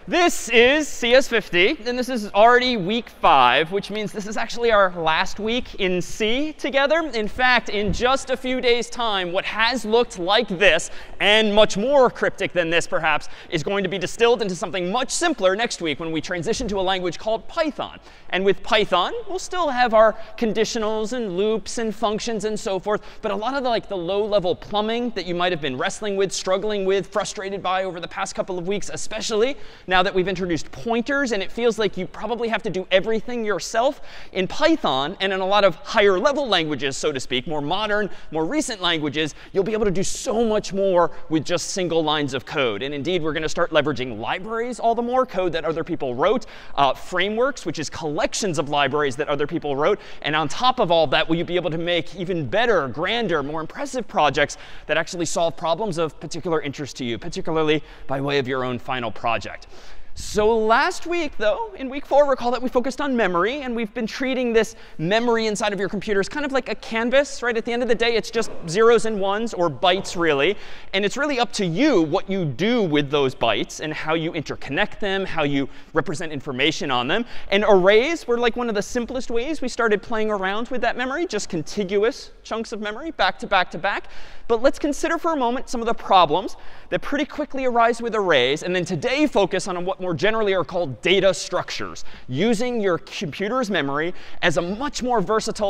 This is CS50, and this is already week 5, which means this is actually our last week in C together. In fact, in just a few days' time, what has looked like this, and much more cryptic than this perhaps, is going to be distilled into something much simpler next week when we transition to a language called Python. And with Python, we'll still have our conditionals and loops and functions and so forth, but a lot of the low-level plumbing that you might have been wrestling with, struggling with, frustrated by over the past couple of weeks, especially now that we've introduced pointers and it feels like you probably have to do everything yourself, in Python and in a lot of higher level languages, so to speak, more modern, more recent languages, you'll be able to do so much more with just single lines of code. And indeed, we're going to start leveraging libraries all the more, code that other people wrote, frameworks, which is collections of libraries that other people wrote. And on top of all that, will you be able to make even better, grander, more impressive projects that actually solve problems of particular interest to you, particularly by way of your own final project. So last week, though, in week 4, recall that we focused on memory. And we've been treating this memory inside of your computer as kind of like a canvas, right? At the end of the day, it's just zeros and ones, or bytes, really. And it's really up to you what you do with those bytes and how you interconnect them, how you represent information on them. And arrays were like one of the simplest ways we started playing around with that memory, just contiguous chunks of memory, back to back to back. But let's consider for a moment some of the problems that pretty quickly arise with arrays, and then today focus on what more generally are called data structures, using your computer's memory as a much more versatile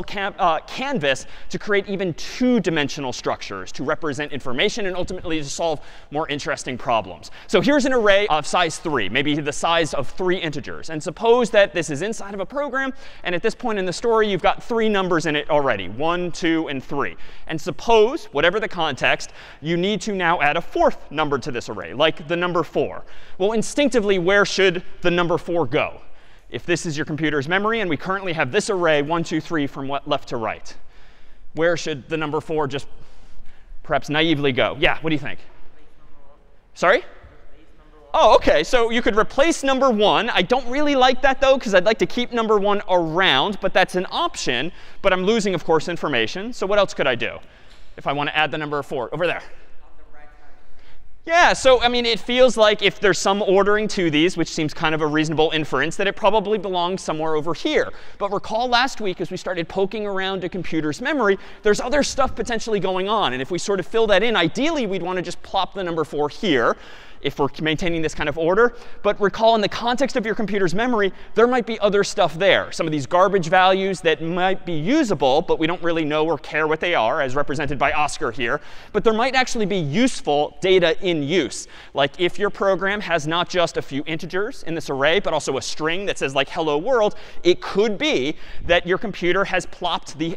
canvas to create even two-dimensional structures to represent information and ultimately to solve more interesting problems. So here's an array of size 3, maybe the size of 3 integers. And suppose that this is inside of a program, and at this point in the story, you've got 3 numbers in it already, 1, 2, and 3. And suppose, whatever the context, you need to now add a 4th number to this array, like the number 4. Well, instinctively, where should the number 4 go? If this is your computer's memory, and we currently have this array, 1, 2, 3, from left to right, where should the number 4 just perhaps naively go? Yeah, what do you think? Sorry? Oh, OK. So you could replace number 1. I don't really like that, though, because I'd like to keep number 1 around. But that's an option. But I'm losing, of course, information. So what else could I do if I want to add the number 4? Over there. Yeah, so I mean, it feels like if there's some ordering to these, which seems kind of a reasonable inference, that it probably belongs somewhere over here. But recall last week, as we started poking around a computer's memory, there's other stuff potentially going on. And if we sort of fill that in, ideally, we'd want to just plop the number 4 here, if we're maintaining this kind of order. But recall, in the context of your computer's memory, there might be other stuff there. Some of these garbage values that might be usable, but we don't really know or care what they are, as represented by Oscar here. But there might actually be useful data in use. Like if your program has not just a few integers in this array, but also a string that says, like, hello world, it could be that your computer has plopped the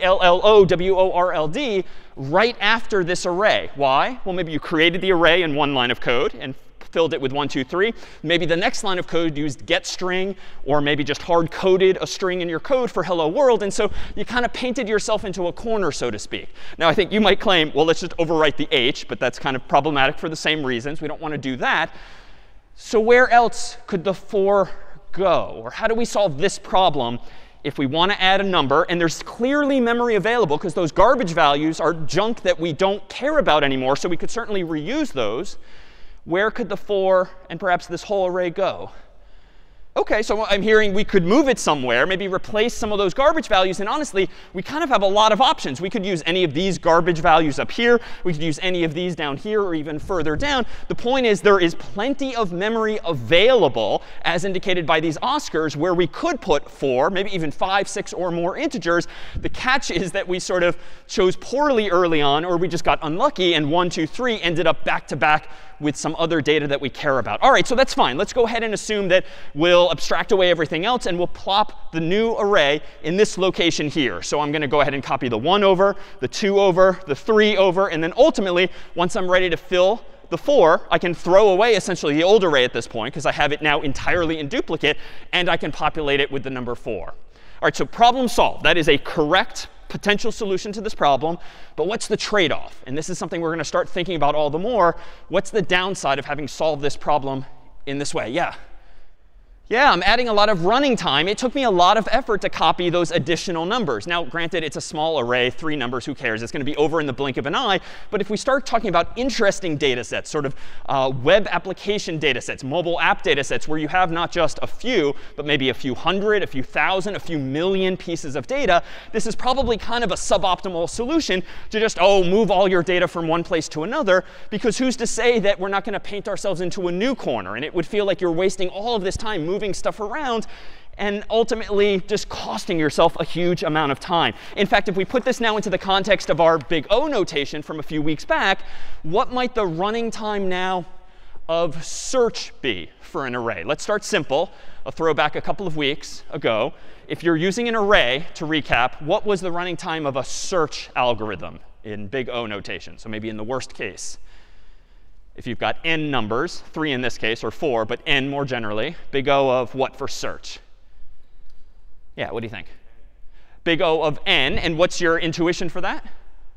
HELLOWORLD right after this array. Why? Well, maybe you created the array in one line of code and filled it with 1, 2, 3. Maybe the next line of code used getString, or maybe just hard-coded a string in your code for hello world. And so you kind of painted yourself into a corner, so to speak. Now, I think you might claim, well, let's just overwrite the H. But that's kind of problematic for the same reasons. We don't want to do that. So where else could the 4 go? Or how do we solve this problem if we want to add a number, and there's clearly memory available, because those garbage values are junk that we don't care about anymore, so we could certainly reuse those? Where could the 4 and perhaps this whole array go? OK, so I'm hearing we could move it somewhere, maybe replace some of those garbage values. And honestly, we kind of have a lot of options. We could use any of these garbage values up here. We could use any of these down here, or even further down. The point is, there is plenty of memory available, as indicated by these Oscars, where we could put 4, maybe even 5, 6, or more integers. The catch is that we sort of chose poorly early on, or we just got unlucky, and 1, 2, 3 ended up back to back with some other data that we care about. All right, so that's fine. Let's go ahead and assume that we'll abstract away everything else, and we'll plop the new array in this location here. So I'm going to go ahead and copy the 1 over, the 2 over, the 3 over. And then ultimately, once I'm ready to fill the 4, I can throw away essentially the old array at this point, because I have it now entirely in duplicate. And I can populate it with the number 4. All right, so problem solved. That is a correct potential solution to this problem. But what's the trade-off? And this is something we're going to start thinking about all the more. What's the downside of having solved this problem in this way? Yeah? Yeah, I'm adding a lot of running time. It took me a lot of effort to copy those additional numbers. Now, granted, it's a small array, 3 numbers, who cares? It's going to be over in the blink of an eye. But if we start talking about interesting data sets, sort of web application data sets, mobile app data sets, where you have not just a few, but maybe a few hundred, a few thousand, a few million pieces of data, this is probably kind of a suboptimal solution to just, move all your data from one place to another. Because who's to say that we're not going to paint ourselves into a new corner? And it would feel like you're wasting all of this time moving stuff around and ultimately just costing yourself a huge amount of time. In fact, if we put this now into the context of our big O notation from a few weeks back, what might the running time now of search be for an array? Let's start simple. I'll throw back a couple of weeks ago. If you're using an array, to recap, what was the running time of a search algorithm in big O notation? So maybe in the worst case. If you've got n numbers, 3 in this case, or 4, but n more generally, big O of what for search? Yeah, what do you think? Big O of n. And what's your intuition for that?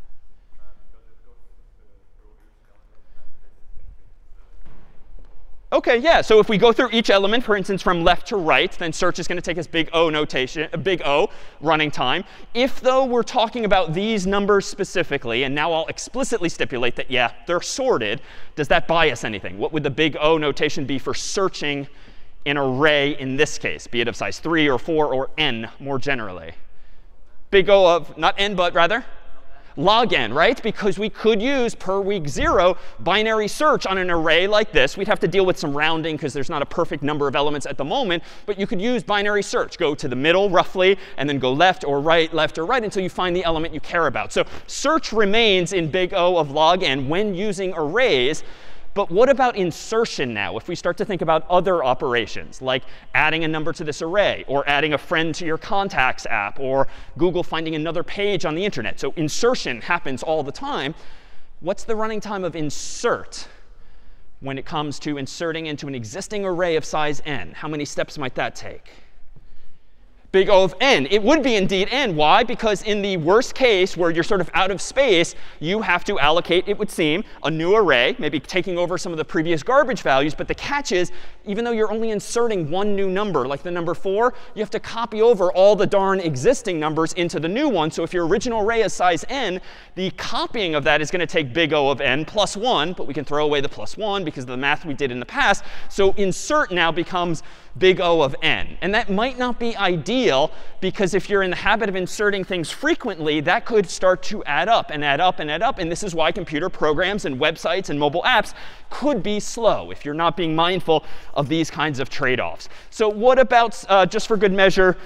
OK, yeah. So if we go through each element, for instance, from left to right, then search is going to take us big O notation, big O running time. If, though, we're talking about these numbers specifically, and now I'll explicitly stipulate that, yeah, they're sorted, does that bias anything? What would the big O notation be for searching an array in this case, be it of size 3 or 4 or n more generally? Big O of, not n, but rather? Log n, right? Because we could use, per week 0, binary search on an array like this. We'd have to deal with some rounding because there's not a perfect number of elements at the moment. But you could use binary search. Go to the middle, roughly, and then go left or right, until you find the element you care about. So search remains in big O of log n when using arrays. But what about insertion now? If we start to think about other operations, like adding a number to this array, or adding a friend to your contacts app, or Google finding another page on the internet. So insertion happens all the time. What's the running time of insert when it comes to inserting into an existing array of size n? How many steps might that take? Big O of n. It would be indeed n. Why? Because in the worst case, where you're sort of out of space, you have to allocate, it would seem, a new array, maybe taking over some of the previous garbage values. But the catch is, even though you're only inserting one new number, like the number 4, you have to copy over all the darn existing numbers into the new one. So if your original array is size n, the copying of that is going to take big O of n plus 1. But we can throw away the plus 1 because of the math we did in the past. So insert now becomes big O of n. And that might not be ideal, because if you're in the habit of inserting things frequently, that could start to add up and add up and add up. And this is why computer programs and websites and mobile apps could be slow if you're not being mindful of these kinds of trade-offs. So what about, just for good measure,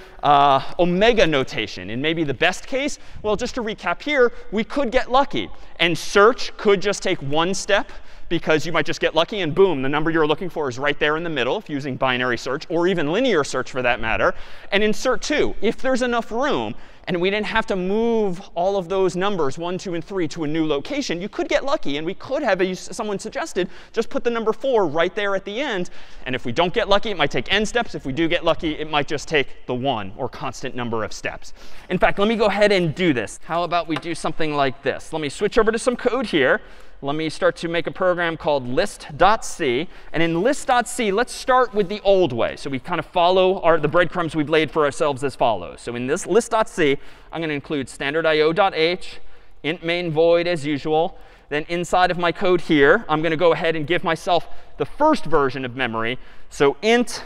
omega notation? In maybe the best case, well, just to recap here, we could get lucky. And search could just take 1 step, because you might just get lucky and boom, the number you're looking for is right there in the middle if using binary search, or even linear search for that matter. And insert 2, if there's enough room and we didn't have to move all of those numbers 1, 2, and 3 to a new location, you could get lucky. And we could have, as someone suggested, just put the number 4 right there at the end. And if we don't get lucky, it might take n steps. If we do get lucky, it might just take the 1 or constant number of steps. In fact, let me go ahead and do this. How about we do something like this? Let me switch over to some code here. Let me start to make a program called list.c. And in list.c, let's start with the old way. So we kind of follow the breadcrumbs we've laid for ourselves as follows. So in this list.c, I'm going to include standard io.h, int main void as usual. Then inside of my code here, I'm going to go ahead and give myself the first version of memory. So int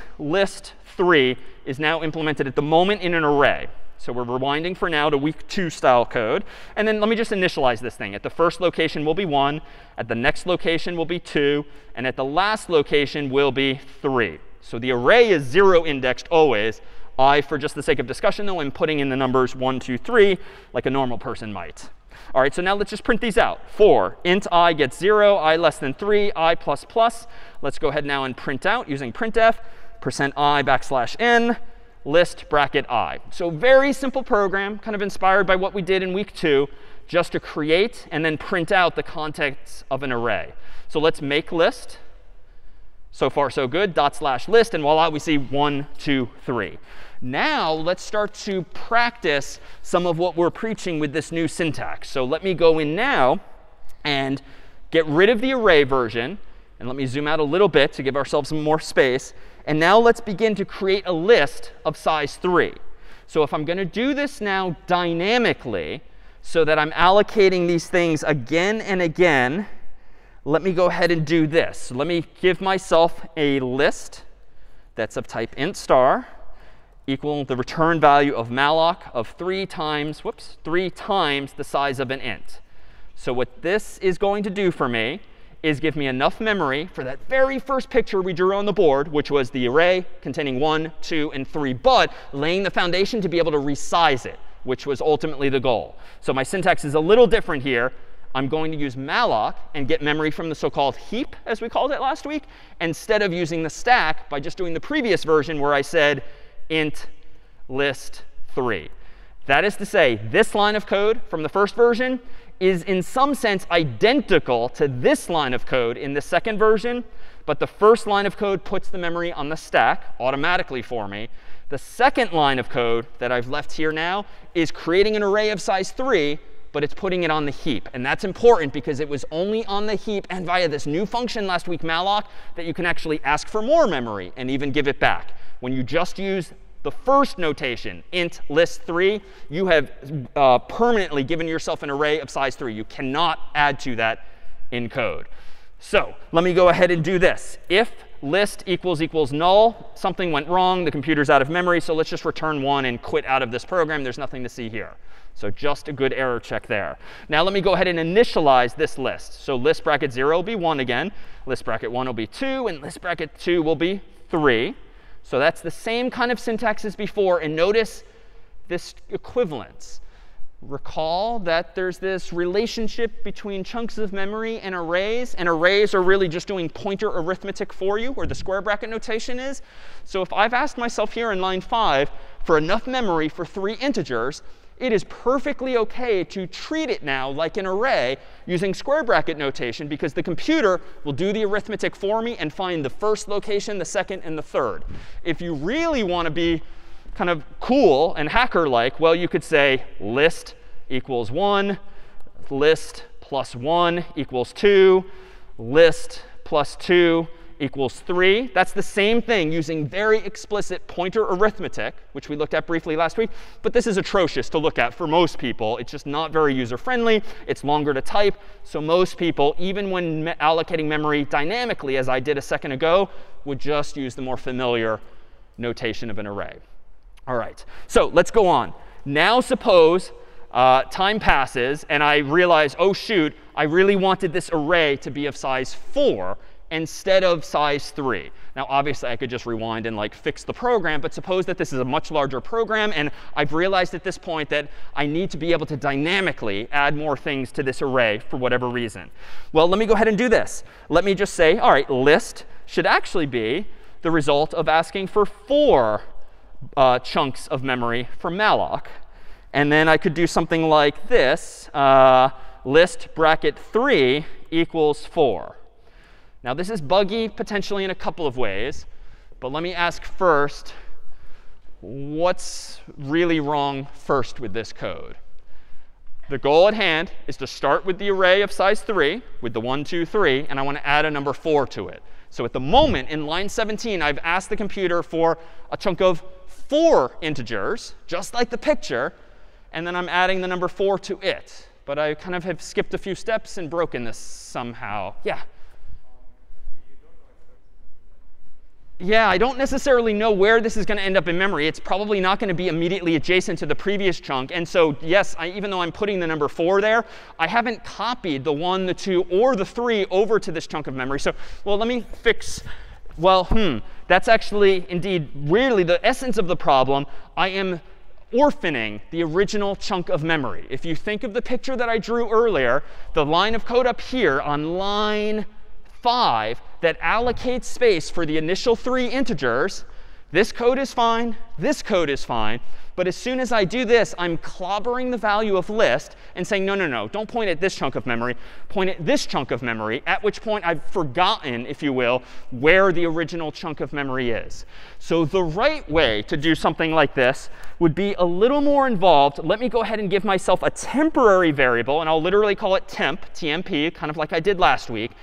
list3 is now implemented at the moment in an array. So we're rewinding for now to week 2 style code. And then let me just initialize this thing. At the first location will be 1. At the next location will be 2. And at the last location will be 3. So the array is 0 indexed always. I, for just the sake of discussion, though, am putting in the numbers 1, 2, 3 like a normal person might. All right, so now let's just print these out. 4, int I gets 0, I less than 3, I plus plus. Let's go ahead now and print out using printf, %i\n. List bracket I. So very simple program, kind of inspired by what we did in week 2, just to create and then print out the contents of an array. So let's make list. So far, so good. /list. And voila, we see 1, 2, 3. Now let's start to practice some of what we're preaching with this new syntax. So let me go in now and get rid of the array version. And let me zoom out a little bit to give ourselves some more space. And now let's begin to create a list of size 3. So if I'm going to do this now dynamically so that I'm allocating these things again and again, let me go ahead and do this. So let me give myself a list that's of type int star equal the return value of malloc of 3 times the size of an int. So what this is going to do for me is give me enough memory for that very first picture we drew on the board, which was the array containing 1, 2, and 3, but laying the foundation to be able to resize it, which was ultimately the goal. So my syntax is a little different here. I'm going to use malloc and get memory from the so-called heap, as we called it last week, instead of using the stack by just doing the previous version where I said int list 3. That is to say, this line of code from the first version is in some sense identical to this line of code in the second version, but the first line of code puts the memory on the stack automatically for me. The second line of code that I've left here now is creating an array of size 3, but it's putting it on the heap. And that's important because it was only on the heap and via this new function last week, malloc, that you can actually ask for more memory and even give it back. When you just use the first notation, int list 3, you have permanently given yourself an array of size 3. You cannot add to that in code. So let me go ahead and do this. If list equals null, something went wrong, the computer's out of memory, so let's just return 1 and quit out of this program. There's nothing to see here. So just a good error check there. Now let me go ahead and initialize this list. So list bracket 0 will be 1 again. List bracket 1 will be 2. And list bracket 2 will be 3. So that's the same kind of syntax as before. And notice this equivalence. Recall that there's this relationship between chunks of memory and arrays. And arrays are really just doing pointer arithmetic for you, where the square bracket notation is. So if I've asked myself here in line 5 for enough memory for 3 integers, it is perfectly OK to treat it now like an array using square bracket notation, because the computer will do the arithmetic for me and find the first location, the second, and the third. If you really want to be kind of cool and hacker-like, well, you could say list equals 1, list plus 1 equals 2, list plus 2 equals 3. That's the same thing using very explicit pointer arithmetic, which we looked at briefly last week. But this is atrocious to look at for most people. It's just not very user-friendly. It's longer to type. So most people, even when allocating memory dynamically, as I did a second ago, would just use the more familiar notation of an array. All right. So let's go on. Now suppose time passes, and I realize, oh, shoot, I really wanted this array to be of size 4 instead of size 3. Now, obviously, I could just rewind and fix the program. But suppose that this is a much larger program, and I've realized at this point that I need to be able to dynamically add more things to this array for whatever reason. Well, let me go ahead and do this. Let me just say, all right, list should actually be the result of asking for 4 chunks of memory from malloc. And then I could do something like this. List bracket 3 equals 4. Now, this is buggy potentially in a couple of ways. But let me ask first, what's really wrong first with this code? The goal at hand is to start with the array of size 3, with the 1, 2, 3. And I want to add a number 4 to it. So at the moment, in line 17, I've asked the computer for a chunk of 4 integers, just like the picture. And then I'm adding the number 4 to it. But I kind of have skipped a few steps and broken this somehow. Yeah? Yeah, I don't necessarily know where this is going to end up in memory. It's probably not going to be immediately adjacent to the previous chunk. And so, yes, even though I'm putting the number 4 there, I haven't copied the 1, the 2, or the 3 over to this chunk of memory. So, well, let me fix. Well, that's actually, indeed, really the essence of the problem. I am orphaning the original chunk of memory. If you think of the picture that I drew earlier, the line of code up here on line 5 that allocates space for the initial 3 integers, this code is fine, this code is fine. But as soon as I do this, I'm clobbering the value of list and saying, no, no, no, don't point at this chunk of memory. Point at this chunk of memory, at which point I've forgotten, if you will, where the original chunk of memory is. So the right way to do something like this would be a little more involved. Let me go ahead and give myself a temporary variable, and I'll literally call it temp, TMP, kind of like I did last week.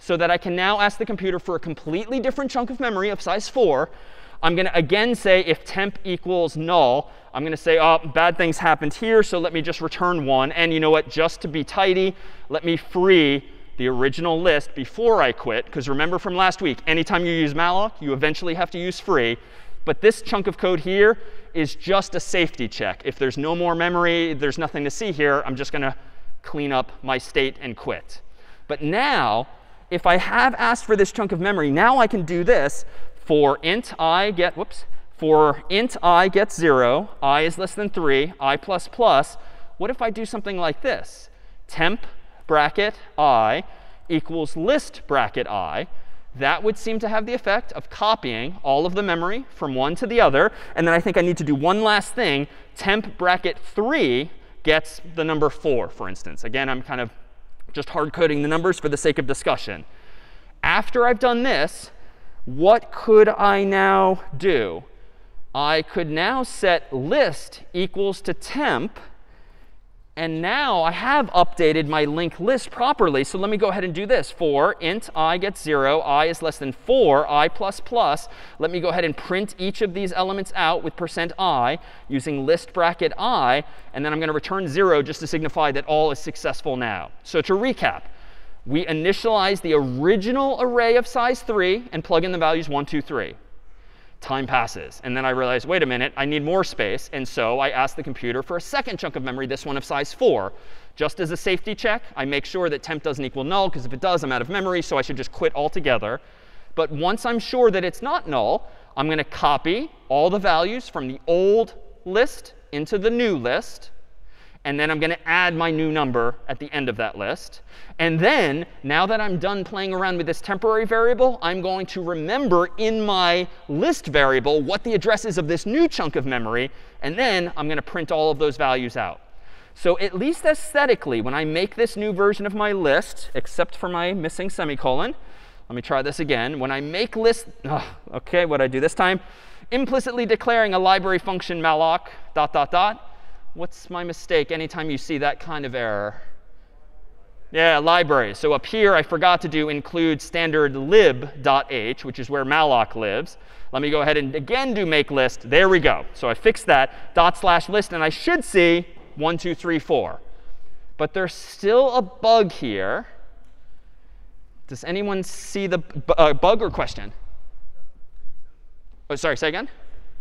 so that I can now ask the computer for a completely different chunk of memory of size 4. I'm going to again say if temp equals null, I'm going to say, oh, bad things happened here, so let me just return 1. And you know what? Just to be tidy, let me free the original list before I quit. Because remember from last week, anytime you use malloc, you eventually have to use free. But this chunk of code here is just a safety check. If there's no more memory, there's nothing to see here, I'm just going to clean up my state and quit. But now, if I have asked for this chunk of memory, now I can do this. For int I get, for int I gets 0, I is less than 3, I plus plus. What if I do something like this? Temp bracket I equals list bracket I. That would seem to have the effect of copying all of the memory from one to the other. And then I think I need to do one last thing. Temp bracket 3 gets the number 4, for instance. Again, I'm kind of just hard coding the numbers for the sake of discussion. After I've done this, what could I now do? I could now set list equals to temp. And now I have updated my linked list properly. So let me go ahead and do this. For int I gets 0, I is less than 4, I plus plus. Let me go ahead and print each of these elements out with %i using list bracket I. And then I'm going to return 0 just to signify that all is successful now. So to recap, we initialize the original array of size 3 and plug in the values 1, 2, 3. Time passes. And then I realize, wait a minute, I need more space. And so I ask the computer for a second chunk of memory, this one of size 4. Just as a safety check, I make sure that temp doesn't equal null, because if it does, I'm out of memory. So I should just quit altogether. But once I'm sure that it's not null, I'm going to copy all the values from the old list into the new list. And then I'm going to add my new number at the end of that list. And then, now that I'm done playing around with this temporary variable, I'm going to remember in my list variable what the address is of this new chunk of memory. And then I'm going to print all of those values out. So at least aesthetically, when I make this new version of my list, except for my missing semicolon, let me try this again. When I make list, OK, what did I do this time? Implicitly declaring a library function malloc, ... What's my mistake anytime you see that kind of error? Yeah, library. So up here, I forgot to do include standard lib.h, which is where malloc lives. Let me go ahead and again do make list. There we go. So I fixed that, /list, and I should see 1, 2, 3, 4. But there's still a bug here. Does anyone see the bug or question? Oh, sorry, say again?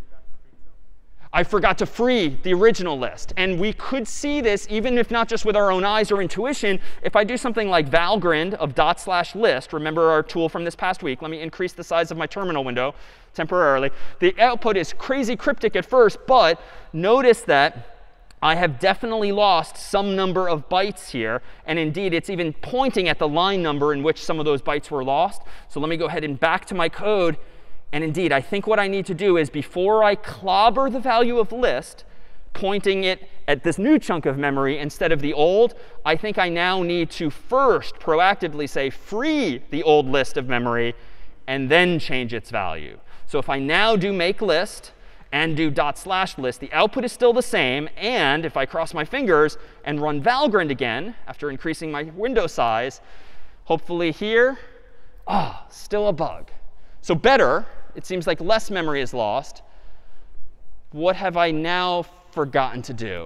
I forgot to free the original list. And we could see this, even if not just with our own eyes or intuition, if I do something like valgrind of /list. Remember our tool from this past week. Let me increase the size of my terminal window temporarily. The output is crazy cryptic at first, but notice that I have definitely lost some number of bytes here. And indeed, it's even pointing at the line number in which some of those bytes were lost. So let me go ahead and back to my code. And indeed, I think what I need to do is before I clobber the value of list, pointing it at this new chunk of memory instead of the old, I think I now need to first proactively say free the old list of memory and then change its value. So if I now do make list and do /list, the output is still the same. And if I cross my fingers and run valgrind again after increasing my window size, hopefully here, still a bug. So better. It seems like less memory is lost. What have I now forgotten to do?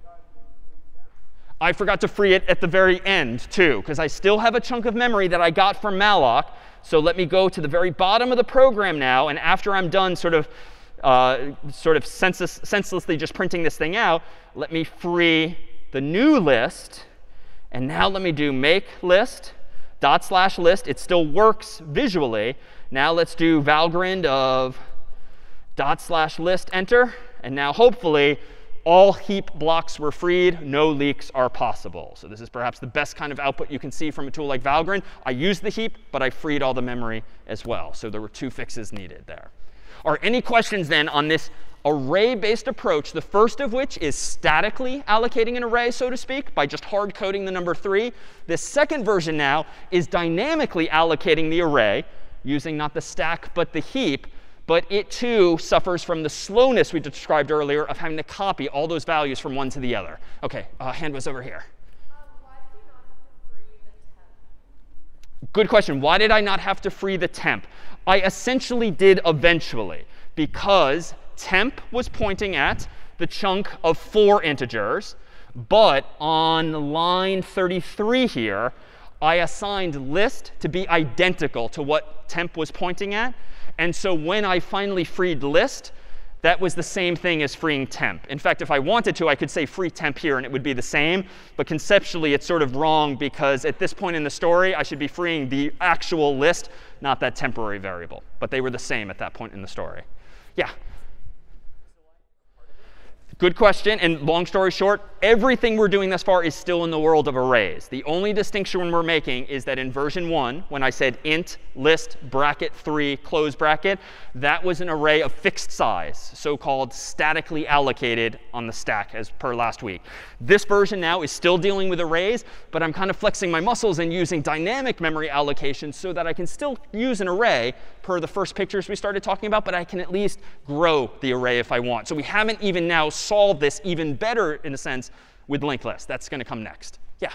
I forgot to free it at the very end, too, because I still have a chunk of memory that I got from malloc. So let me go to the very bottom of the program now. And after I'm done sort of senselessly just printing this thing out, let me free the new list. And now let me do make list /list. It still works visually. Now let's do valgrind of /list, enter. And now hopefully all heap blocks were freed. No leaks are possible. So this is perhaps the best kind of output you can see from a tool like valgrind. I used the heap, but I freed all the memory as well. So there were 2 fixes needed there. Are any questions then on this array-based approach, the first of which is statically allocating an array, so to speak, by just hard coding the number 3. This second version now is dynamically allocating the array using not the stack but the heap. But it, too, suffers from the slowness we described earlier of having to copy all those values from one to the other. OK, hand was over here. Why did you not have to free the temp? Good question. Why did I not have to free the temp? I essentially did eventually, because temp was pointing at the chunk of 4 integers. But on line 33 here, I assigned list to be identical to what temp was pointing at. And so when I finally freed list, that was the same thing as freeing temp. In fact, if I wanted to, I could say free temp here, and it would be the same. But conceptually, it's sort of wrong, because at this point in the story, I should be freeing the actual list, not that temporary variable. But they were the same at that point in the story. Yeah? Good question. And long story short, everything we're doing thus far is still in the world of arrays. The only distinction we're making is that in version 1, when I said int list bracket 3 close bracket, that was an array of fixed size, so-called statically allocated on the stack as per last week. This version now is still dealing with arrays, but I'm kind of flexing my muscles and using dynamic memory allocation so that I can still use an array per the first pictures we started talking about, but I can at least grow the array if I want. So we haven't even now solved this even better, in a sense, with linked list. That's going to come next. Yeah?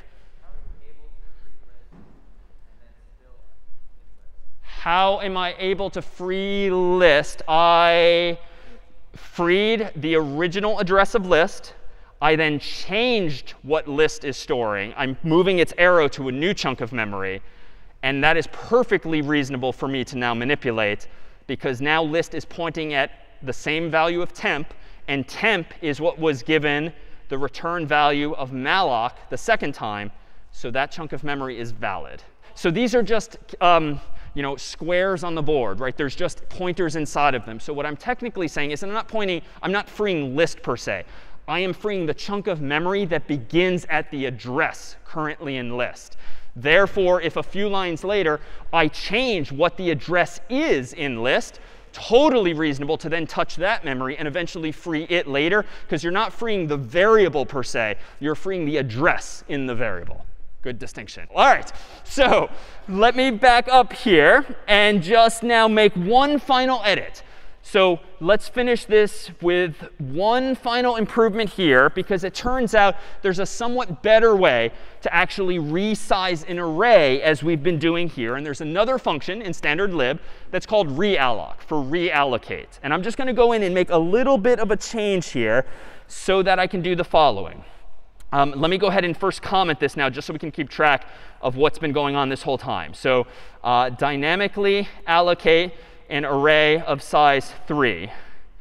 How am I able to free list? I freed the original address of list. I then changed what list is storing. I'm moving its arrow to a new chunk of memory. And that is perfectly reasonable for me to now manipulate, because now list is pointing at the same value of temp. And temp is what was given the return value of malloc the second time. So that chunk of memory is valid. So these are just squares on the board, right? There's just pointers inside of them. So what I'm technically saying is I'm not freeing list per se. I am freeing the chunk of memory that begins at the address currently in list. Therefore, if a few lines later I change what the address is in list, totally reasonable to then touch that memory and eventually free it later, because you're not freeing the variable per se. You're freeing the address in the variable. Good distinction. All right, so let me back up here and just now make one final edit. So let's finish this with one final improvement here, because it turns out there's a somewhat better way to actually resize an array as we've been doing here. And there's another function in standard lib that's called realloc, for reallocate. And I'm just going to go in and make a little bit of a change here so that I can do the following. Let me go ahead and first comment this now, just so we can keep track of what's been going on this whole time. So dynamically allocate an array of size 3.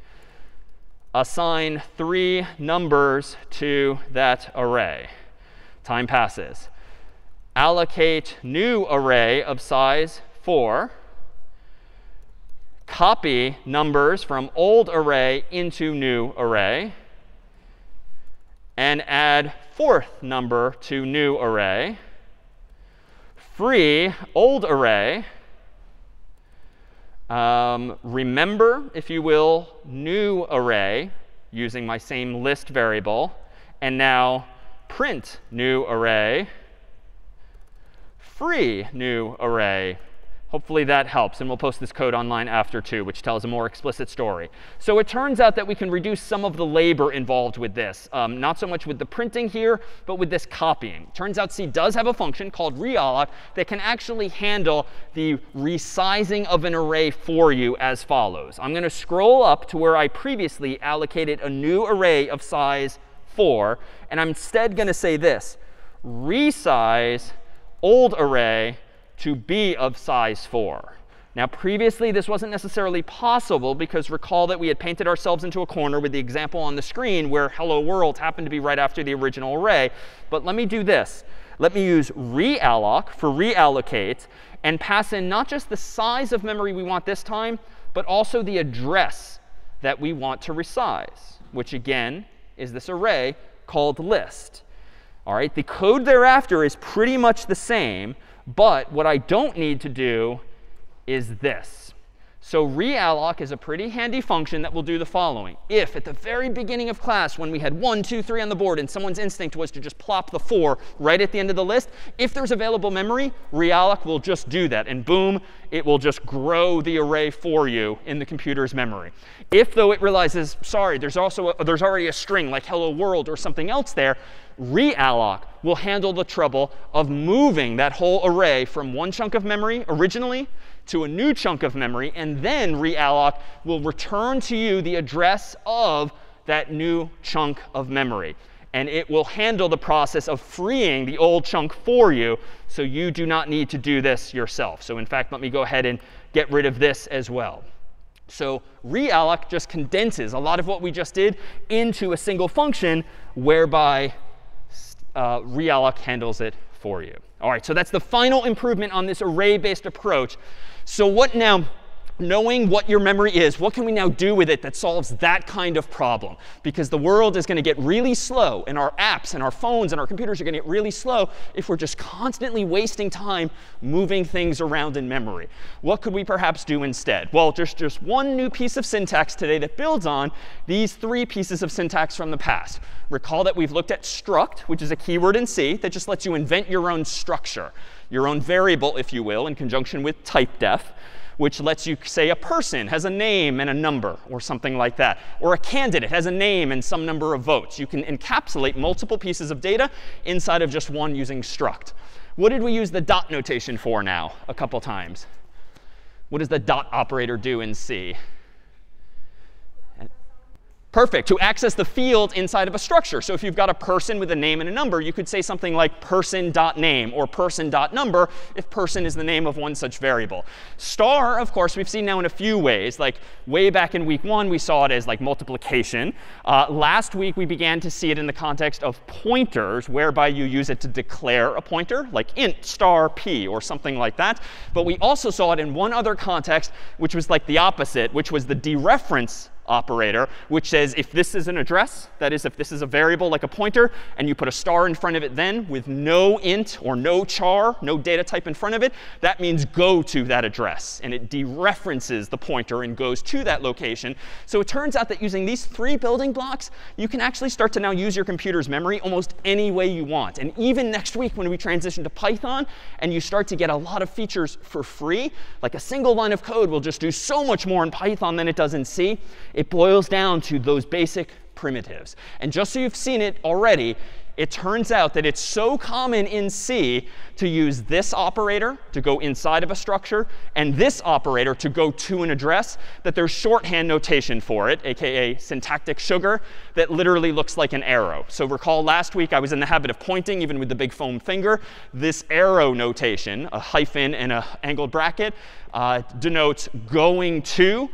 Assign 3 numbers to that array. Time passes. Allocate new array of size 4. Copy numbers from old array into new array. And add 4th number to new array. Free old array. Remember, if you will, new array using my same list variable. And now print new array, free new array. Hopefully that helps. And we'll post this code online after too, which tells a more explicit story. So it turns out that we can reduce some of the labor involved with this. Not so much with the printing here, but with this copying. Turns out C does have a function called realloc that can actually handle the resizing of an array for you as follows. I'm going to scroll up to where I previously allocated a new array of size 4. And I'm instead going to say this: resize old array to be of size 4. Now, previously, this wasn't necessarily possible, because recall that we had painted ourselves into a corner with the example on the screen where hello world happened to be right after the original array. But let me do this. Let me use realloc for reallocate and pass in not just the size of memory we want this time, but also the address that we want to resize, which again is this array called list. All right, the code thereafter is pretty much the same. But what I don't need to do is this. So realloc is a pretty handy function that will do the following. If at the very beginning of class, when we had 1, 2, 3 on the board, and someone's instinct was to just plop the 4 right at the end of the list, if there's available memory, realloc will just do that. And boom, it will just grow the array for you in the computer's memory. If, though, it realizes, sorry, there's already a string like hello world or something else there, Realloc will handle the trouble of moving that whole array from one chunk of memory originally to a new chunk of memory. And then realloc will return to you the address of that new chunk of memory. And it will handle the process of freeing the old chunk for you, so you do not need to do this yourself. So in fact, let me go ahead and get rid of this as well. So realloc just condenses a lot of what we just did into a single function, whereby realloc handles it for you. All right, so that's the final improvement on this array-based approach. So what now? Knowing what your memory is, what can we now do with it that solves that kind of problem? Because the world is going to get really slow, and our apps and our phones and our computers are going to get really slow if we're just constantly wasting time moving things around in memory. What could we perhaps do instead? Well, there's just one new piece of syntax today that builds on these three pieces of syntax from the past. Recall that we've looked at struct, which is a keyword in C that just lets you invent your own structure, your own variable, if you will, in conjunction with typedef, which lets you say a person has a name and a number, or something like that. Or a candidate has a name and some number of votes. You can encapsulate multiple pieces of data inside of just one using struct. What did we use the dot notation for now a couple times? What does the dot operator do in C? Perfect, to access the field inside of a structure. So if you've got a person with a name and a number, you could say something like person.name or person.number if person is the name of one such variable. Star, of course, we've seen now in a few ways. Like way back in week 1, we saw it as like multiplication. Last week, we began to see it in the context of pointers, whereby you use it to declare a pointer, like int star p or something like that. But we also saw it in one other context, which was like the opposite, which was the dereference operator, which says if this is an address, that is, if this is a variable like a pointer, and you put a star in front of it then with no int or no char, no data type in front of it, that means go to that address. And it dereferences the pointer and goes to that location. So it turns out that using these three building blocks, you can actually start to now use your computer's memory almost any way you want. And even next week when we transition to Python and you start to get a lot of features for free, like a single line of code will just do so much more in Python than it does in C. It boils down to those basic primitives. And just so you've seen it already, it turns out that it's so common in C to use this operator to go inside of a structure and this operator to go to an address that there's shorthand notation for it, aka syntactic sugar, that literally looks like an arrow. So recall last week I was in the habit of pointing, even with the big foam finger. This arrow notation, a hyphen and an angled bracket, denotes going to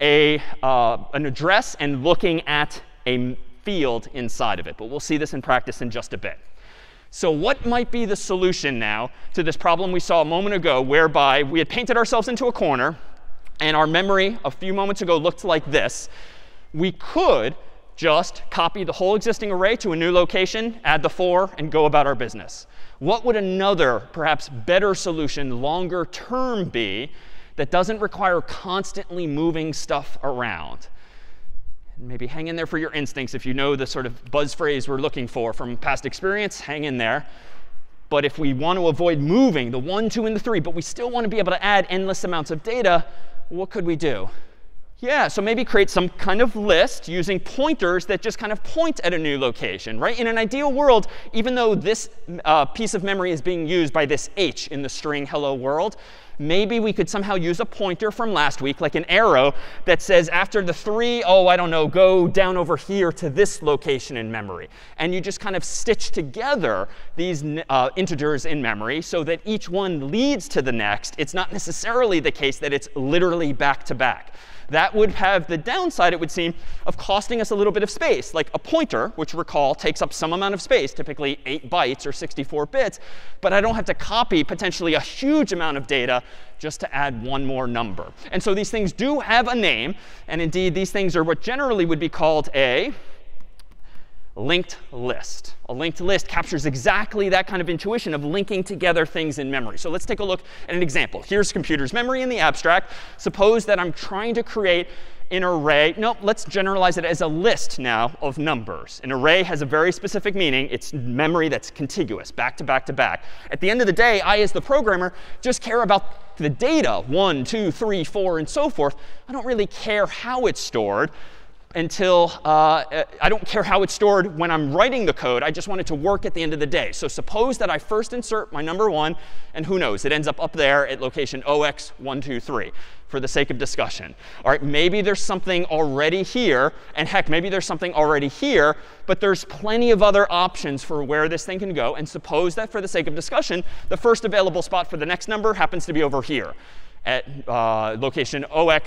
an address and looking at a field inside of it. But we'll see this in practice in just a bit. So what might be the solution now to this problem we saw a moment ago, whereby we had painted ourselves into a corner and our memory a few moments ago looked like this? We could just copy the whole existing array to a new location, add the 4, and go about our business. What would another, perhaps better solution longer term be that doesn't require constantly moving stuff around? Maybe hang in there for your instincts if you know the sort of buzz phrase we're looking for from past experience. Hang in there. But if we want to avoid moving the 1, 2, and the 3, but we still want to be able to add endless amounts of data, what could we do? Yeah, so maybe create some kind of list using pointers that just kind of point at a new location, right? In an ideal world, even though this piece of memory is being used by this h in the string hello world, maybe we could somehow use a pointer from last week, like an arrow, that says after the 3, oh, I don't know, go down over here to this location in memory. And you just kind of stitch together these integers in memory so that each one leads to the next. It's not necessarily the case that it's literally back to back. That would have the downside, it would seem, of costing us a little bit of space. Like a pointer, which recall takes up some amount of space, typically 8 bytes or 64 bits. But I don't have to copy potentially a huge amount of data just to add one more number. And so these things do have a name. And indeed, these things are what generally would be called a linked list. A linked list captures exactly that kind of intuition of linking together things in memory. So let's take a look at an example. Here's computer's memory in the abstract. Suppose that I'm trying to create an array. No, let's generalize it as a list now of numbers. An array has a very specific meaning. It's memory that's contiguous, back to back to back. At the end of the day, I, as the programmer, just care about the data, 1, 2, 3, 4, and so forth. I don't really care how it's stored. until I don't care how it's stored when I'm writing the code. I just want it to work at the end of the day. So suppose that I first insert my number 1, and who knows, it ends up there at location 0x123 for the sake of discussion. All right, maybe there's something already here, and heck, maybe there's something already here, but there's plenty of other options for where this thing can go. And suppose that for the sake of discussion, the first available spot for the next number happens to be over here at location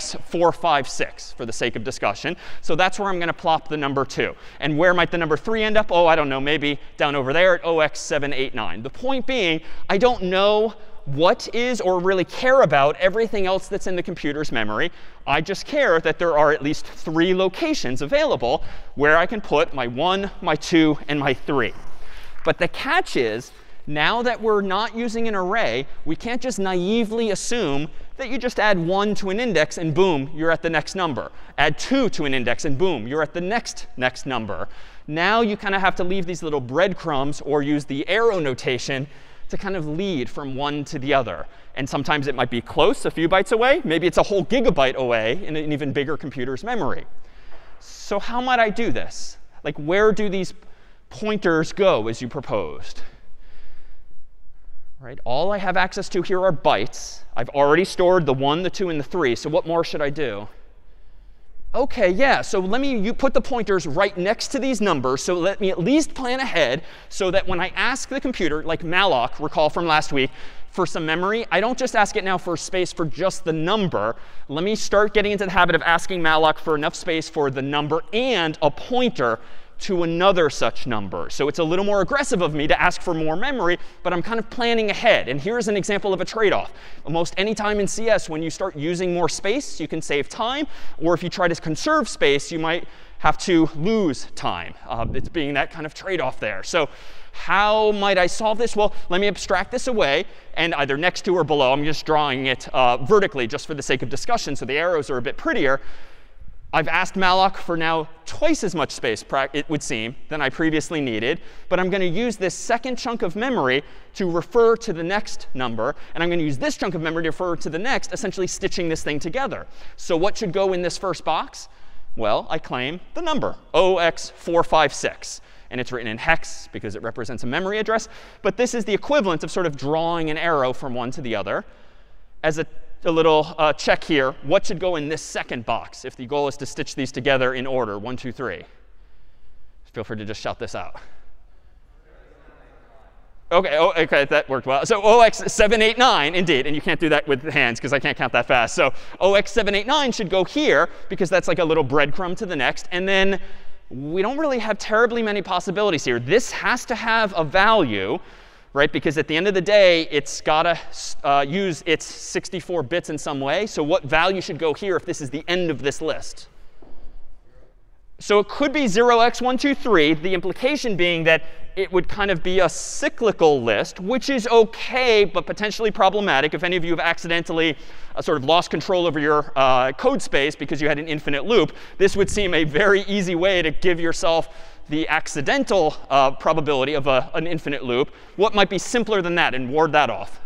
0x456 for the sake of discussion. So that's where I'm going to plop the number 2. And where might the number 3 end up? Oh, I don't know, maybe down over there at 0x789. The point being, I don't know what is or really care about everything else that's in the computer's memory. I just care that there are at least 3 locations available where I can put my 1, my 2, and my 3. But the catch is, now that we're not using an array, we can't just naively assume that you just add 1 to an index and boom, you're at the next number. Add 2 to an index and boom, you're at the next number. Now you kind of have to leave these little breadcrumbs or use the arrow notation to kind of lead from one to the other. And sometimes it might be close, a few bytes away. Maybe it's a whole gigabyte away in an even bigger computer's memory. So how might I do this? Like, where do these pointers go as you proposed? Right? All I have access to here are bytes. I've already stored the 1, the 2, and the 3. So what more should I do? OK, yeah, so let me put the pointers right next to these numbers. So let me at least plan ahead so that when I ask the computer, like malloc, recall from last week, for some memory, I don't just ask it now for space for just the number. Let me start getting into the habit of asking malloc for enough space for the number and a pointer to another such number. So it's a little more aggressive of me to ask for more memory, but I'm kind of planning ahead. And here's an example of a trade-off. Almost any time in CS, when you start using more space, you can save time. Or if you try to conserve space, you might have to lose time. It's being that kind of trade-off there. So how might I solve this? Well, let me abstract this away. And either next to or below, I'm just drawing it vertically just for the sake of discussion, so the arrows are a bit prettier. I've asked malloc for now twice as much space, it would seem, than I previously needed. But I'm going to use this second chunk of memory to refer to the next number. And I'm going to use this chunk of memory to refer to the next, essentially stitching this thing together. So what should go in this first box? Well, I claim the number, 0x456. And it's written in hex because it represents a memory address. But this is the equivalent of sort of drawing an arrow from one to the other. As a little check here, what should go in this second box if the goal is to stitch these together in order, 1, 2, 3? Feel free to just shout this out. OK, OK, that worked well. So 0x789, indeed. And you can't do that with hands because I can't count that fast. So 0x789 should go here because that's like a little breadcrumb to the next. And then we don't really have terribly many possibilities here. This has to have a value, right? Because at the end of the day, it's got to use its 64 bits in some way. So what value should go here if this is the end of this list? So it could be 0x123, the implication being that it would kind of be a cyclical list, which is OK, but potentially problematic. If any of you have accidentally sort of lost control over your code space because you had an infinite loop, this would seem a very easy way to give yourself the accidental probability of an infinite loop. What might be simpler than that and ward that off?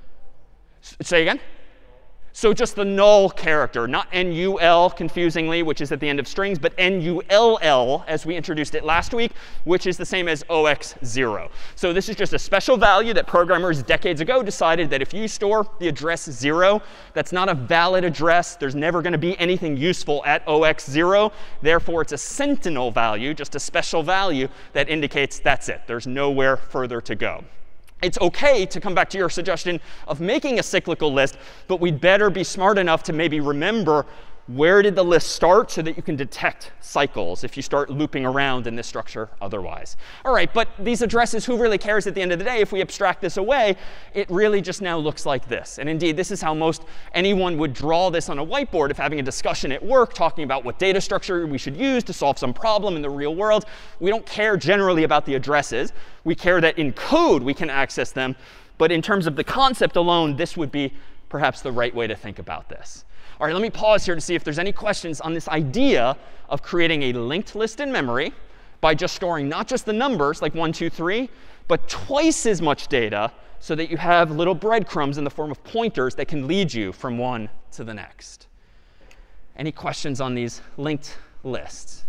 Say again? So just the null character, not NUL, confusingly, which is at the end of strings, but NULL, as we introduced it last week, which is the same as OX0. So this is just a special value that programmers decades ago decided that if you store the address 0, that's not a valid address. There's never going to be anything useful at OX0. Therefore, it's a sentinel value, just a special value that indicates that's it. There's nowhere further to go. It's OK to come back to your suggestion of making a cyclical list, but we'd better be smart enough to maybe remember where did the list start so that you can detect cycles if you start looping around in this structure otherwise. All right, but these addresses, who really cares at the end of the day? If we abstract this away, it really just now looks like this. And indeed, this is how most anyone would draw this on a whiteboard if having a discussion at work, talking about what data structure we should use to solve some problem in the real world. We don't care generally about the addresses. We care that in code we can access them. But in terms of the concept alone, this would be perhaps the right way to think about this. All right, let me pause here to see if there's any questions on this idea of creating a linked list in memory by just storing not just the numbers, like 1, 2, 3, but twice as much data so that you have little breadcrumbs in the form of pointers that can lead you from one to the next. Any questions on these linked lists.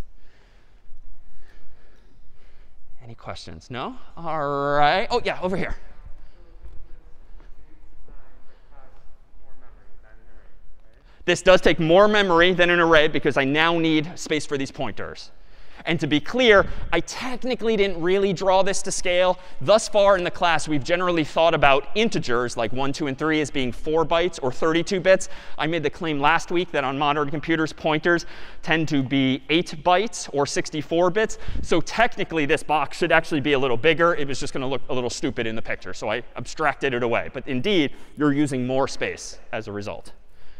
Any questions? No? All right. Oh, yeah, over here. This does take more memory than an array because I now need space for these pointers. And to be clear, I technically didn't really draw this to scale. Thus far in the class, we've generally thought about integers like 1, 2, and 3 as being 4 bytes or 32 bits. I made the claim last week that on modern computers, pointers tend to be 8 bytes or 64 bits. So technically, this box should actually be a little bigger. It was just going to look a little stupid in the picture. So I abstracted it away. But indeed, you're using more space as a result.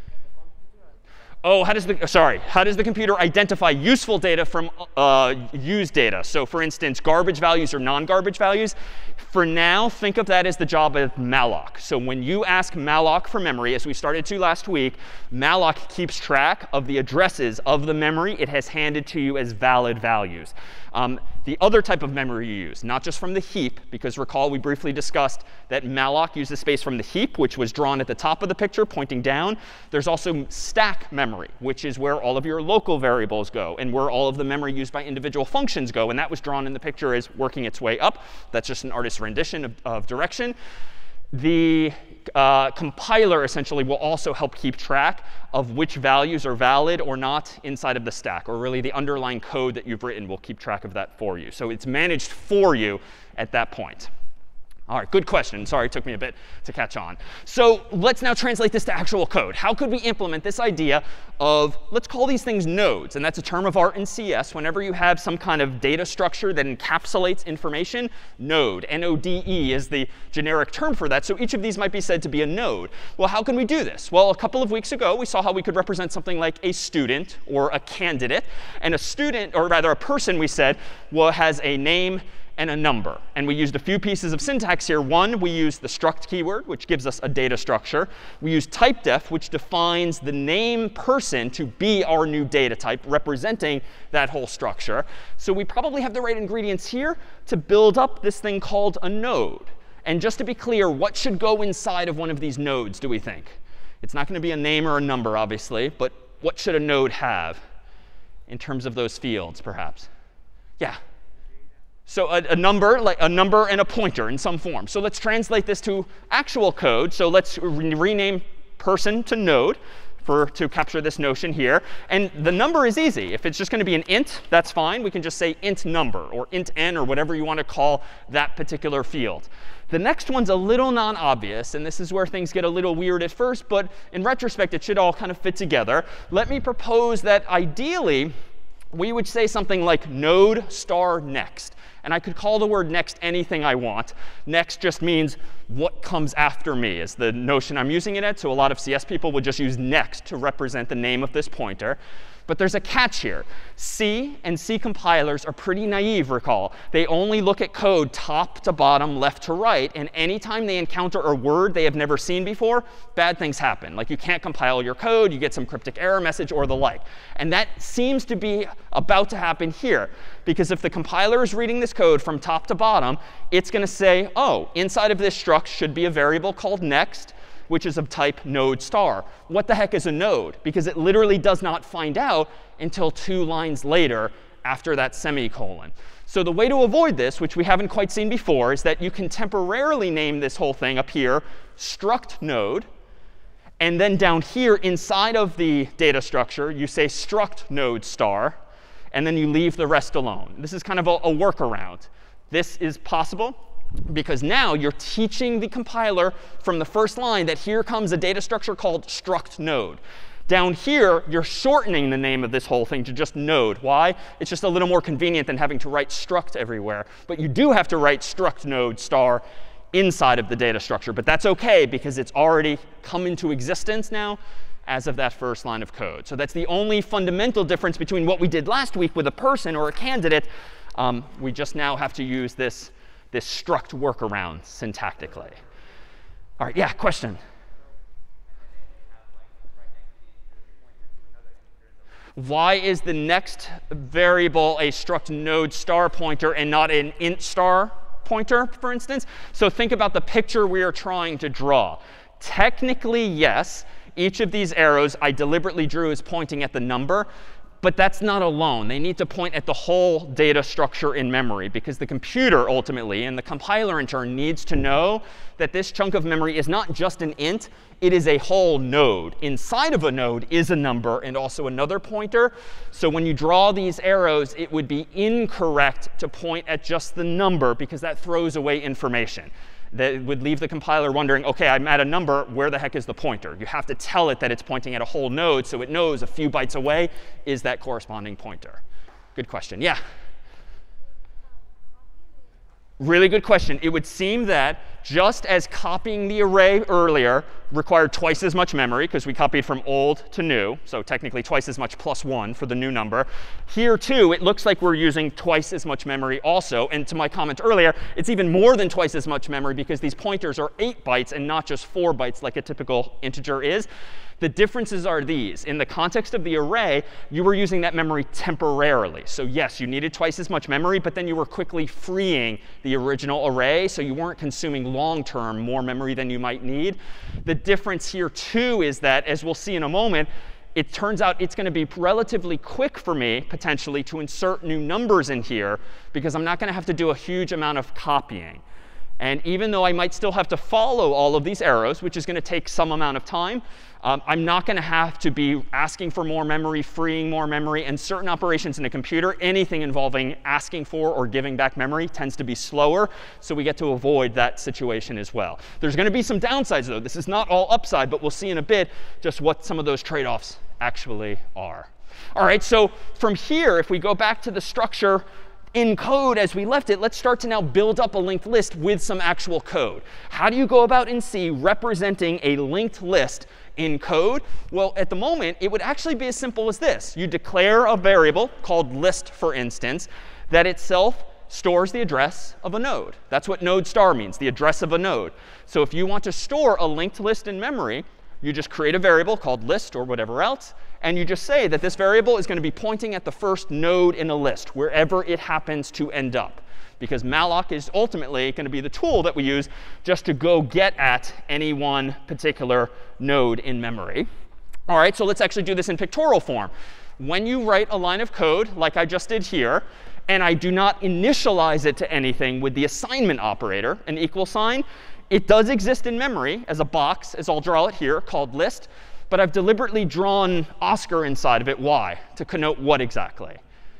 Oh, how does the computer identify useful data from used data? So for instance, garbage values or non-garbage values. For now, think of that as the job of malloc. So when you ask malloc for memory, as we started to last week, malloc keeps track of the addresses of the memory it has handed to you as valid values. The other type of memory you use, not just from the heap, because recall we briefly discussed that malloc uses space from the heap, which was drawn at the top of the picture pointing down. There's also stack memory, which is where all of your local variables go and where all of the memory used by individual functions go. And that was drawn in the picture as working its way up. That's just an artist's rendition of direction. The compiler essentially will also help keep track of which values are valid or not inside of the stack, or really the underlying code that you've written will keep track of that for you. So it's managed for you at that point. All right, good question. Sorry, it took me a bit to catch on. So let's now translate this to actual code. How could we implement this idea of, let's call these things nodes. And that's a term of art in CS. Whenever you have some kind of data structure that encapsulates information, node, N-O-D-E is the generic term for that. So each of these might be said to be a node. Well, how can we do this? Well, a couple of weeks ago, we saw how we could represent something like a student or a candidate. And a student, or rather a person, we said, has a name and a number. And we used a few pieces of syntax here. One, we used the struct keyword, which gives us a data structure. We used typedef, which defines the name person to be our new data type, representing that whole structure. So we probably have the right ingredients here to build up this thing called a node. And just to be clear, what should go inside of one of these nodes, do we think? It's not going to be a name or a number, obviously. But what should a node have in terms of those fields, perhaps? Yeah. So a number and a pointer in some form. So let's translate this to actual code. So let's rename person to node to capture this notion here. And the number is easy. If it's just going to be an int, that's fine. We can just say int number or int n or whatever you want to call that particular field. The next one's a little non-obvious, and this is where things get a little weird at first. But in retrospect, it should all kind of fit together. Let me propose that ideally, we would say something like node star next. And I could call the word next anything I want. Next just means what comes after me is the notion I'm using it at. So a lot of CS people would just use next to represent the name of this pointer. But there's a catch here. C and C compilers are pretty naive, recall. They only look at code top to bottom, left to right. And anytime they encounter a word they have never seen before, bad things happen. Like you can't compile your code, you get some cryptic error message or the like. And that seems to be about to happen here. Because if the compiler is reading this code from top to bottom, it's going to say, oh, inside of this struct should be a variable called next, which is of type node star. What the heck is a node? Because it literally does not find out until 2 lines later after that semicolon. So the way to avoid this, which we haven't quite seen before, is that you can temporarily name this whole thing up here struct node. And then down here inside of the data structure, you say struct node star. And then you leave the rest alone. This is kind of a workaround. This is possible because now you're teaching the compiler from the first line that here comes a data structure called struct node. Down here, you're shortening the name of this whole thing to just node. Why? It's just a little more convenient than having to write struct everywhere. But you do have to write struct node star inside of the data structure. But that's OK, because it's already come into existence now as of that first line of code. So that's the only fundamental difference between what we did last week with a person or a candidate. We just now have to use this struct workaround syntactically. All right, yeah, question? Why is the next variable a struct node star pointer and not an int star pointer, for instance? So think about the picture we are trying to draw. Technically, yes. Each of these arrows I deliberately drew as pointing at the number. But that's not alone. They need to point at the whole data structure in memory, because the computer ultimately, and the compiler in turn, needs to know that this chunk of memory is not just an int. It is a whole node. Inside of a node is a number and also another pointer. So when you draw these arrows, it would be incorrect to point at just the number, because that throws away information. That would leave the compiler wondering, OK, I'm at a number. Where the heck is the pointer? You have to tell it that it's pointing at a whole node, so it knows a few bytes away is that corresponding pointer. Good question. Yeah? Really good question. It would seem that just as copying the array earlier required twice as much memory, because we copied from old to new, so technically twice as much plus 1 for the new number, here too, it looks like we're using twice as much memory also. And to my comment earlier, it's even more than twice as much memory, because these pointers are 8 bytes and not just 4 bytes like a typical integer is. The differences are these. In the context of the array, you were using that memory temporarily. So yes, you needed twice as much memory, but then you were quickly freeing the original array, so you weren't consuming long-term more memory than you might need. The difference here, too, is that, as we'll see in a moment, it turns out it's going to be relatively quick for me, potentially, to insert new numbers in here, because I'm not going to have to do a huge amount of copying. And even though I might still have to follow all of these arrows, which is going to take some amount of time, I'm not going to have to be asking for more memory, freeing more memory. And certain operations in a computer, anything involving asking for or giving back memory, tends to be slower. So we get to avoid that situation as well. There's going to be some downsides, though. This is not all upside, but we'll see in a bit just what some of those trade-offs actually are. All right, so from here, if we go back to the structure in code as we left it, let's start to now build up a linked list with some actual code. How do you go about in C representing a linked list in code? Well, at the moment, it would actually be as simple as this. You declare a variable called list, for instance, that itself stores the address of a node. That's what node star means, the address of a node. So if you want to store a linked list in memory, you just create a variable called list or whatever else, and you just say that this variable is going to be pointing at the first node in a list, wherever it happens to end up. Because malloc is ultimately going to be the tool that we use just to go get at any one particular node in memory. All right, so let's actually do this in pictorial form. When you write a line of code, like I just did here, and I do not initialize it to anything with the assignment operator, an equal sign, it does exist in memory as a box, as I'll draw it here, called list. But I've deliberately drawn Oscar inside of it. Why? To connote what exactly?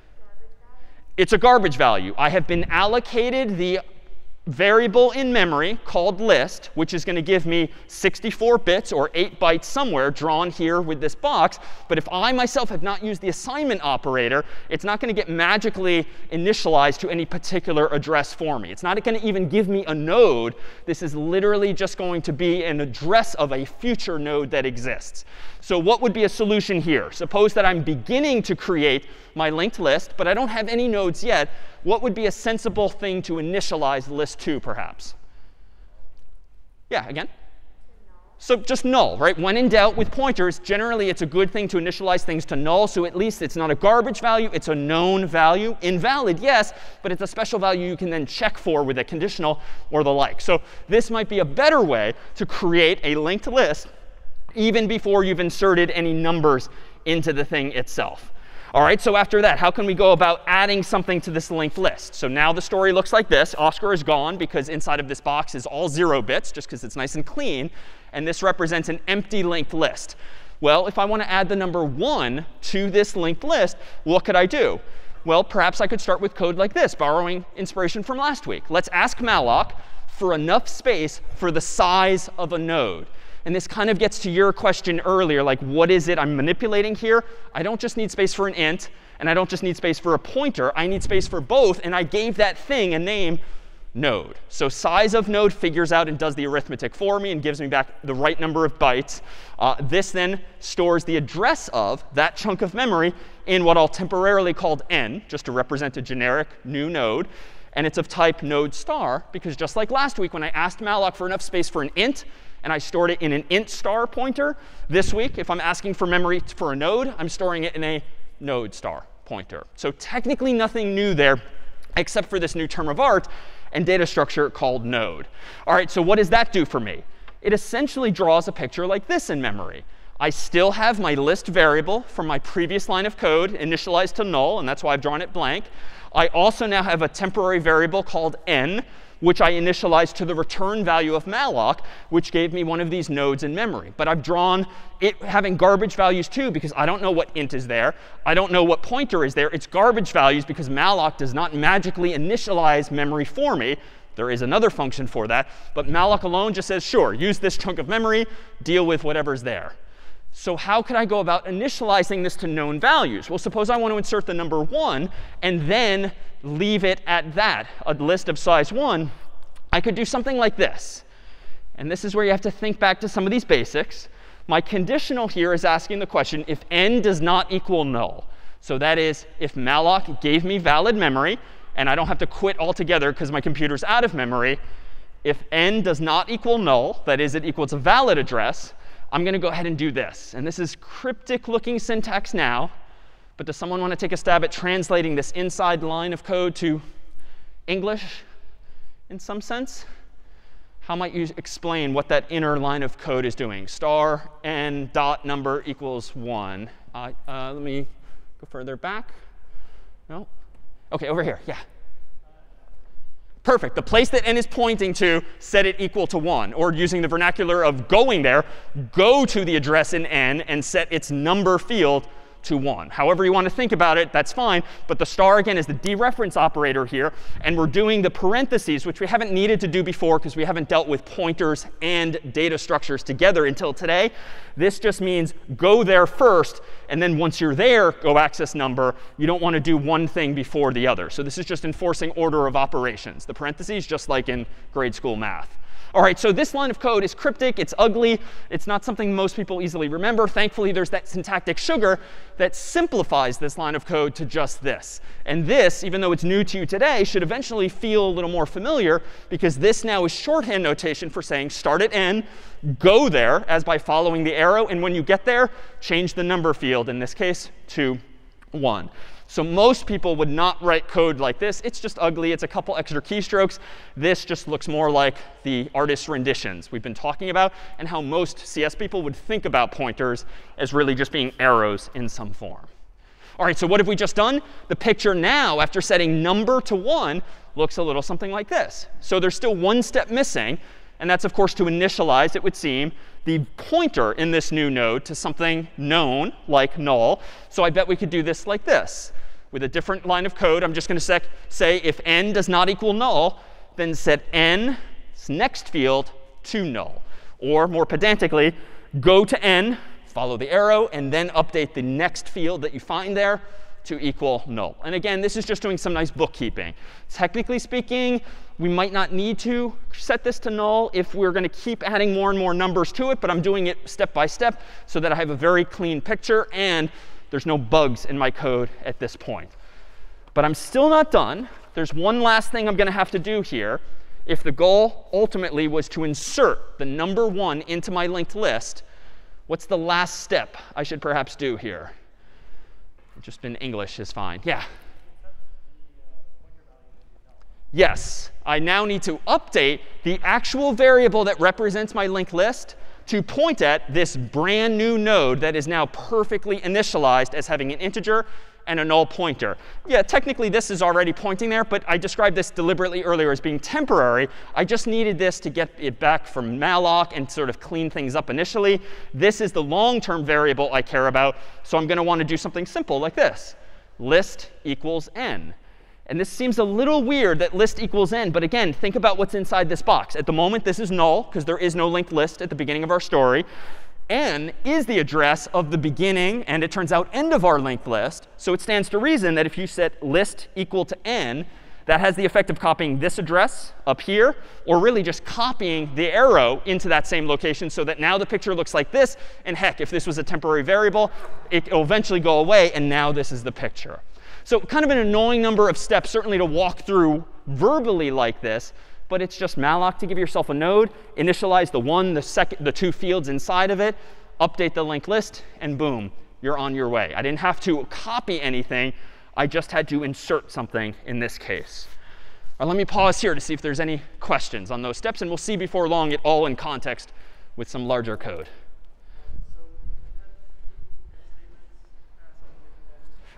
It's a garbage value. I have been allocated the variable in memory called list, which is going to give me 64 bits or 8 bytes somewhere drawn here with this box. But if I myself have not used the assignment operator, it's not going to get magically initialized to any particular address for me. It's not going to even give me a node. This is literally just going to be an address of a future node that exists. So what would be a solution here? Suppose that I'm beginning to create my linked list, but I don't have any nodes yet. What would be a sensible thing to initialize list to, perhaps? Yeah, again? So just null, right? When in doubt with pointers, generally it's a good thing to initialize things to null. So at least it's not a garbage value. It's a known value. Invalid, yes, but it's a special value you can then check for with a conditional or the like. So this might be a better way to create a linked list even before you've inserted any numbers into the thing itself. All right, so after that, how can we go about adding something to this linked list? So now the story looks like this. Oscar is gone because inside of this box is all 0 bits, just because it's nice and clean. And this represents an empty linked list. Well, if I want to add the number 1 to this linked list, what could I do? Well, perhaps I could start with code like this, borrowing inspiration from last week. Let's ask malloc for enough space for the size of a node. And this kind of gets to your question earlier, like what is it I'm manipulating here? I don't just need space for an int, and I don't just need space for a pointer. I need space for both, and I gave that thing a name, node. So size of node figures out and does the arithmetic for me and gives me back the right number of bytes. This then stores the address of that chunk of memory in what I'll temporarily call n, just to represent a generic new node. And it's of type node star, because just like last week when I asked malloc for enough space for an int, and I stored it in an int star pointer, this week, if I'm asking for memory for a node, I'm storing it in a node star pointer. So technically nothing new there, except for this new term of art and data structure called node. All right, so what does that do for me? It essentially draws a picture like this in memory. I still have my list variable from my previous line of code initialized to null, and that's why I've drawn it blank. I also now have a temporary variable called n, which I initialized to the return value of malloc, which gave me one of these nodes in memory. But I've drawn it having garbage values too, because I don't know what int is there. I don't know what pointer is there. It's garbage values because malloc does not magically initialize memory for me. There is another function for that. But malloc alone just says, sure, use this chunk of memory, deal with whatever's there. So how could I go about initializing this to known values? Well, suppose I want to insert the number 1 and then leave it at that, a list of size 1. I could do something like this. And this is where you have to think back to some of these basics. My conditional here is asking the question if n does not equal null. So that is, if malloc gave me valid memory, and I don't have to quit altogether because my computer's out of memory, if n does not equal null, that is, it equals a valid address, I'm going to go ahead and do this. And this is cryptic looking syntax now. But does someone want to take a stab at translating this inside line of code to English in some sense? How might you explain what that inner line of code is doing? Star n dot number equals 1. Let me go further back. No? OK, over here. Yeah. Perfect. The place that n is pointing to, set it equal to 1. Or using the vernacular of going there, go to the address in n and set its number field to 1. However you want to think about it, that's fine. But the star, again, is the dereference operator here. And we're doing the parentheses, which we haven't needed to do before because we haven't dealt with pointers and data structures together until today. This just means go there first. And then once you're there, go access number. You don't want to do one thing before the other. So this is just enforcing order of operations. The parentheses, just like in grade school math. All right, so this line of code is cryptic. It's ugly. It's not something most people easily remember. Thankfully, there's that syntactic sugar that simplifies this line of code to just this. And this, even though it's new to you today, should eventually feel a little more familiar, because this now is shorthand notation for saying start at n, go there as by following the arrow. And when you get there, change the number field, in this case, to 1. So most people would not write code like this. It's just ugly. It's a couple extra keystrokes. This just looks more like the artist's renditions we've been talking about, and how most CS people would think about pointers as really just being arrows in some form. All right, so what have we just done? The picture now, after setting number to 1, looks a little something like this. So there's still one step missing. And that's, of course, to initialize, it would seem, the pointer in this new node to something known, like null. So I bet we could do this like this. With a different line of code, I'm just going to say if n does not equal null, then set n's next field to null. Or more pedantically, go to n, follow the arrow, and then update the next field that you find there to equal null. And again, this is just doing some nice bookkeeping. Technically speaking, we might not need to set this to null if we're going to keep adding more and more numbers to it. But I'm doing it step by step so that I have a very clean picture and there's no bugs in my code at this point. But I'm still not done. There's one last thing I'm going to have to do here. If the goal ultimately was to insert the number 1 into my linked list, what's the last step I should perhaps do here? Just in English is fine. Yeah. Yes, I now need to update the actual variable that represents my linked list to point at this brand new node that is now perfectly initialized as having an integer and a null pointer. Yeah, technically this is already pointing there, but I described this deliberately earlier as being temporary. I just needed this to get it back from malloc and sort of clean things up initially. This is the long-term variable I care about. So I'm going to want to do something simple like this. List equals n. And this seems a little weird that list equals n. But again, think about what's inside this box. At the moment, this is null, because there is no linked list at the beginning of our story. N is the address of the beginning, and it turns out end of our linked list. So it stands to reason that if you set list equal to n, that has the effect of copying this address up here, or really just copying the arrow into that same location so that now the picture looks like this. And heck, if this was a temporary variable, it will eventually go away, and now this is the picture. So kind of an annoying number of steps, certainly to walk through verbally like this. But it's just malloc to give yourself a node, initialize the 1, the 2 fields inside of it, update the linked list, and boom, you're on your way. I didn't have to copy anything. I just had to insert something in this case. All right, let me pause here to see if there's any questions on those steps. And we'll see before long it all in context with some larger code. So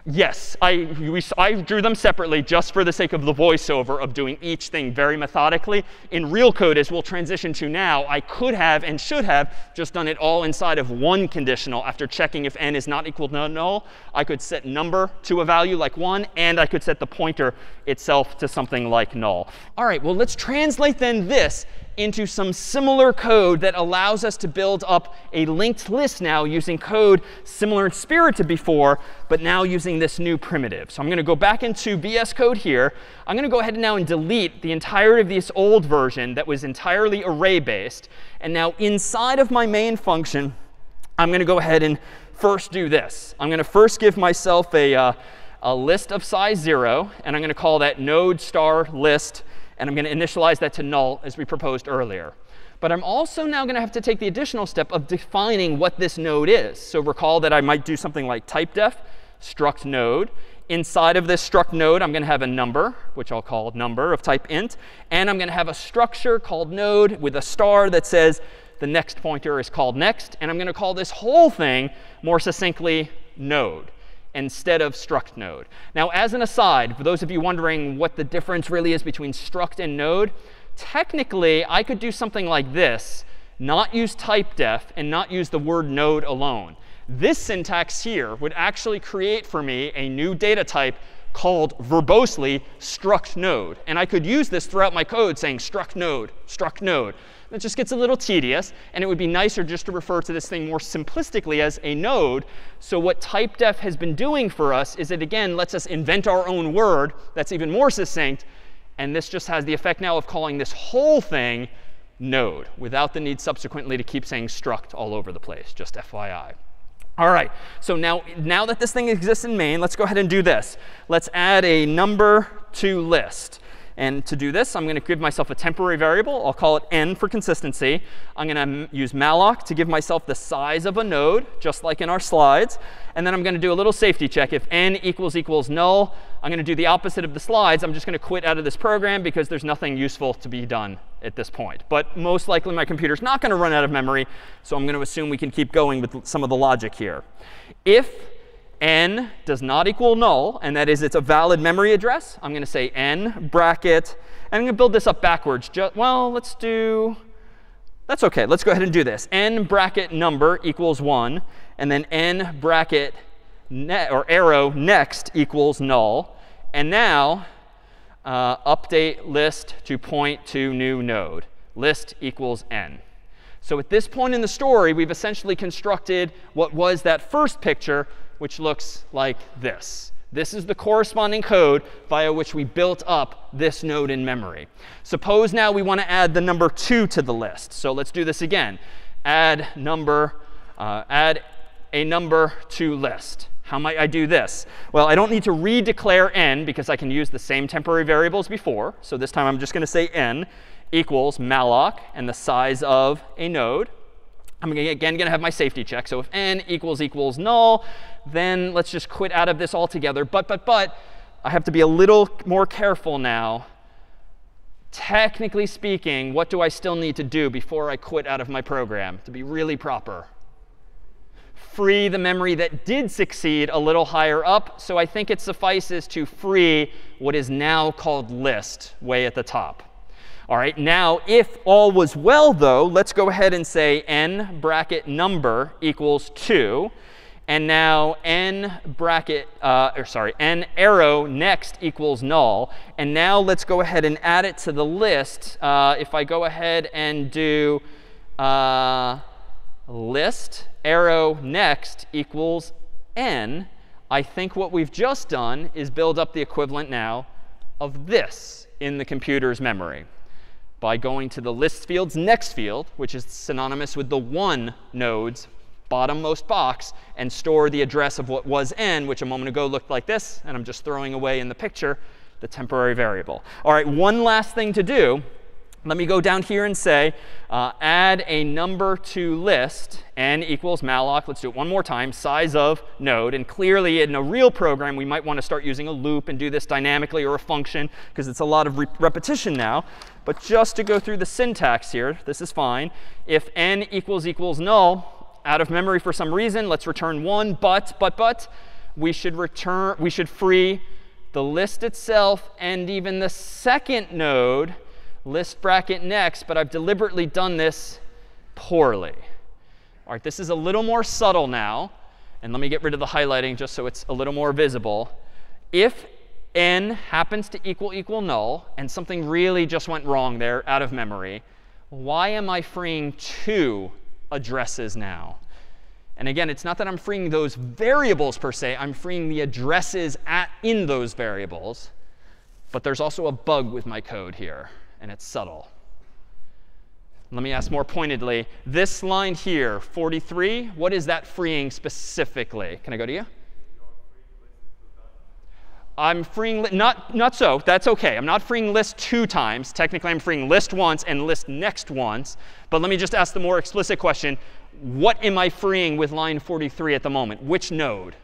Yes, I drew them separately just for the sake of the voiceover of doing each thing very methodically. In real code, as we'll transition to now, I could have and should have just done it all inside of one conditional. After checking if n is not equal to null, I could set number to a value like 1, and I could set the pointer itself to something like null. All right, well, let's translate then this into some similar code that allows us to build up a linked list now using code similar in spirit to before, but now using this new primitive. So I'm going to go back into VS Code here. I'm going to go ahead and now and delete the entirety of this old version that was entirely array-based. And now inside of my main function, I'm going to go ahead and first do this. I'm going to first give myself a list of size 0, and I'm going to call that node star list. And I'm going to initialize that to null as we proposed earlier. But I'm also now going to have to take the additional step of defining what this node is. So recall that I might do something like typedef struct node. Inside of this struct node, I'm going to have a number, which I'll call number of type int. And I'm going to have a structure called node with a star that says the next pointer is called next. And I'm going to call this whole thing more succinctly node instead of struct node. Now, as an aside, for those of you wondering what the difference really is between struct and node, technically, I could do something like this, not use typedef, and not use the word node alone. This syntax here would actually create for me a new data type called verbosely struct node. And I could use this throughout my code saying struct node, struct node. It just gets a little tedious, and it would be nicer just to refer to this thing more simplistically as a node. So what typedef has been doing for us is it, again, lets us invent our own word that's even more succinct. And this just has the effect now of calling this whole thing node without the need subsequently to keep saying struct all over the place, just FYI. All right, so now that this thing exists in main, let's go ahead and do this. Let's add a number to list. And to do this, I'm going to give myself a temporary variable. I'll call it n for consistency. I'm going to use malloc to give myself the size of a node, just like in our slides. And then I'm going to do a little safety check. If n equals null, I'm going to do the opposite of the slides. I'm just going to quit out of this program because there's nothing useful to be done at this point. But most likely, my computer's not going to run out of memory. So I'm going to assume we can keep going with some of the logic here. If n does not equal null, and that is it's a valid memory address, I'm going to say n bracket, and I'm going to build this up backwards. Well, that's OK. Let's go ahead and do this. N bracket number equals 1, and then n bracket arrow next equals null. And now update list to point to new node. List equals n. So at this point in the story, we've essentially constructed what was that first picture, which looks like this. This is the corresponding code via which we built up this node in memory. Suppose now we want to add the number 2 to the list. So let's do this again. Add a number to list. How might I do this? Well, I don't need to redeclare n because I can use the same temporary variables before. So this time I'm just going to say n equals malloc and the size of a node. I'm again going to have my safety check. So if n equals null, then let's just quit out of this altogether. But I have to be a little more careful now. Technically speaking, what do I still need to do before I quit out of my program to be really proper? Free the memory that did succeed a little higher up. So I think it suffices to free what is now called list way at the top. All right, now if all was well, though, let's go ahead and say n bracket number equals 2. And now n arrow next equals null. And now let's go ahead and add it to the list. If I go ahead and do list arrow next equals n, I think what we've just done is build up the equivalent now of this in the computer's memory by going to the list field's next field, which is synonymous with the 1 node's bottommost box, and store the address of what was n, which a moment ago looked like this. And I'm just throwing away in the picture the temporary variable. All right, one last thing to do. Let me go down here and say add a number to list, n equals malloc. Let's do it one more time, size of node. And clearly, in a real program, we might want to start using a loop and do this dynamically or a function, because it's a lot of repetition now. But just to go through the syntax here, this is fine. If n equals null, out of memory for some reason, let's return 1. But we should free the list itself and even the second node, list bracket next, but I've deliberately done this poorly. All right, this is a little more subtle now. And let me get rid of the highlighting just so it's a little more visible. If n happens to equal null, and something really just went wrong there out of memory, why am I freeing 2 addresses now? And again, it's not that I'm freeing those variables per se. I'm freeing the addresses in those variables. But there's also a bug with my code here, and it's subtle. Let me ask more pointedly. This line here, 43, what is that freeing specifically? Can I go to you? I'm freeing, not so. That's OK. I'm not freeing list 2 times. Technically, I'm freeing list once and list next once. But let me just ask the more explicit question. What am I freeing with line 43 at the moment? Which node?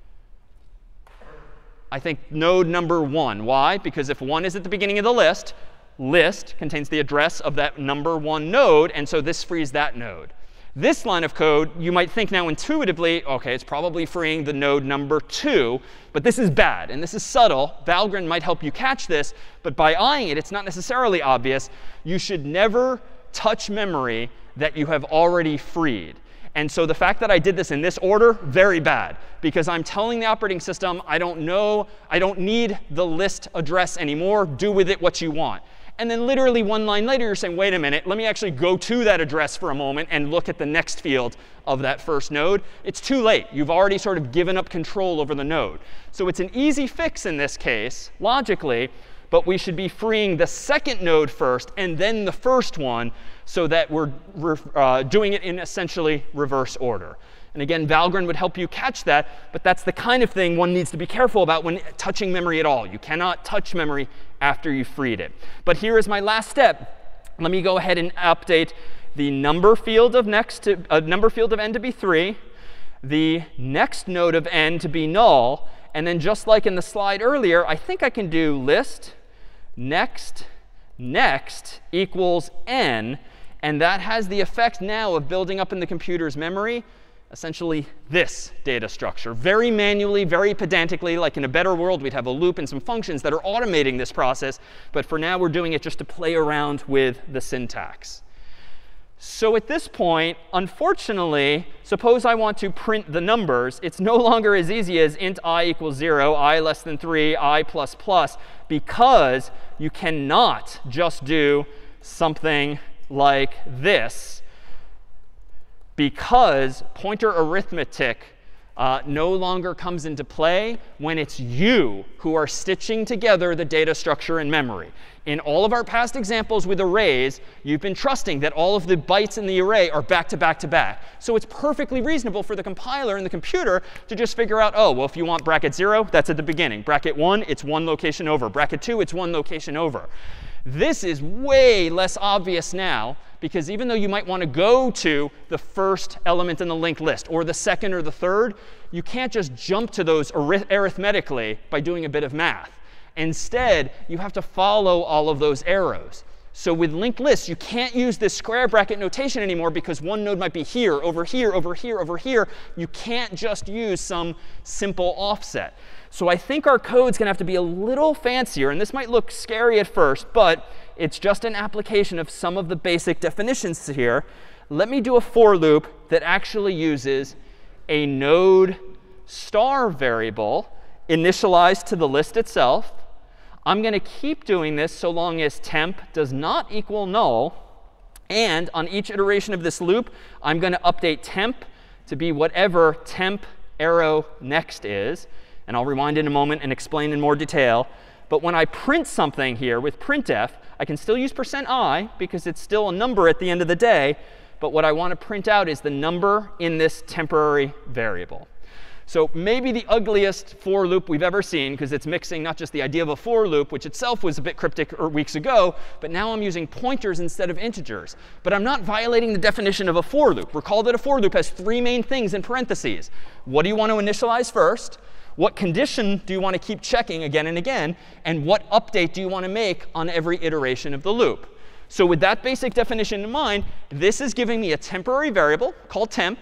I think node number 1. Why? Because if 1 is at the beginning of the list contains the address of that number 1 node. And so this frees that node. This line of code, you might think now intuitively, OK, it's probably freeing the node number 2. But this is bad. And this is subtle. Valgrind might help you catch this. But by eyeing it, it's not necessarily obvious. You should never touch memory that you have already freed. And so the fact that I did this in this order, very bad. Because I'm telling the operating system, I don't need the list address anymore. Do with it what you want. And then literally 1 line later, you're saying, wait a minute, let me actually go to that address for a moment and look at the next field of that first node. It's too late. You've already sort of given up control over the node. So it's an easy fix in this case, logically. But we should be freeing the second node first and then the first one so that we're doing it in essentially reverse order. And again, Valgrind would help you catch that. But that's the kind of thing one needs to be careful about when touching memory at all. You cannot touch memory after you've freed it. But here is my last step. Let me go ahead and update the number field of n to be 3, the next node of n to be null. And then just like in the slide earlier, I think I can do list next equals n. And that has the effect now of building up in the computer's memory essentially this data structure. Very manually, very pedantically, like in a better world, we'd have a loop and some functions that are automating this process. But for now, we're doing it just to play around with the syntax. So at this point, unfortunately, suppose I want to print the numbers. It's no longer as easy as int I equals 0, I less than 3, I plus plus, because you cannot just do something like this. Because pointer arithmetic no longer comes into play when it's you who are stitching together the data structure in memory. In all of our past examples with arrays, you've been trusting that all of the bytes in the array are back to back to back. So it's perfectly reasonable for the compiler and the computer to just figure out, oh, well, if you want bracket 0, that's at the beginning. Bracket 1, it's 1 location over. Bracket 2, it's 1 location over. This is way less obvious now, because even though you might want to go to the first element in the linked list or the second or the third, you can't just jump to those arithmetically by doing a bit of math. Instead, you have to follow all of those arrows. So with linked lists, you can't use this square bracket notation anymore because one node might be here, over here, over here, over here. You can't just use some simple offset. So I think our code's going to have to be a little fancier. And this might look scary at first, but it's just an application of some of the basic definitions here. Let me do a for loop that actually uses a node star variable initialized to the list itself. I'm going to keep doing this so long as temp does not equal null. And on each iteration of this loop, I'm going to update temp to be whatever temp arrow next is. And I'll rewind in a moment and explain in more detail. But when I print something here with printf, I can still use %i because it's still a number at the end of the day. But what I want to print out is the number in this temporary variable. So maybe the ugliest for loop we've ever seen, because it's mixing not just the idea of a for loop, which itself was a bit cryptic weeks ago, but now I'm using pointers instead of integers. But I'm not violating the definition of a for loop. Recall that a for loop has 3 main things in parentheses. What do you want to initialize first? What condition do you want to keep checking again and again? And what update do you want to make on every iteration of the loop? So with that basic definition in mind, this is giving me a temporary variable called temp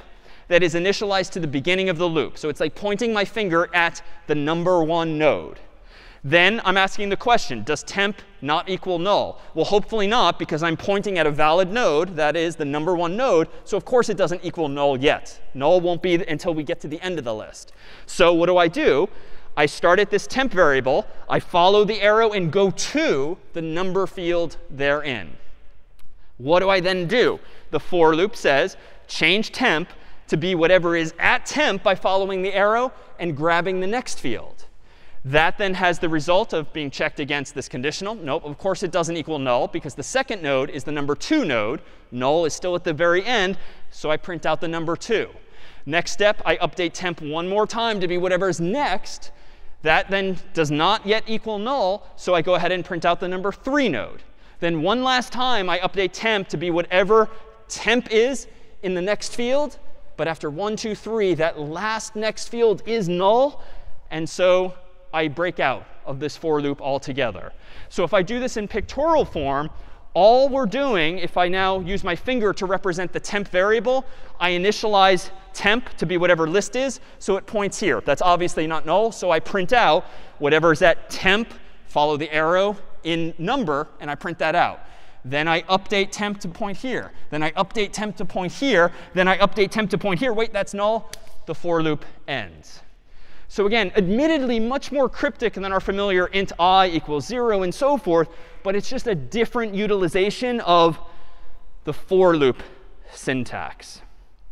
that is initialized to the beginning of the loop. So it's like pointing my finger at the number 1 node. Then I'm asking the question, does temp not equal null? Well, hopefully not, because I'm pointing at a valid node, that is the number 1 node. So of course it doesn't equal null yet. Null won't be until we get to the end of the list. So what do? I start at this temp variable. I follow the arrow and go to the number field therein. What do I then do? The for loop says, change temp to be whatever is at temp by following the arrow and grabbing the next field. That then has the result of being checked against this conditional. Nope, of course it doesn't equal null, because the second node is the number 2 node. Null is still at the very end, so I print out the number 2. Next step, I update temp one more time to be whatever is next. That then does not yet equal null, so I go ahead and print out the number 3 node. Then one last time, I update temp to be whatever temp is in the next field. But after 1, 2, 3, that last next field is null. And so I break out of this for loop altogether. So if I do this in pictorial form, all we're doing, if I now use my finger to represent the temp variable, I initialize temp to be whatever list is, so it points here. That's obviously not null, so I print out whatever's at temp, follow the arrow in number, and I print that out. Then I update temp to point here. Then I update temp to point here. Then I update temp to point here. Wait, that's null. The for loop ends. So again, admittedly much more cryptic than our familiar int I equals 0 and so forth, but it's just a different utilization of the for loop syntax.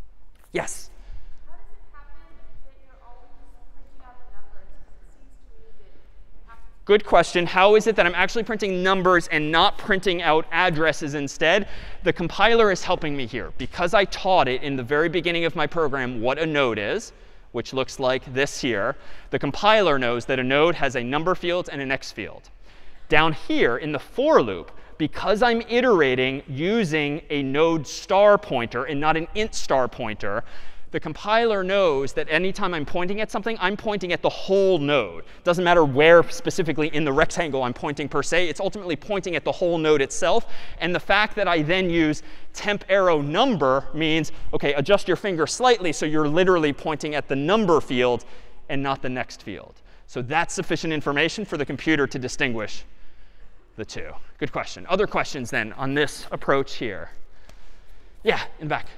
Yes? How does it happen that you're always printing out the numbers? It seems to me that you have to. Good question. How is it that I'm actually printing numbers and not printing out addresses instead? The compiler is helping me here. Because I taught it in the very beginning of my program what a node is, which looks like this here, the compiler knows that a node has a number field and an x field. Down here in the for loop, because I'm iterating using a node star pointer and not an int star pointer, the compiler knows that anytime I'm pointing at something, I'm pointing at the whole node. Doesn't matter where specifically in the rectangle I'm pointing per se. It's ultimately pointing at the whole node itself. And the fact that I then use temp arrow number means, OK, adjust your finger slightly so you're literally pointing at the number field and not the next field. So that's sufficient information for the computer to distinguish the two. Good question. Other questions then on this approach here? Yeah, in back.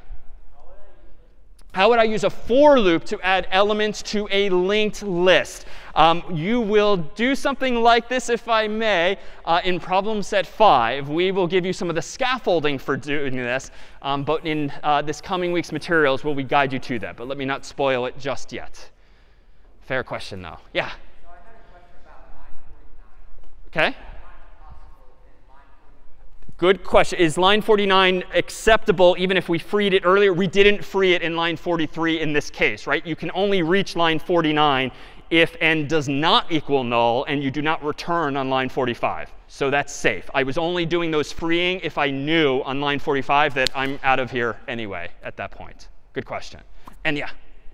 How would I use a for loop to add elements to a linked list? You will do something like this, if I may, in problem set 5. We will give you some of the scaffolding for doing this. But in this coming week's materials, will we guide you to that? But let me not spoil it just yet. Fair question, though. Yeah? So I had a question about line 49. OK. Good question. Is line 49 acceptable even if we freed it earlier? We didn't free it in line 43 in this case, right? You can only reach line 49 if n does not equal null and you do not return on line 45. So that's safe. I was only doing those freeing if I knew on line 45 that I'm out of here anyway at that point. Good question. And yeah.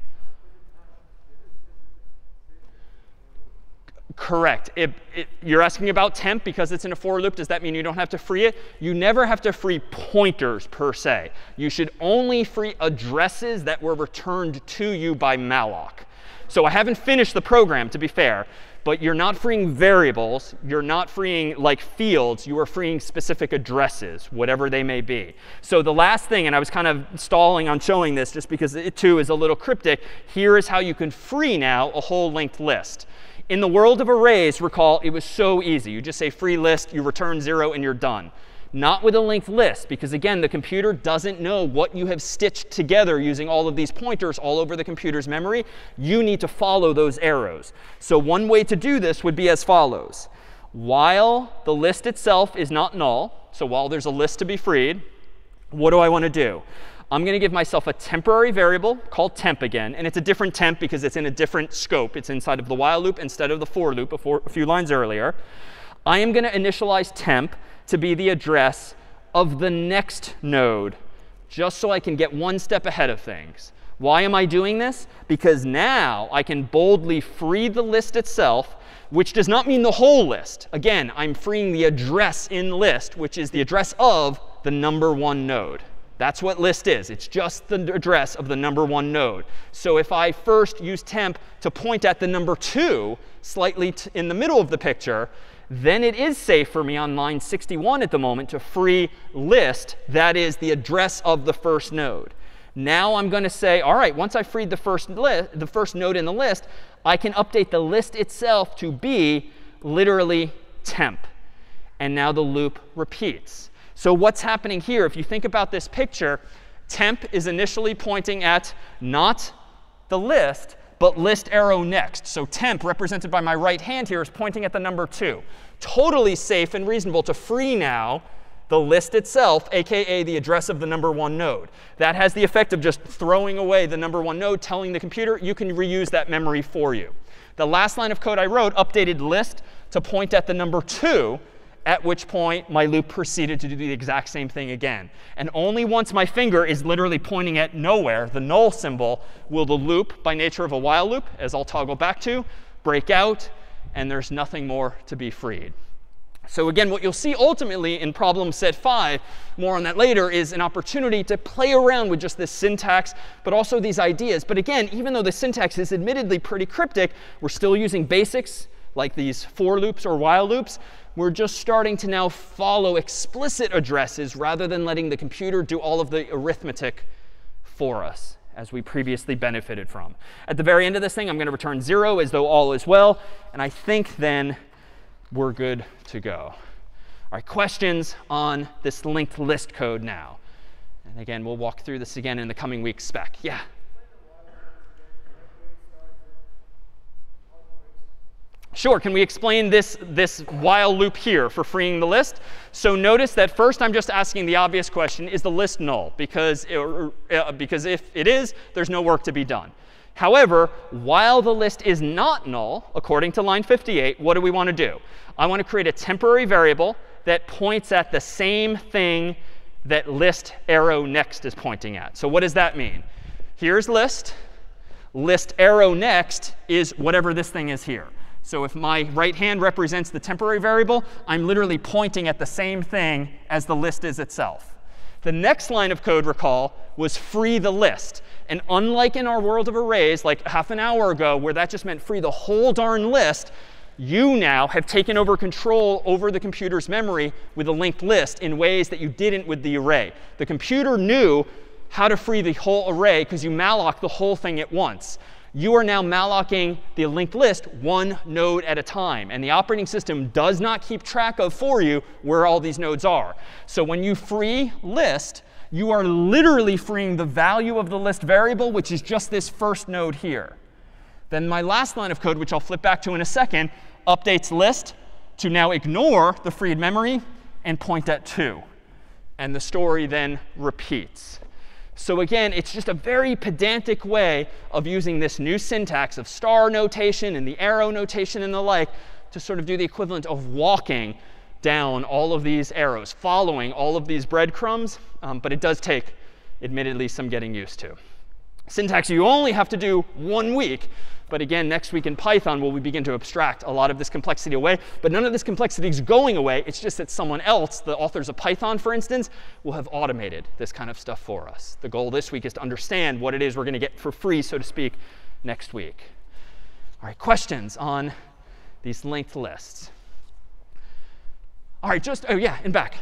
Correct. You're asking about temp because it's in a for loop. Does that mean you don't have to free it? You never have to free pointers per se. You should only free addresses that were returned to you by malloc. So I haven't finished the program, to be fair. But you're not freeing variables. You're not freeing like fields. You are freeing specific addresses, whatever they may be. So the last thing, and I was kind of stalling on showing this just because it too is a little cryptic. Here is how you can free now a whole linked list. In the world of arrays, recall, it was so easy. You just say free list, you return 0, and you're done. Not with a linked list, because again, the computer doesn't know what you have stitched together using all of these pointers all over the computer's memory. You need to follow those arrows. So one way to do this would be as follows. While the list itself is not null, so while there's a list to be freed, what do I want to do? I'm going to give myself a temporary variable called temp again. And it's a different temp because it's in a different scope. It's inside of the while loop instead of the for loop a few lines earlier. I am going to initialize temp to be the address of the next node, just so I can get one step ahead of things. Why am I doing this? Because now I can boldly free the list itself, which does not mean the whole list. Again, I'm freeing the address in list, which is the address of the number 1 node. That's what list is. It's just the address of the number 1 node. So if I first use temp to point at the number 2, slightly in the middle of the picture, then it is safe for me on line 61 at the moment to free list. That is the address of the first node. Now I'm going to say, all right, once I've freed the first node in the list, I can update the list itself to be literally temp. And now the loop repeats. So what's happening here, if you think about this picture, temp is initially pointing at not the list, but list arrow next. So temp, represented by my right hand here, is pointing at the number 2. Totally safe and reasonable to free now the list itself, aka the address of the number 1 node. That has the effect of just throwing away the number 1 node, telling the computer you can reuse that memory for you. The last line of code I wrote updated list to point at the number 2, at which point my loop proceeded to do the exact same thing again. And only once my finger is literally pointing at nowhere, the null symbol, will the loop, by nature of a while loop, as I'll toggle back to, break out, and there's nothing more to be freed. So again, what you'll see ultimately in problem set 5, more on that later, is an opportunity to play around with just this syntax, but also these ideas. But again, even though the syntax is admittedly pretty cryptic, we're still using basics like these for loops or while loops. We're just starting to now follow explicit addresses rather than letting the computer do all of the arithmetic for us, as we previously benefited from. At the very end of this thing, I'm going to return 0 as though all is well. And I think then we're good to go. All right, questions on this linked list code now? And again, we'll walk through this again in the coming week's spec. Yeah? Sure. Can we explain this while loop here for freeing the list? So notice that first I'm just asking the obvious question, is the list null? Because if it is, there's no work to be done. However, while the list is not null, according to line 58, what do we want to do? I want to create a temporary variable that points at the same thing that list arrow next is pointing at. So what does that mean? Here's list. List arrow next is whatever this thing is here. So if my right hand represents the temporary variable, I'm literally pointing at the same thing as the list is itself. The next line of code, recall, was free the list. And unlike in our world of arrays, like half an hour ago, where that just meant free the whole darn list, you now have taken over control over the computer's memory with a linked list in ways that you didn't with the array. The computer knew how to free the whole array because you malloc the whole thing at once. You are now mallocing the linked list 1 node at a time. And the operating system does not keep track of for you where all these nodes are. So when you free list, you are literally freeing the value of the list variable, which is just this first node here. Then my last line of code, which I'll flip back to in a second, updates list to now ignore the freed memory and point at 2. And the story then repeats. So again, it's just a very pedantic way of using this new syntax of star notation and the arrow notation and the like to sort of do the equivalent of walking down all of these arrows, following all of these breadcrumbs. But it does take, admittedly, some getting used to. Syntax you only have to do 1 week. But again, next week in Python, will we begin to abstract a lot of this complexity away. But none of this complexity is going away. It's just that someone else, the authors of Python, for instance, will have automated this kind of stuff for us. The goal this week is to understand what it is we're going to get for free, so to speak, next week. All right, questions on these linked lists? All right, just, oh yeah, in back.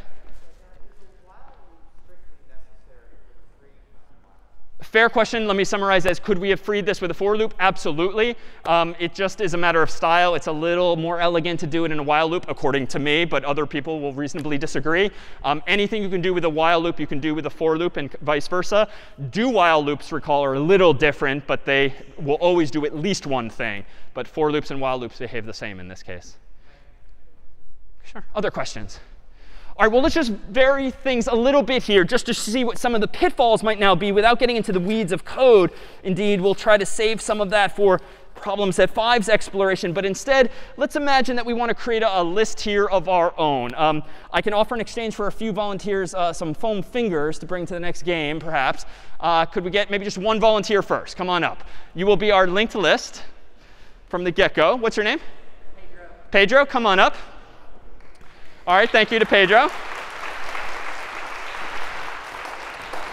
Fair question. Let me summarize as, could we have freed this with a for loop? Absolutely. It just is a matter of style. It's a little more elegant to do it in a while loop, according to me, but other people will reasonably disagree. Anything you can do with a while loop, you can do with a for loop, and vice versa. Do while loops, recall, are a little different, but they will always do at least one thing. But for loops and while loops behave the same in this case. Sure. Other questions? All right, well, let's just vary things a little bit here just to see what some of the pitfalls might now be without getting into the weeds of code. Indeed, we'll try to save some of that for problem set 5's exploration. But instead, let's imagine that we want to create a list here of our own. I can offer in exchange for a few volunteers some foam fingers to bring to the next game, perhaps. Could we get maybe just one volunteer first? Come on up. You will be our linked list from the get-go. What's your name? Pedro. Pedro, come on up. All right, thank you to Pedro. All right,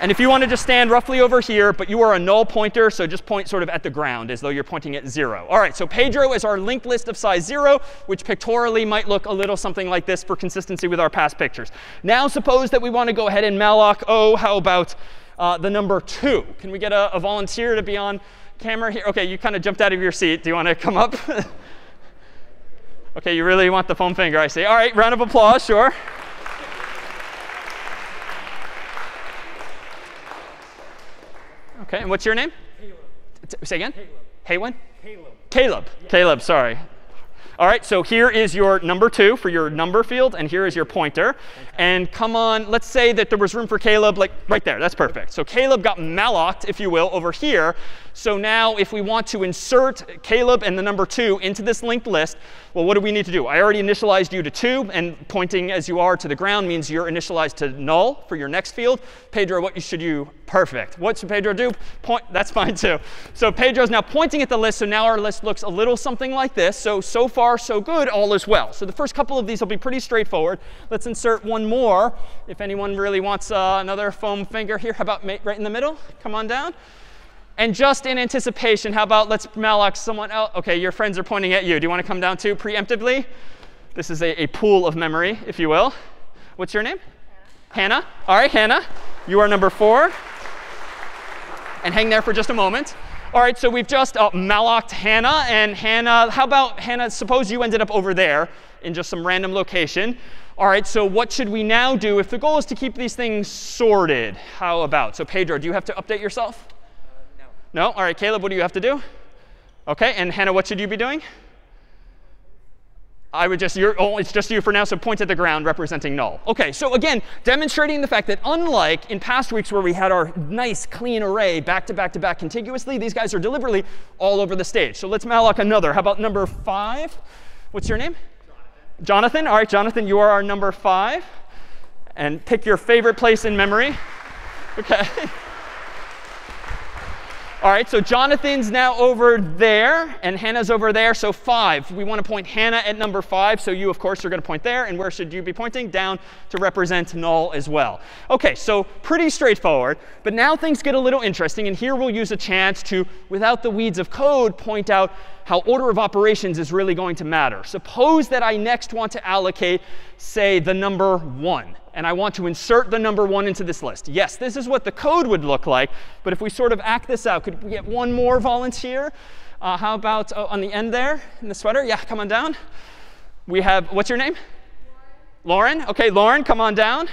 And if you want to just stand roughly over here, but you are a null pointer, so just point sort of at the ground as though you're pointing at 0. All right, so Pedro is our linked list of size 0, which pictorially might look a little something like this for consistency with our past pictures. Now suppose that we want to go ahead and malloc, how about the number 2? Can we get a volunteer to be on camera here? OK, you kind of jumped out of your seat. Do you want to come up? OK, you really want the foam finger, I see. All right, round of applause, sure. OK, and what's your name? Caleb. Say again? Caleb. Haywen? Caleb. Caleb. Yeah. Caleb, sorry. All right, so here is your number 2 for your number field, and here is your pointer. And come on, let's say that there was room for Caleb, like right there. That's perfect. So Caleb got malloced, if you will, over here. So now if we want to insert Caleb and the number 2 into this linked list, well, what do we need to do? I already initialized you to 2, and pointing as you are to the ground means you're initialized to null for your next field. Pedro, what should you? Perfect. What should Pedro do? Point. That's fine, too. So Pedro's now pointing at the list. So now our list looks a little something like this. So far, so good. All is well. So the first couple of these will be pretty straightforward. Let's insert one more. If anyone really wants another foam finger here, how about right in the middle? Come on down. And just in anticipation, how about let's malloc someone else? OK, your friends are pointing at you. Do you want to come down too preemptively? This is a pool of memory, if you will. What's your name? Hannah. All right, Hannah. You are number 4. And hang there for just a moment. All right, so we've just malloced Hannah. And Hannah, how about Hannah, suppose you ended up over there in just some random location. All right, so what should we now do if the goal is to keep these things sorted? How about? So Pedro, do you have to update yourself? No. No? All right, Caleb, what do you have to do? OK, and Hannah, what should you be doing? I would just, it's just you for now, so point at the ground representing null. OK, so again, demonstrating the fact that unlike in past weeks where we had our nice, clean array back to back to back contiguously, these guys are deliberately all over the stage. So let's malloc another. How about number 5? What's your name? Jonathan. Jonathan. All right, Jonathan, you are our number 5. And pick your favorite place in memory. OK. All right, so Jonathan's now over there, and Hannah's over there. So 5. We want to point Hannah at number 5. So you, of course, are going to point there. And where should you be pointing? Down to represent null as well. OK, so pretty straightforward. But now things get a little interesting. And here we'll use a chance to, without the weeds of code, point out how order of operations is really going to matter. Suppose that I next want to allocate, say, the number 1. And I want to insert the number 1 into this list. Yes, this is what the code would look like. But if we sort of act this out, could we get one more volunteer? How about on the end there in the sweater? Yeah, come on down. We have, what's your name? Lauren. Lauren? OK, Lauren, come on down.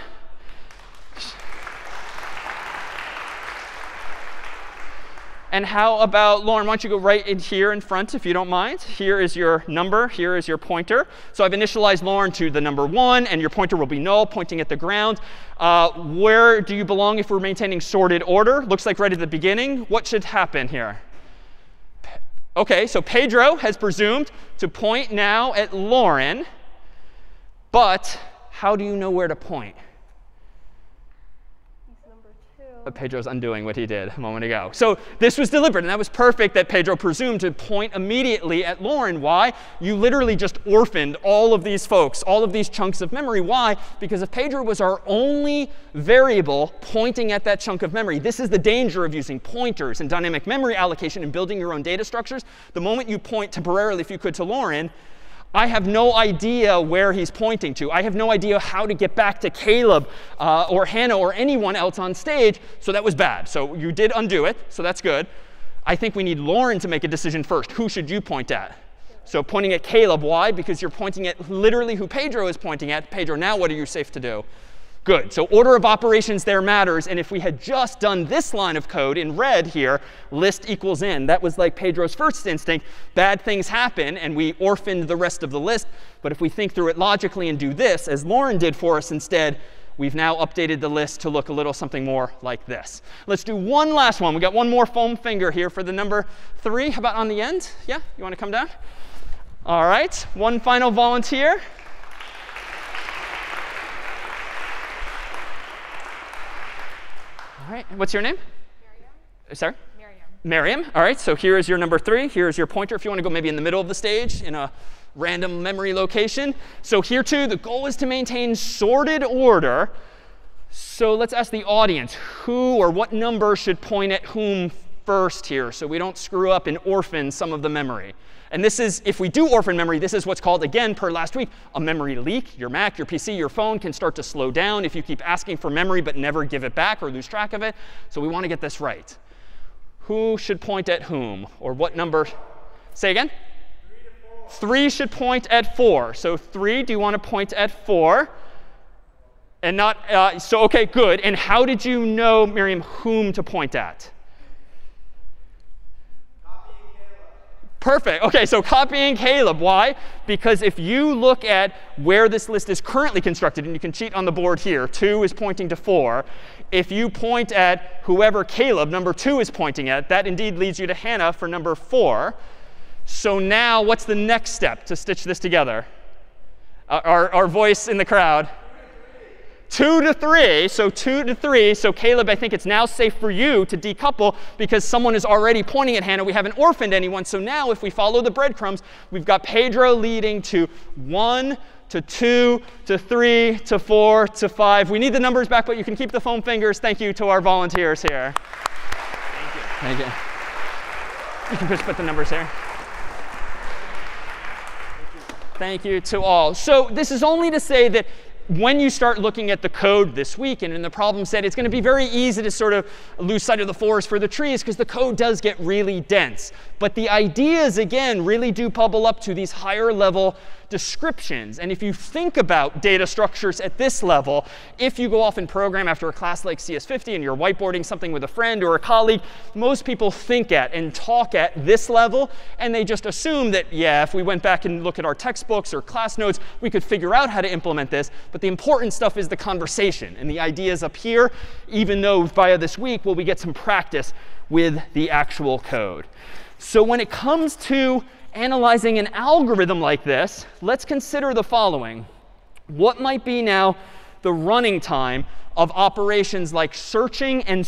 And how about, Lauren, why don't you go right in here in front, if you don't mind. Here is your number. Here is your pointer. So I've initialized Lauren to the number 1. And your pointer will be null, pointing at the ground. Where do you belong if we're maintaining sorted order? Looks like right at the beginning. What should happen here? OK, so Pedro has presumed to point now at Lauren. But how do you know where to point? Pedro's undoing what he did a moment ago. So this was deliberate. And that was perfect that Pedro presumed to point immediately at Lauren. Why? You literally just orphaned all of these folks, all of these chunks of memory. Why? Because if Pedro was our only variable pointing at that chunk of memory, this is the danger of using pointers and dynamic memory allocation and building your own data structures. The moment you point temporarily, if you could, to Lauren, I have no idea where he's pointing to. I have no idea how to get back to Caleb or Hannah or anyone else on stage. So that was bad. So you did undo it. So that's good. I think we need Lauren to make a decision first. Who should you point at? So pointing at Caleb. Why? Because you're pointing at literally who Pedro is pointing at. Pedro, now what are you safe to do? Good. So order of operations there matters. And if we had just done this line of code in red here, list equals in, that was like Pedro's first instinct. Bad things happen, and we orphaned the rest of the list. But if we think through it logically and do this, as Lauren did for us instead, we've now updated the list to look a little something more like this. Let's do one last one. We got one more foam finger here for the number 3. How about on the end? Yeah? You want to come down? All right. One final volunteer. All right. What's your name? Miriam. Sorry? Miriam. Miriam. All right. So here is your number 3. Here is your pointer if you want to go maybe in the middle of the stage in a random memory location. So here, too, the goal is to maintain sorted order. So let's ask the audience, who or what number should point at whom first here so we don't screw up and orphan some of the memory. And this is, if we do orphan memory, this is what's called, again, per last week, a memory leak. Your Mac, your PC, your phone can start to slow down if you keep asking for memory but never give it back or lose track of it. So we want to get this right. Who should point at whom? Or what number? Say again? 3 to 4. 3 should point at 4. So 3, do you want to point at 4? And not, so OK, good. And how did you know, Miriam, whom to point at? Copying Caleb. Perfect. OK, so copying Caleb. Why? Because if you look at where this list is currently constructed, and you can cheat on the board here, 2 is pointing to 4. If you point at whoever Caleb, number 2, is pointing at, that indeed leads you to Hannah for number 4. So now what's the next step to stitch this together? Our voice in the crowd. 2 to 3, so 2 to 3. So Caleb, I think it's now safe for you to decouple because someone is already pointing at Hannah. We haven't orphaned anyone. So now if we follow the breadcrumbs, we've got Pedro leading to 1, to 2, to 3, to 4, to 5. We need the numbers back, but you can keep the foam fingers. Thank you to our volunteers here. Thank you. Thank you. You can just put the numbers here. Thank you to all. So this is only to say that when you start looking at the code this week and in the problem set, it's going to be very easy to sort of lose sight of the forest for the trees because the code does get really dense. But the ideas, again, really do bubble up to these higher level descriptions. And if you think about data structures at this level, if you go off and program after a class like CS50 and you're whiteboarding something with a friend or a colleague, most people think at and talk at this level. And they just assume that, yeah, if we went back and look at our textbooks or class notes, we could figure out how to implement this. But the important stuff is the conversation and the ideas up here, even though via this week, will we get some practice with the actual code. So when it comes to analyzing an algorithm like this, let's consider the following. What might be now the running time of operations like searching and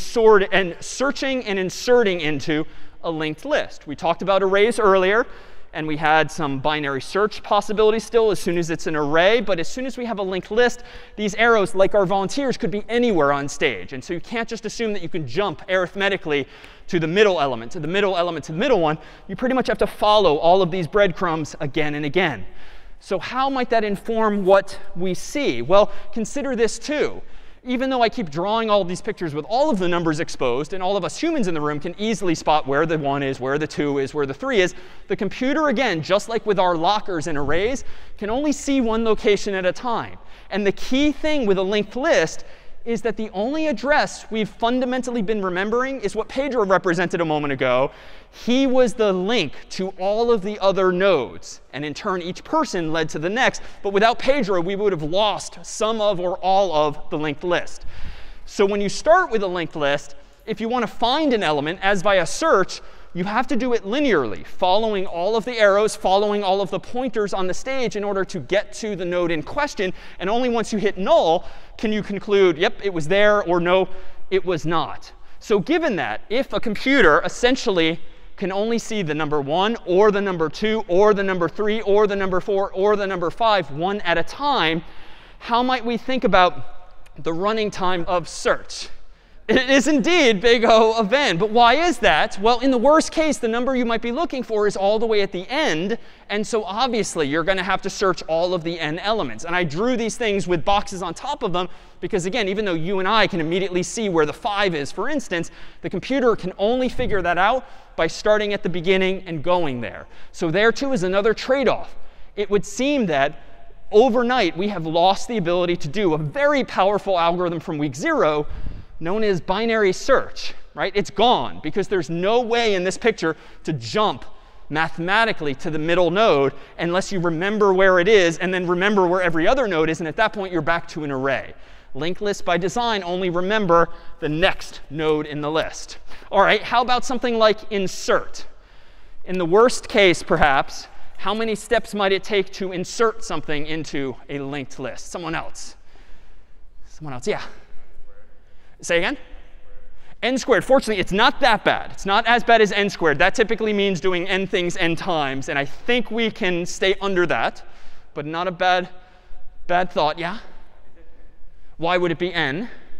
inserting into a linked list? We talked about arrays earlier, and we had some binary search possibilities still as soon as it's an array. But as soon as we have a linked list, these arrows, like our volunteers, could be anywhere on stage. And so you can't just assume that you can jump arithmetically to the middle element, to the middle element, to the middle one. You pretty much have to follow all of these breadcrumbs again and again. So how might that inform what we see? Well, consider this too. Even though I keep drawing all of these pictures with all of the numbers exposed, and all of us humans in the room can easily spot where the 1 is, where the 2 is, where the 3 is, the computer, again, just like with our lockers and arrays, can only see one location at a time. And the key thing with a linked list is that the only address we've fundamentally been remembering is what Pedro represented a moment ago. He was the link to all of the other nodes. And in turn, each person led to the next. But without Pedro, we would have lost some of or all of the linked list. So when you start with a linked list, if you want to find an element, as via search, you have to do it linearly, following all of the arrows, following all of the pointers on the stage in order to get to the node in question. And only once you hit null can you conclude, yep, it was there, or no, it was not. So given that, if a computer essentially can only see the number 1 or the number 2 or the number 3 or the number 4 or the number 5, one at a time, how might we think about the running time of search? It is indeed big O of n. But why is that? Well, in the worst case, the number you might be looking for is all the way at the end. And so obviously, you're going to have to search all of the n elements. And I drew these things with boxes on top of them because, again, even though you and I can immediately see where the 5 is, for instance, the computer can only figure that out by starting at the beginning and going there. So there, too, is another trade-off. It would seem that overnight, we have lost the ability to do a very powerful algorithm from week 0 known as binary search, right? It's gone because there's no way in this picture to jump mathematically to the middle node unless you remember where it is and then remember where every other node is. And at that point, you're back to an array. Linked lists by design only remember the next node in the list. All right, how about something like insert? In the worst case, perhaps, how many steps might it take to insert something into a linked list? Someone else? Someone else? Yeah. Say again? N squared. Fortunately, it's not that bad. It's not as bad as n squared. That typically means doing n things n times. And I think we can stay under that. But not a bad thought. Yeah? Why would it be n?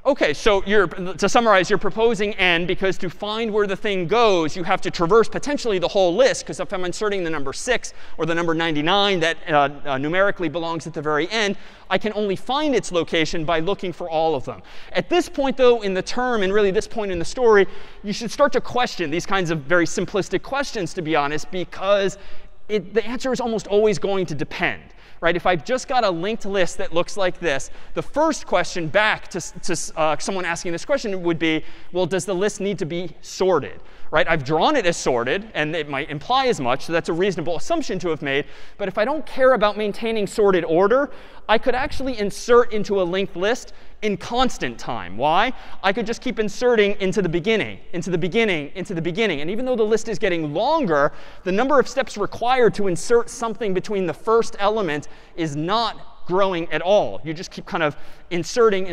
OK, so to summarize, you're proposing n because to find where the thing goes, you have to traverse potentially the whole list. Because if I'm inserting the number 6 or the number 99 that numerically belongs at the very end, I can only find its location by looking for all of them. At this point, though, in the term, and really this point in the story, you should start to question these kinds of very simplistic questions, to be honest, because the answer is almost always going to depend. Right? If I've just got a linked list that looks like this, the first question back to someone asking this question would be, well, does the list need to be sorted? Right? I've drawn it as sorted, and it might imply as much, so that's a reasonable assumption to have made. But if I don't care about maintaining sorted order, I could actually insert into a linked list in constant time. Why? I could just keep inserting into the beginning, into the beginning, into the beginning. And even though the list is getting longer, the number of steps required to insert something between the first element is not growing at all. You just keep kind of inserting.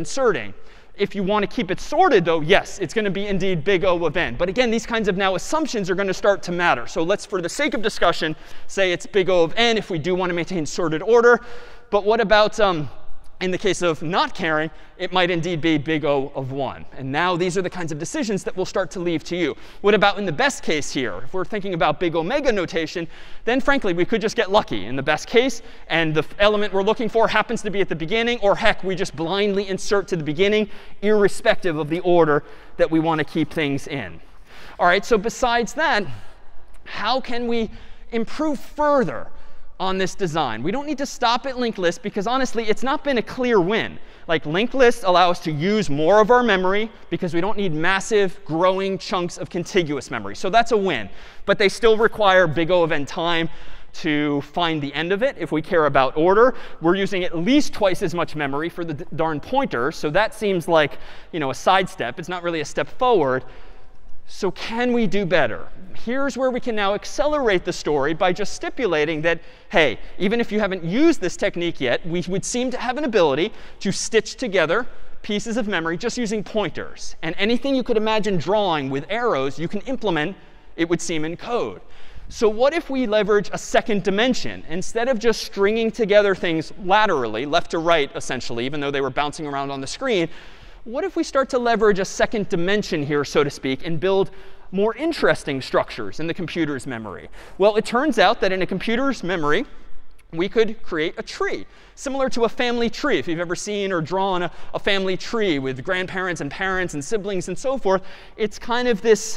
If you want to keep it sorted, though, yes, it's going to be indeed big O of n. But again, these kinds of now assumptions are going to start to matter. So let's, for the sake of discussion, say it's big O of n if we do want to maintain sorted order. But what about in the case of not caring, it might indeed be big O of 1. And now these are the kinds of decisions that we'll start to leave to you. What about in the best case here? If we're thinking about big omega notation, then frankly, we could just get lucky in the best case. And the element we're looking for happens to be at the beginning. Or heck, we just blindly insert to the beginning, irrespective of the order that we want to keep things in. All right, so besides that, how can we improve further on this design? We don't need to stop at linked list because honestly, it's not been a clear win. Like linked lists allow us to use more of our memory because we don't need massive growing chunks of contiguous memory. So that's a win. But they still require big O of n time to find the end of it. If we care about order, we're using at least twice as much memory for the darn pointer. So that seems like, a sidestep. It's not really a step forward. So can we do better? Here's where we can now accelerate the story by just stipulating that, hey, even if you haven't used this technique yet, we would seem to have an ability to stitch together pieces of memory just using pointers. And anything you could imagine drawing with arrows, you can implement, it would seem, in code. So what if we leverage a second dimension? Instead of just stringing together things laterally, left to right, essentially, even though they were bouncing around on the screen, what if we start to leverage a second dimension here, so to speak, and build more interesting structures in the computer's memory? Well, it turns out that in a computer's memory, we could create a tree, similar to a family tree. If you've ever seen or drawn a family tree with grandparents and parents and siblings and so forth, it's kind of this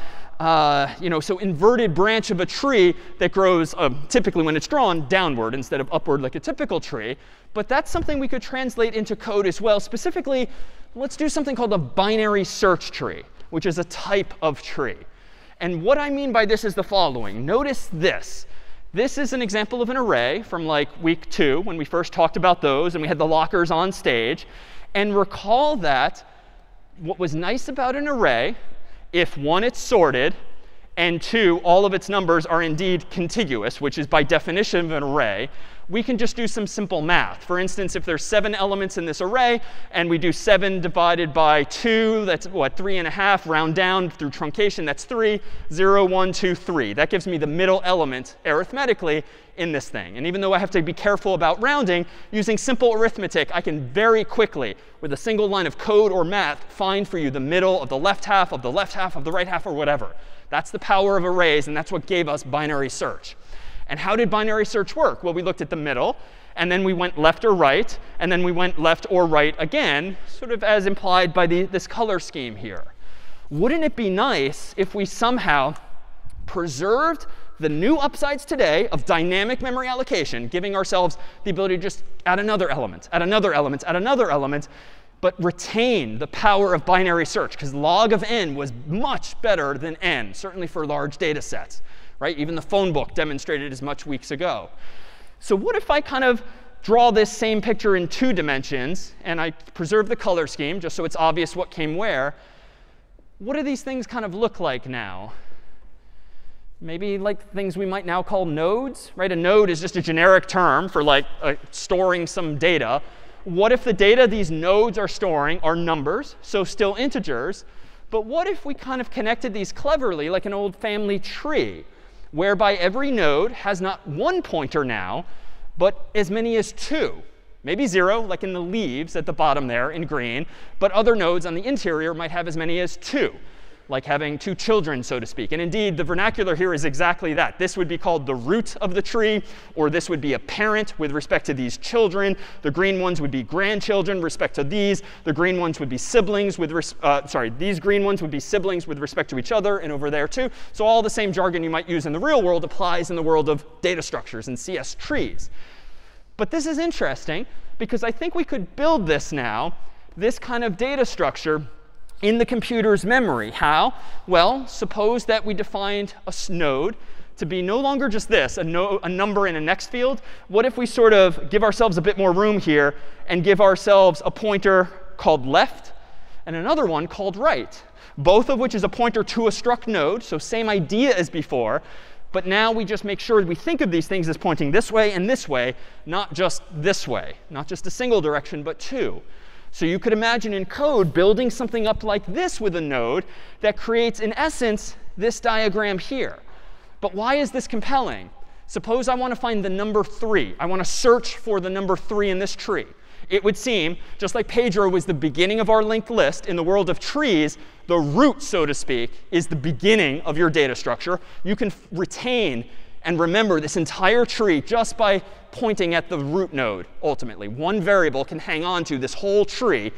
so inverted branch of a tree that grows, typically when it's drawn, downward instead of upward like a typical tree. But that's something we could translate into code as well. Specifically, let's do something called a binary search tree, which is a type of tree. And what I mean by this is the following. Notice this. This is an example of an array from like week 2 when we first talked about those and we had the lockers on stage. And recall that what was nice about an array, if 1, it's sorted, and 2, all of its numbers are indeed contiguous, which is by definition of an array, we can just do some simple math. For instance, if there's 7 elements in this array, and we do 7 divided by 2, that's what, 3.5, round down through truncation, that's 3, 0, 1, 2, 3. That gives me the middle element arithmetically in this thing. And even though I have to be careful about rounding, using simple arithmetic, I can very quickly, with a single line of code or math, find for you the middle of the left half of the left half of the right half or whatever. That's the power of arrays, and that's what gave us binary search. And how did binary search work? Well, we looked at the middle, and then we went left or right, and then we went left or right again, sort of as implied by this color scheme here. Wouldn't it be nice if we somehow preserved the new upsides today of dynamic memory allocation, giving ourselves the ability to just add another element, add another element, add another element, but retain the power of binary search? Because log of n was much better than n, certainly for large data sets. Right? Even the phone book demonstrated as much weeks ago. So what if I kind of draw this same picture in 2 dimensions, and I preserve the color scheme just so it's obvious what came where? What do these things kind of look like now? Maybe like things we might now call nodes, right? A node is just a generic term for like storing some data. What if the data these nodes are storing are numbers, so still integers? But what if we kind of connected these cleverly like an old family tree, whereby every node has not 1 pointer now, but as many as 2. Maybe 0, like in the leaves at the bottom there in green. But other nodes on the interior might have as many as 2, like having 2 children, so to speak. And indeed, the vernacular here is exactly that. This would be called the root of the tree, or this would be a parent with respect to these children. The green ones would be grandchildren with respect to these. The green ones would be siblings with these green ones would be siblings with respect to each other, and over there too. So all the same jargon you might use in the real world applies in the world of data structures and CS trees. But this is interesting because I think we could build this now, this kind of data structure, in the computer's memory. How? Well, suppose that we defined a node to be no longer just this, a number in a next field. What if we sort of give ourselves a bit more room here and give ourselves a pointer called left and another one called right, both of which is a pointer to a struct node, so same idea as before. But now we just make sure we think of these things as pointing this way and this way, not just this way, not just a single direction, but 2. So you could imagine in code building something up like this with a node that creates, in essence, this diagram here. But why is this compelling? Suppose I want to find the number 3. I want to search for the number 3 in this tree. It would seem, just like Pedro was the beginning of our linked list, in the world of trees, the root, so to speak, is the beginning of your data structure. You can retain and remember this entire tree just by pointing at the root node, ultimately. One variable can hang on to this whole tree.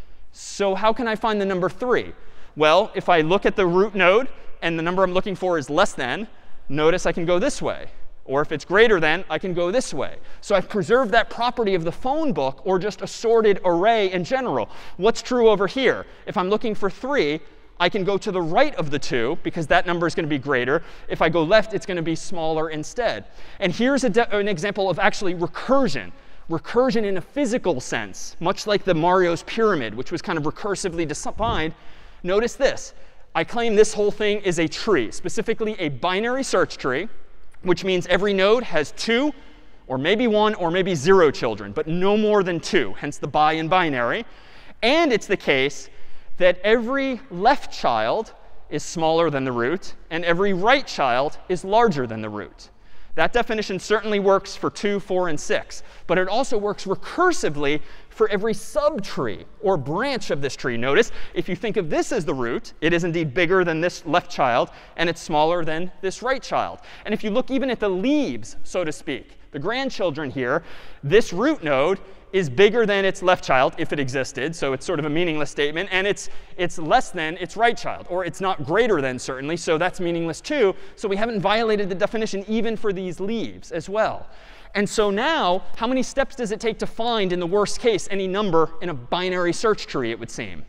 So how can I find the number 3? Well, if I look at the root node and the number I'm looking for is less than, notice I can go this way. Or if it's greater than, I can go this way. So I've preserved that property of the phone book or just a sorted array in general. What's true over here? If I'm looking for 3, I can go to the right of the 2 because that number is going to be greater. If I go left, it's going to be smaller instead. And here's an example of actually recursion. Recursion in a physical sense, much like the Mario's pyramid, which was kind of recursively defined. Notice this. I claim this whole thing is a tree, specifically a binary search tree, which means every node has 2 or maybe 1 or maybe 0 children, but no more than 2, hence the bi in binary. And it's the case that every left child is smaller than the root, and every right child is larger than the root. That definition certainly works for 2, 4, and 6. But it also works recursively for every subtree or branch of this tree. Notice, if you think of this as the root, it is indeed bigger than this left child, and it's smaller than this right child. And if you look even at the leaves, so to speak, the grandchildren here, this root node is bigger than its left child, if it existed. So it's sort of a meaningless statement. And it's less than its right child. Or it's not greater than, certainly. So that's meaningless too. So we haven't violated the definition even for these leaves as well. And so now, how many steps does it take to find, in the worst case, any number in a binary search tree, it would seem?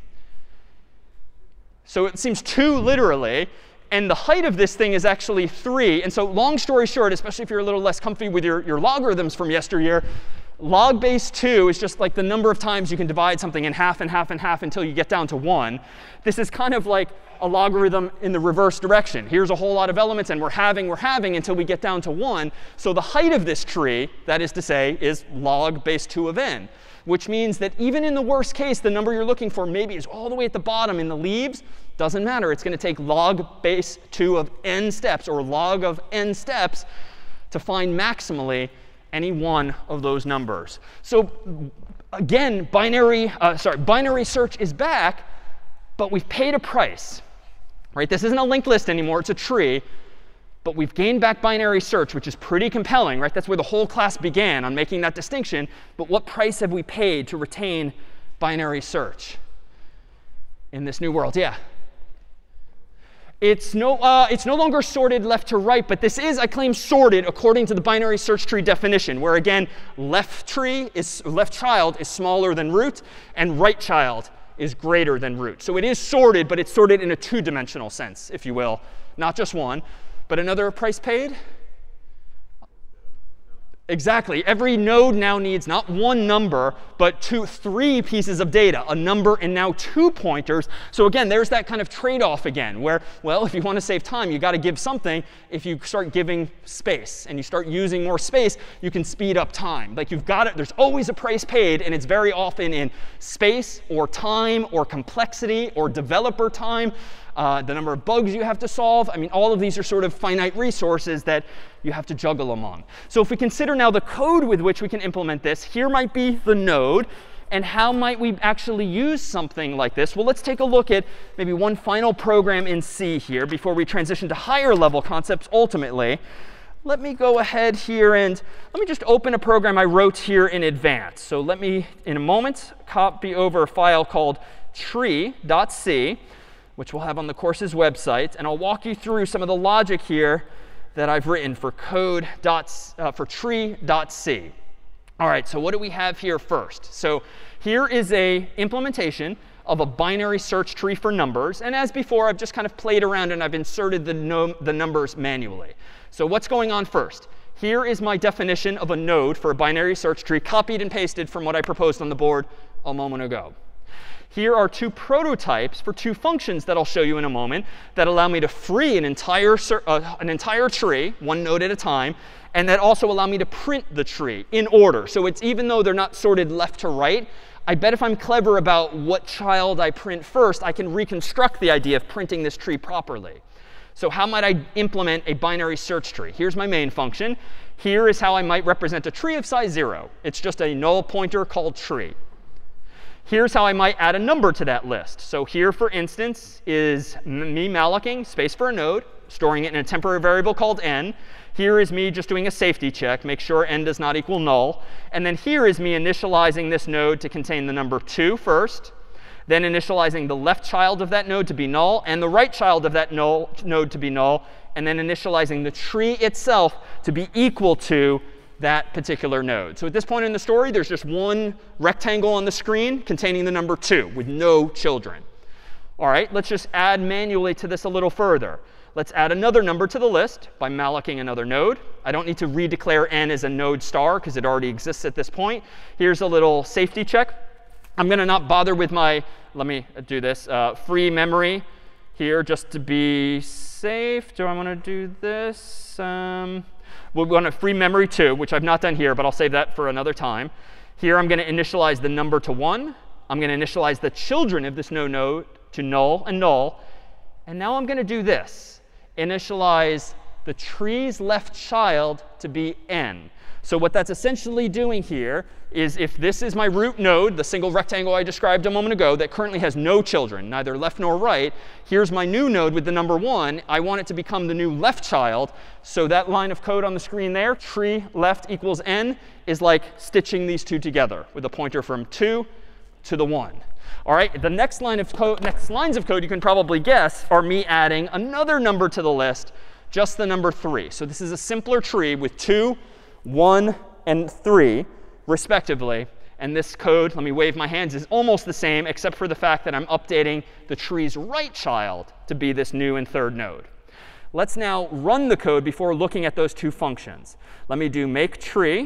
So it seems 2 literally. And the height of this thing is actually 3. And so long story short, especially if you're a little less comfy with your logarithms from yesteryear, log base 2 is just like the number of times you can divide something in half and half and half until you get down to 1. This is kind of like a logarithm in the reverse direction. Here's a whole lot of elements, and we're having until we get down to 1. So the height of this tree, that is to say, is log base 2 of n, which means that even in the worst case, the number you're looking for maybe is all the way at the bottom in the leaves. Doesn't matter. It's going to take log base 2 of n steps, or log of n steps, to find maximally any one of those numbers. So again, binary search is back, but we've paid a price. Right? This isn't a linked list anymore. It's a tree. But we've gained back binary search, which is pretty compelling. Right? That's where the whole class began, on making that distinction. But what price have we paid to retain binary search in this new world? Yeah? It's no longer sorted left to right, but this is, I claim, sorted according to the binary search tree definition, where again, left child is smaller than root, and right child is greater than root. So it is sorted, but it's sorted in a 2-dimensional sense, if you will, not just one. But another price paid? Exactly. Every node now needs not one number, but 3 pieces of data, a number and now 2 pointers. So again, there's that kind of trade-off again, where, well, if you want to save time, you've got to give something. If you start giving space and you start using more space, you can speed up time. Like you've got it. There's always a price paid, and it's very often in space or time or complexity or developer time, the number of bugs you have to solve. I mean, all of these are sort of finite resources that you have to juggle among. So if we consider now the code with which we can implement this, here might be the node. And how might we actually use something like this? Well, let's take a look at maybe one final program in C here before we transition to higher level concepts ultimately. Let me go ahead here and let me just open a program I wrote here in advance. So let me, in a moment, copy over a file called tree.c, which we'll have on the course's website. And I'll walk you through some of the logic here that I've written for for tree.c. All right, so what do we have here first? So here is a implementation of a binary search tree for numbers. And as before, I've just kind of played around and I've inserted the numbers manually. So what's going on first? Here is my definition of a node for a binary search tree, copied and pasted from what I proposed on the board a moment ago. Here are two prototypes for two functions that I'll show you in a moment that allow me to free an entire tree, one node at a time, and that also allow me to print the tree in order. So it's, even though they're not sorted left to right, I bet if I'm clever about what child I print first, I can reconstruct the idea of printing this tree properly. So how might I implement a binary search tree? Here's my main function. Here is how I might represent a tree of size 0. It's just a null pointer called tree. Here's how I might add a number to that list. So here, for instance, is me mallocing space for a node, storing it in a temporary variable called n. Here is me just doing a safety check, make sure n does not equal null. And then here is me initializing this node to contain the number 2 first, then initializing the left child of that node to be null and the right child of that node to be null, and then initializing the tree itself to be equal to that particular node. So at this point in the story, there's just one rectangle on the screen containing the number 2 with no children. All right, let's just add manually to this a little further. Let's add another number to the list by mallocing another node. I don't need to redeclare n as a node star because it already exists at this point. Here's a little safety check. I'm going to not bother with my, let me do this, free memory here just to be safe. Do I want to do this? We're going to free memory 2, which I've not done here, but I'll save that for another time. Here I'm going to initialize the number to 1. I'm going to initialize the children of this node to null and null. And now I'm going to do this. Initialize the tree's left child to be n. So what that's essentially doing here is, if this is my root node, the single rectangle I described a moment ago that currently has no children, neither left nor right, here's my new node with the number 1. I want it to become the new left child. So that line of code on the screen there, tree left equals n, is like stitching these two together with a pointer from 2 to the 1. All right, the next lines of code you can probably guess are me adding another number to the list, just the number 3. So this is a simpler tree with 2, 1, and 3, respectively. And this code, let me wave my hands, is almost the same, except for the fact that I'm updating the tree's right child to be this new and third node. Let's now run the code before looking at those two functions. Let me do make tree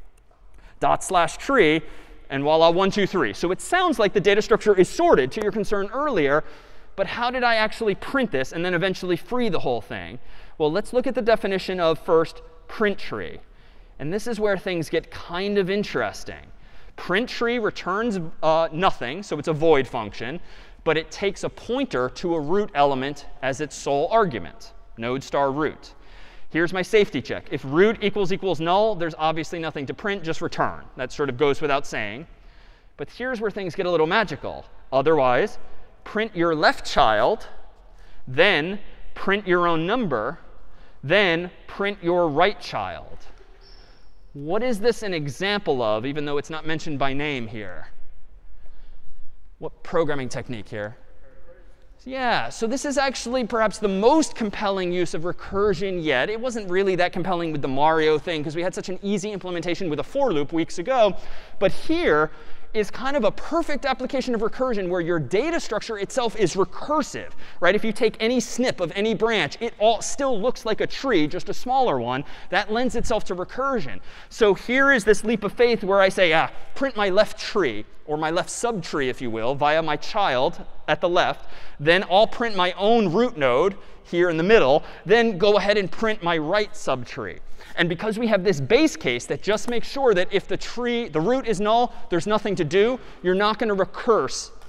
/tree, and voila, 1, 2, 3. So it sounds like the data structure is sorted, to your concern earlier. But how did I actually print this and then eventually free the whole thing? Well, let's look at the definition of first print tree. And this is where things get kind of interesting. Print tree returns nothing, so it's a void function. But it takes a pointer to a root element as its sole argument, node star root. Here's my safety check. If root equals null, there's obviously nothing to print, just return. That sort of goes without saying. But here's where things get a little magical. Otherwise, print your left child, then print your own number, then print your right child. What is this an example of, even though it's not mentioned by name here? What programming technique here? Yeah, so this is actually perhaps the most compelling use of recursion yet. It wasn't really that compelling with the Mario thing because we had such an easy implementation with a for loop weeks ago. But here is kind of a perfect application of recursion where your data structure itself is recursive, right? If you take any snip of any branch, it all still looks like a tree, just a smaller one. That lends itself to recursion. So here is this leap of faith where I say, print my left tree, or my left subtree, if you will, via my child at the left. Then I'll print my own root node here in the middle. Then go ahead and print my right subtree. And because we have this base case that just makes sure that if the root is null, there's nothing to do, you're not going to recurse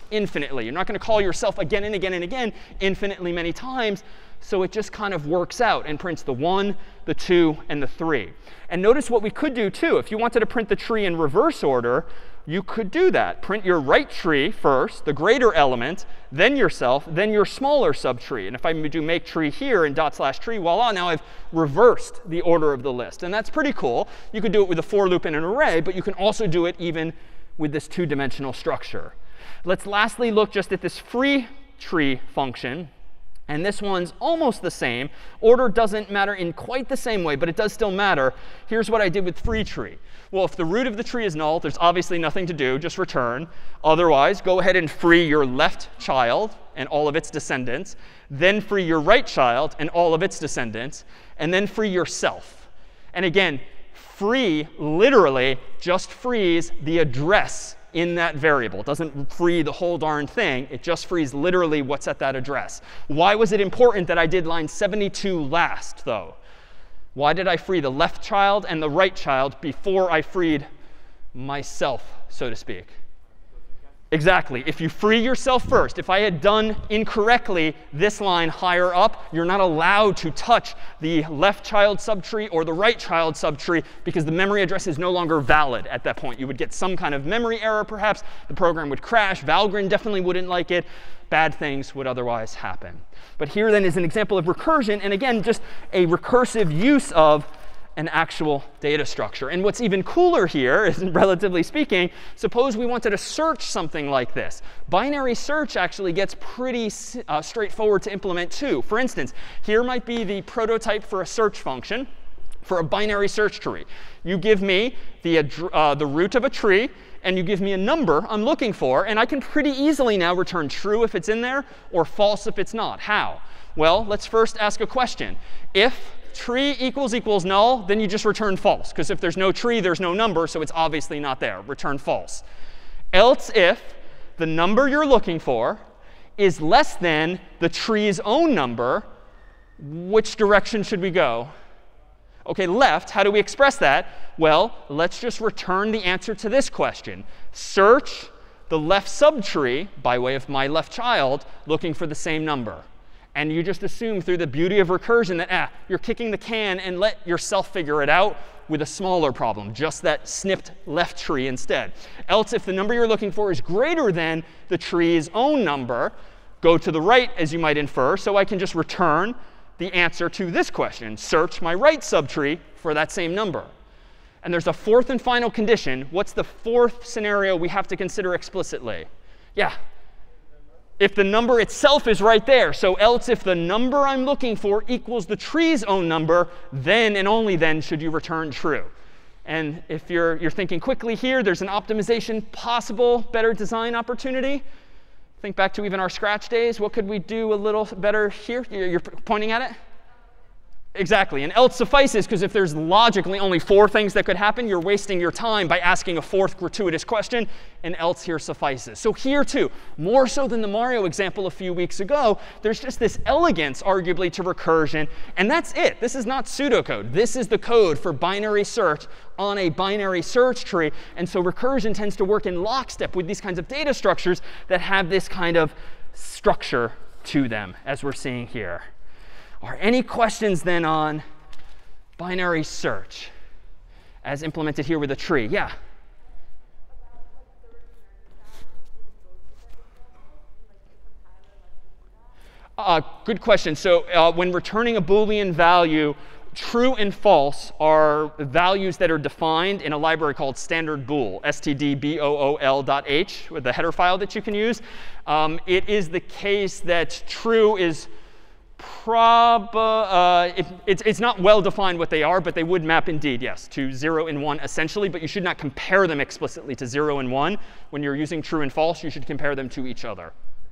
infinitely. You're not going to call yourself again and again and again infinitely many times. So it just kind of works out and prints the 1, the 2, and the 3. And notice what we could do, too. If you wanted to print the tree in reverse order, you could do that. Print your right tree first, the greater element, then yourself, then your smaller subtree. And if I do make tree here in /tree, voila, now I've reversed the order of the list. And that's pretty cool. You could do it with a for loop and an array, but you can also do it even with this 2-dimensional structure. Let's lastly look just at this free tree function. And this one's almost the same. Order doesn't matter in quite the same way, but it does still matter. Here's what I did with free tree. Well, if the root of the tree is null, there's obviously nothing to do. Just return. Otherwise, go ahead and free your left child and all of its descendants. Then free your right child and all of its descendants. And then free yourself. And again, free literally just frees the address in that variable. It doesn't free the whole darn thing. It just frees literally what's at that address. Why was it important that I did line 72 last, though? Why did I free the left child and the right child before I freed myself, so to speak? Exactly. If you free yourself first, if I had done incorrectly this line higher up, you're not allowed to touch the left child subtree or the right child subtree because the memory address is no longer valid at that point. You would get some kind of memory error, perhaps. The program would crash. Valgrind definitely wouldn't like it. Bad things would otherwise happen. But here then is an example of recursion. And again, just a recursive use of an actual data structure. And what's even cooler here is, relatively speaking, suppose we wanted to search something like this. Binary search actually gets pretty straightforward to implement too. For instance, here might be the prototype for a search function for a binary search tree. You give me the root of a tree, and you give me a number I'm looking for. And I can pretty easily now return true if it's in there or false if it's not. How? Well, let's first ask a question. If tree equals null, then you just return false. Because if there's no tree, there's no number, so it's obviously not there. Return false. Else if the number you're looking for is less than the tree's own number, which direction should we go? OK, left. How do we express that? Well, let's just return the answer to this question. Search the left subtree by way of my left child looking for the same number. And you just assume through the beauty of recursion that you're kicking the can and let yourself figure it out with a smaller problem, just that snipped left tree instead. Else, if the number you're looking for is greater than the tree's own number, go to the right, as you might infer. So I can just return the answer to this question. Search my right subtree for that same number. And there's a fourth and final condition. What's the fourth scenario we have to consider explicitly? Yeah. If the number itself is right there. So else if the number I'm looking for equals the tree's own number, then and only then should you return true. And if you're thinking quickly here, there's an optimization possible, better design opportunity. Think back to even our Scratch days. What could we do a little better here? You're pointing at it? Exactly. And else suffices, because if there's logically only 4 things that could happen, you're wasting your time by asking a fourth gratuitous question. And else here suffices. So here, too, more so than the Mario example a few weeks ago, there's just this elegance, arguably, to recursion. And that's it. This is not pseudocode. This is the code for binary search on a binary search tree. And so recursion tends to work in lockstep with these kinds of data structures that have this kind of structure to them, as we're seeing here. Are any questions then on binary search as implemented here with a tree? Yeah? Good question. So when returning a Boolean value, true and false are values that are defined in a library called standard bool, stdbool.h, with the header file that you can use. It is the case that true is it's not well defined what they are, but they would map indeed, yes, to 0 and 1 essentially. But you should not compare them explicitly to 0 and 1. When you're using true and false, you should compare them to each other.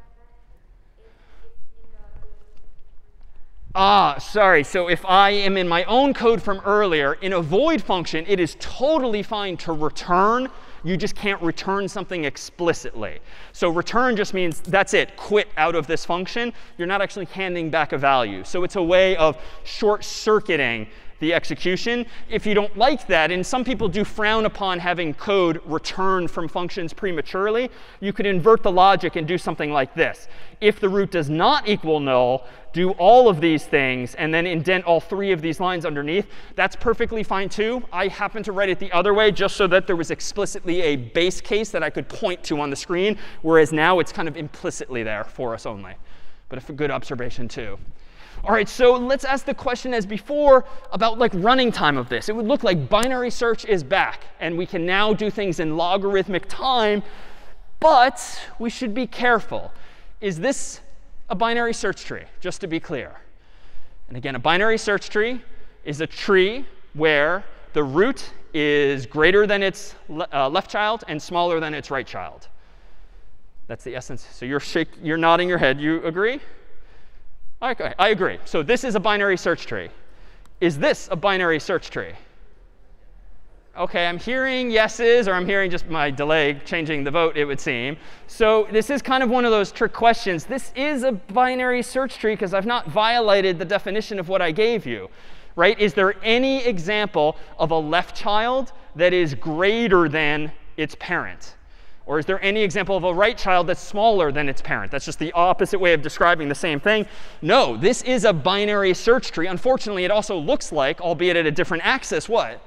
Sorry. So if I am in my own code from earlier, in a void function, it is totally fine to return. You just can't return something explicitly. So return just means that's it. Quit out of this function. You're not actually handing back a value. So it's a way of short-circuiting the execution. If you don't like that, and some people do frown upon having code returned from functions prematurely, you could invert the logic and do something like this. If the root does not equal null, do all of these things, and then indent all 3 of these lines underneath. That's perfectly fine, too. I happen to write it the other way just so that there was explicitly a base case that I could point to on the screen, whereas now it's kind of implicitly there for us only. But a good observation, too. All right, so let's ask the question as before about like running time of this. It would look like binary search is back, and we can now do things in logarithmic time, but we should be careful. Is this a binary search tree, just to be clear? And again, a binary search tree is a tree where the root is greater than its left child and smaller than its right child. That's the essence. So you're nodding your head. You agree? Okay, I agree. So this is a binary search tree. Is this a binary search tree? OK, I'm hearing yeses, or I'm hearing just my delay changing the vote, it would seem. So this is kind of one of those trick questions. This is a binary search tree because I've not violated the definition of what I gave you. Right? Is there any example of a left child that is greater than its parent? Or is there any example of a right child that's smaller than its parent? That's just the opposite way of describing the same thing. No, this is a binary search tree. Unfortunately, it also looks like, albeit at a different axis, what?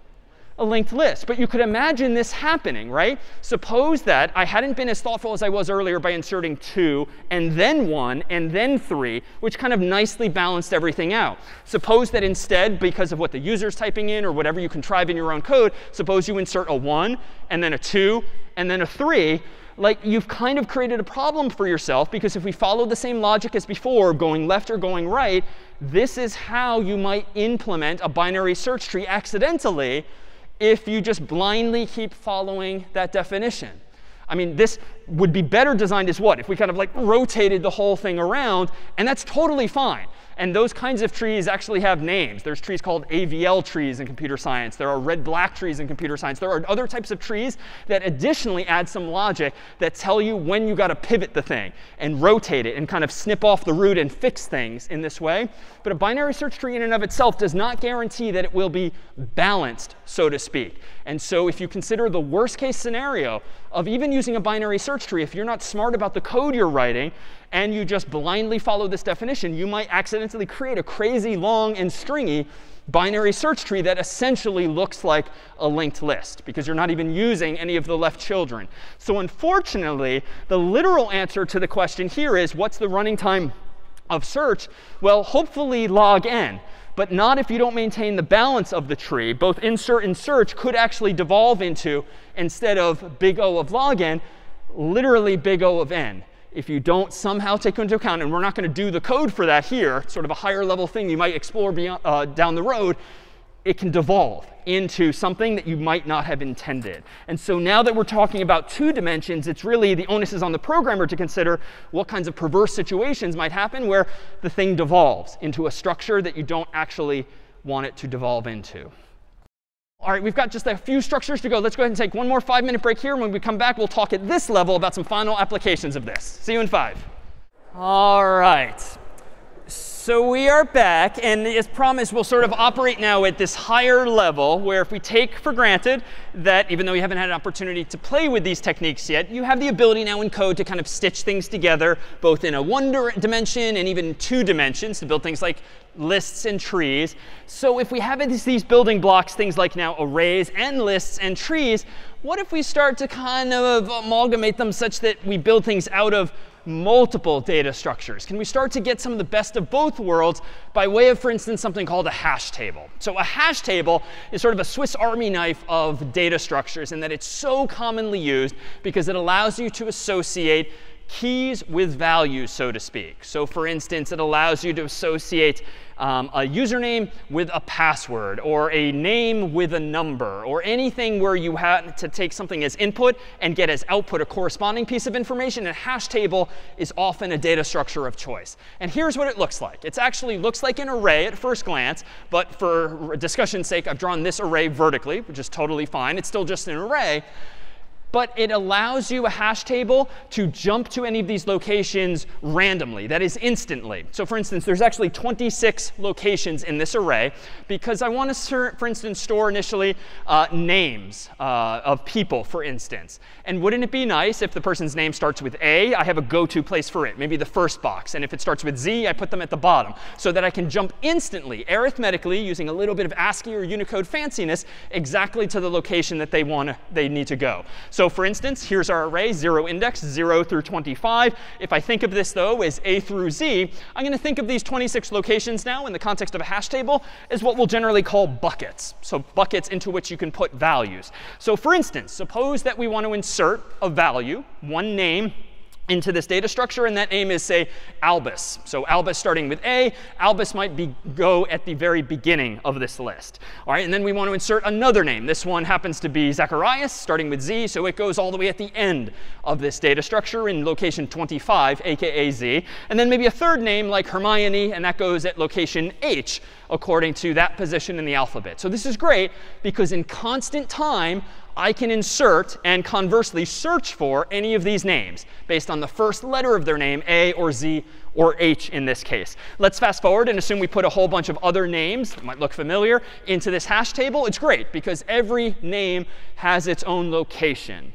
A linked list. But you could imagine this happening, right? Suppose that I hadn't been as thoughtful as I was earlier by inserting 2 and then 1 and then 3, which kind of nicely balanced everything out. Suppose that instead, because of what the user's typing in or whatever you contrive in your own code, suppose you insert a 1 and then a 2 and then a 3. Like, you've kind of created a problem for yourself, because if we follow the same logic as before, going left or going right, this is how you might implement a binary search tree accidentally if you just blindly keep following that definition. I mean, this would be better designed as what? If we kind of like rotated the whole thing around, and that's totally fine. And those kinds of trees actually have names. There's trees called AVL trees in computer science. There are red-black trees in computer science. There are other types of trees that additionally add some logic that tell you when you got to pivot the thing and rotate it and kind of snip off the root and fix things in this way. But a binary search tree in and of itself does not guarantee that it will be balanced, so to speak. And so if you consider the worst case scenario of even using a binary search tree, if you're not smart about the code you're writing, and you just blindly follow this definition, you might accidentally create a crazy long and stringy binary search tree that essentially looks like a linked list, because you're not even using any of the left children. So unfortunately, the literal answer to the question here is, what's the running time of search? Well, hopefully log n. But not if you don't maintain the balance of the tree. Both insert and search could actually devolve into, instead of big O of log n, literally big O of n. If you don't somehow take into account, and we're not going to do the code for that here, sort of a higher level thing you might explore beyond, down the road, it can devolve into something that you might not have intended. And so now that we're talking about 2 dimensions, it's really the onus is on the programmer to consider what kinds of perverse situations might happen where the thing devolves into a structure that you don't actually want it to devolve into. All right, we've got just a few structures to go. Let's go ahead and take one more 5-minute break here. When we come back, we'll talk at this level about some final applications of this. See you in 5. All right. So we are back. And as promised, we'll sort of operate now at this higher level, where if we take for granted that even though you haven't had an opportunity to play with these techniques yet, you have the ability now in code to kind of stitch things together, both in a 1 dimension and even 2 dimensions, to build things like lists and trees. So if we have these building blocks, things like now arrays and lists and trees, what if we start to kind of amalgamate them such that we build things out of multiple data structures? Can we start to get some of the best of both worlds by way of, for instance, something called a hash table? So a hash table is sort of a Swiss Army knife of data structures in that it's so commonly used because it allows you to associate keys with values, so to speak. So for instance, it allows you to associate a username with a password, or a name with a number, or anything where you have to take something as input and get as output a corresponding piece of information. A hash table is often a data structure of choice. And here's what it looks like. It actually looks like an array at first glance, but for discussion's sake, I've drawn this array vertically, which is totally fine. It's still just an array. but it allows you a hash table to jump to any of these locations randomly, that is instantly. So for instance, there's actually 26 locations in this array because I want to, for instance, store initially names of people, for instance. And wouldn't it be nice if the person's name starts with A, I have a go-to place for it, maybe the first box. And if it starts with Z, I put them at the bottom so that I can jump instantly, arithmetically, using a little bit of ASCII or Unicode fanciness, exactly to the location that they need to go. So for instance, here's our array, 0 index, 0 through 25. If I think of this, though, as A through Z, I'm going to think of these 26 locations now in the context of a hash table as what we'll generally call buckets. So buckets into which you can put values. So for instance, suppose that we want to insert a value, one name, into this data structure, and that name is, say, Albus. So Albus starting with A, Albus might go at the very beginning of this list. All right, and then we want to insert another name. This one happens to be Zacharias, starting with Z, so it goes all the way at the end of this data structure in location 25, aka Z. And then maybe a third name like Hermione, and that goes at location H, according to that position in the alphabet. So this is great because in constant time, I can insert and conversely search for any of these names based on the first letter of their name, A or Z or H in this case. Let's fast forward and assume we put a whole bunch of other names that might look familiar into this hash table. It's great because every name has its own location.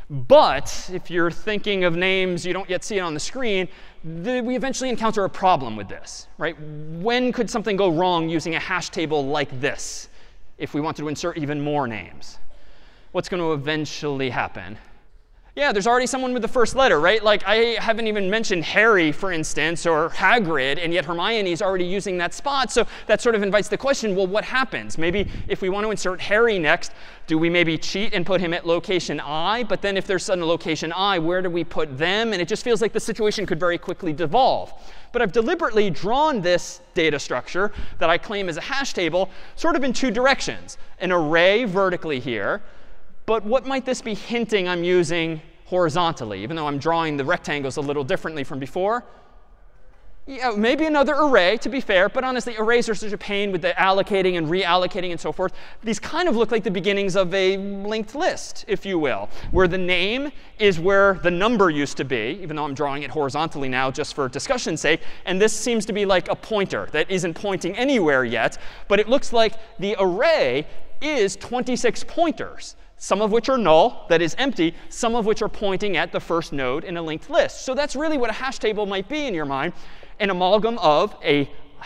But if you're thinking of names, you don't yet see it on the screen, we eventually encounter a problem with this, right? When could something go wrong using a hash table like this if we wanted to insert even more names? What's going to eventually happen? Yeah, there's already someone with the first letter, right? Like I haven't even mentioned Harry, for instance, or Hagrid, and yet Hermione is already using that spot. So that sort of invites the question, well, what happens? Maybe if we want to insert Harry next, do we maybe cheat and put him at location I? But then if there's a location I, where do we put them? And it just feels like the situation could very quickly devolve. But I've deliberately drawn this data structure that I claim is a hash table sort of in two directions. An array vertically here. But what might this be hinting I'm using horizontally, even though I'm drawing the rectangles a little differently from before? Yeah, maybe another array, to be fair. But honestly, arrays are such a pain with the allocating and reallocating and so forth. These kind of look like the beginnings of a linked list, if you will, where the name is where the number used to be, even though I'm drawing it horizontally now just for discussion's sake. And this seems to be like a pointer that isn't pointing anywhere yet. But it looks like the array is 26 pointers, some of which are null, that is empty, some of which are pointing at the first node in a linked list. So that's really what a hash table might be in your mind, an amalgam of an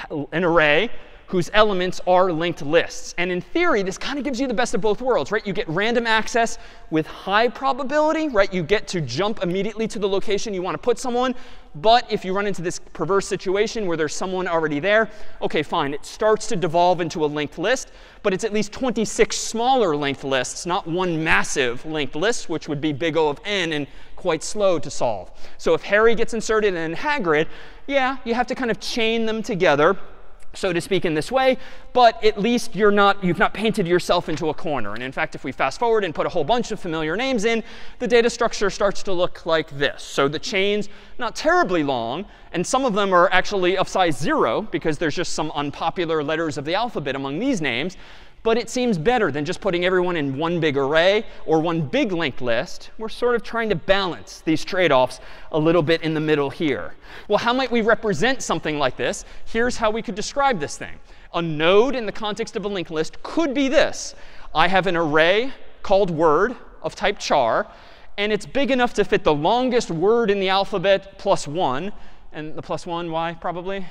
array whose elements are linked lists. And in theory, this kind of gives you the best of both worlds, right? You get random access with high probability, right? You get to jump immediately to the location you want to put someone. But if you run into this perverse situation where there's someone already there, OK, fine. It starts to devolve into a linked list. But it's at least 26 smaller linked lists, not one massive linked list, which would be big O of n and quite slow to solve. So if Harry gets inserted in Hagrid, yeah, you have to kind of chain them together, so to speak, in this way. But at least you've not painted yourself into a corner. And in fact, if we fast forward and put a whole bunch of familiar names in, the data structure starts to look like this. So the chain's not terribly long. And some of them are actually of size 0, because there's just some unpopular letters of the alphabet among these names. But it seems better than just putting everyone in one big array or one big linked list. We're sort of trying to balance these trade-offs a little bit in the middle here. Well, how might we represent something like this? Here's how we could describe this thing. A node in the context of a linked list could be this. I have an array called word of type char. And it's big enough to fit the longest word in the alphabet plus 1. And the plus 1, why, probably?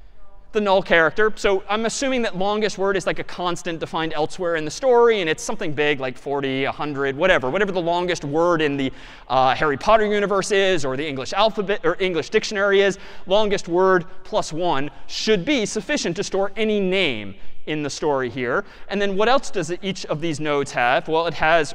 The null character. So I'm assuming that longest word is like a constant defined elsewhere in the story. And it's something big like 40, 100, whatever the longest word in the Harry Potter universe is, or the English alphabet or English dictionary is. Longest word plus 1 should be sufficient to store any name in the story here. And then what else does each of these nodes have? Well, it has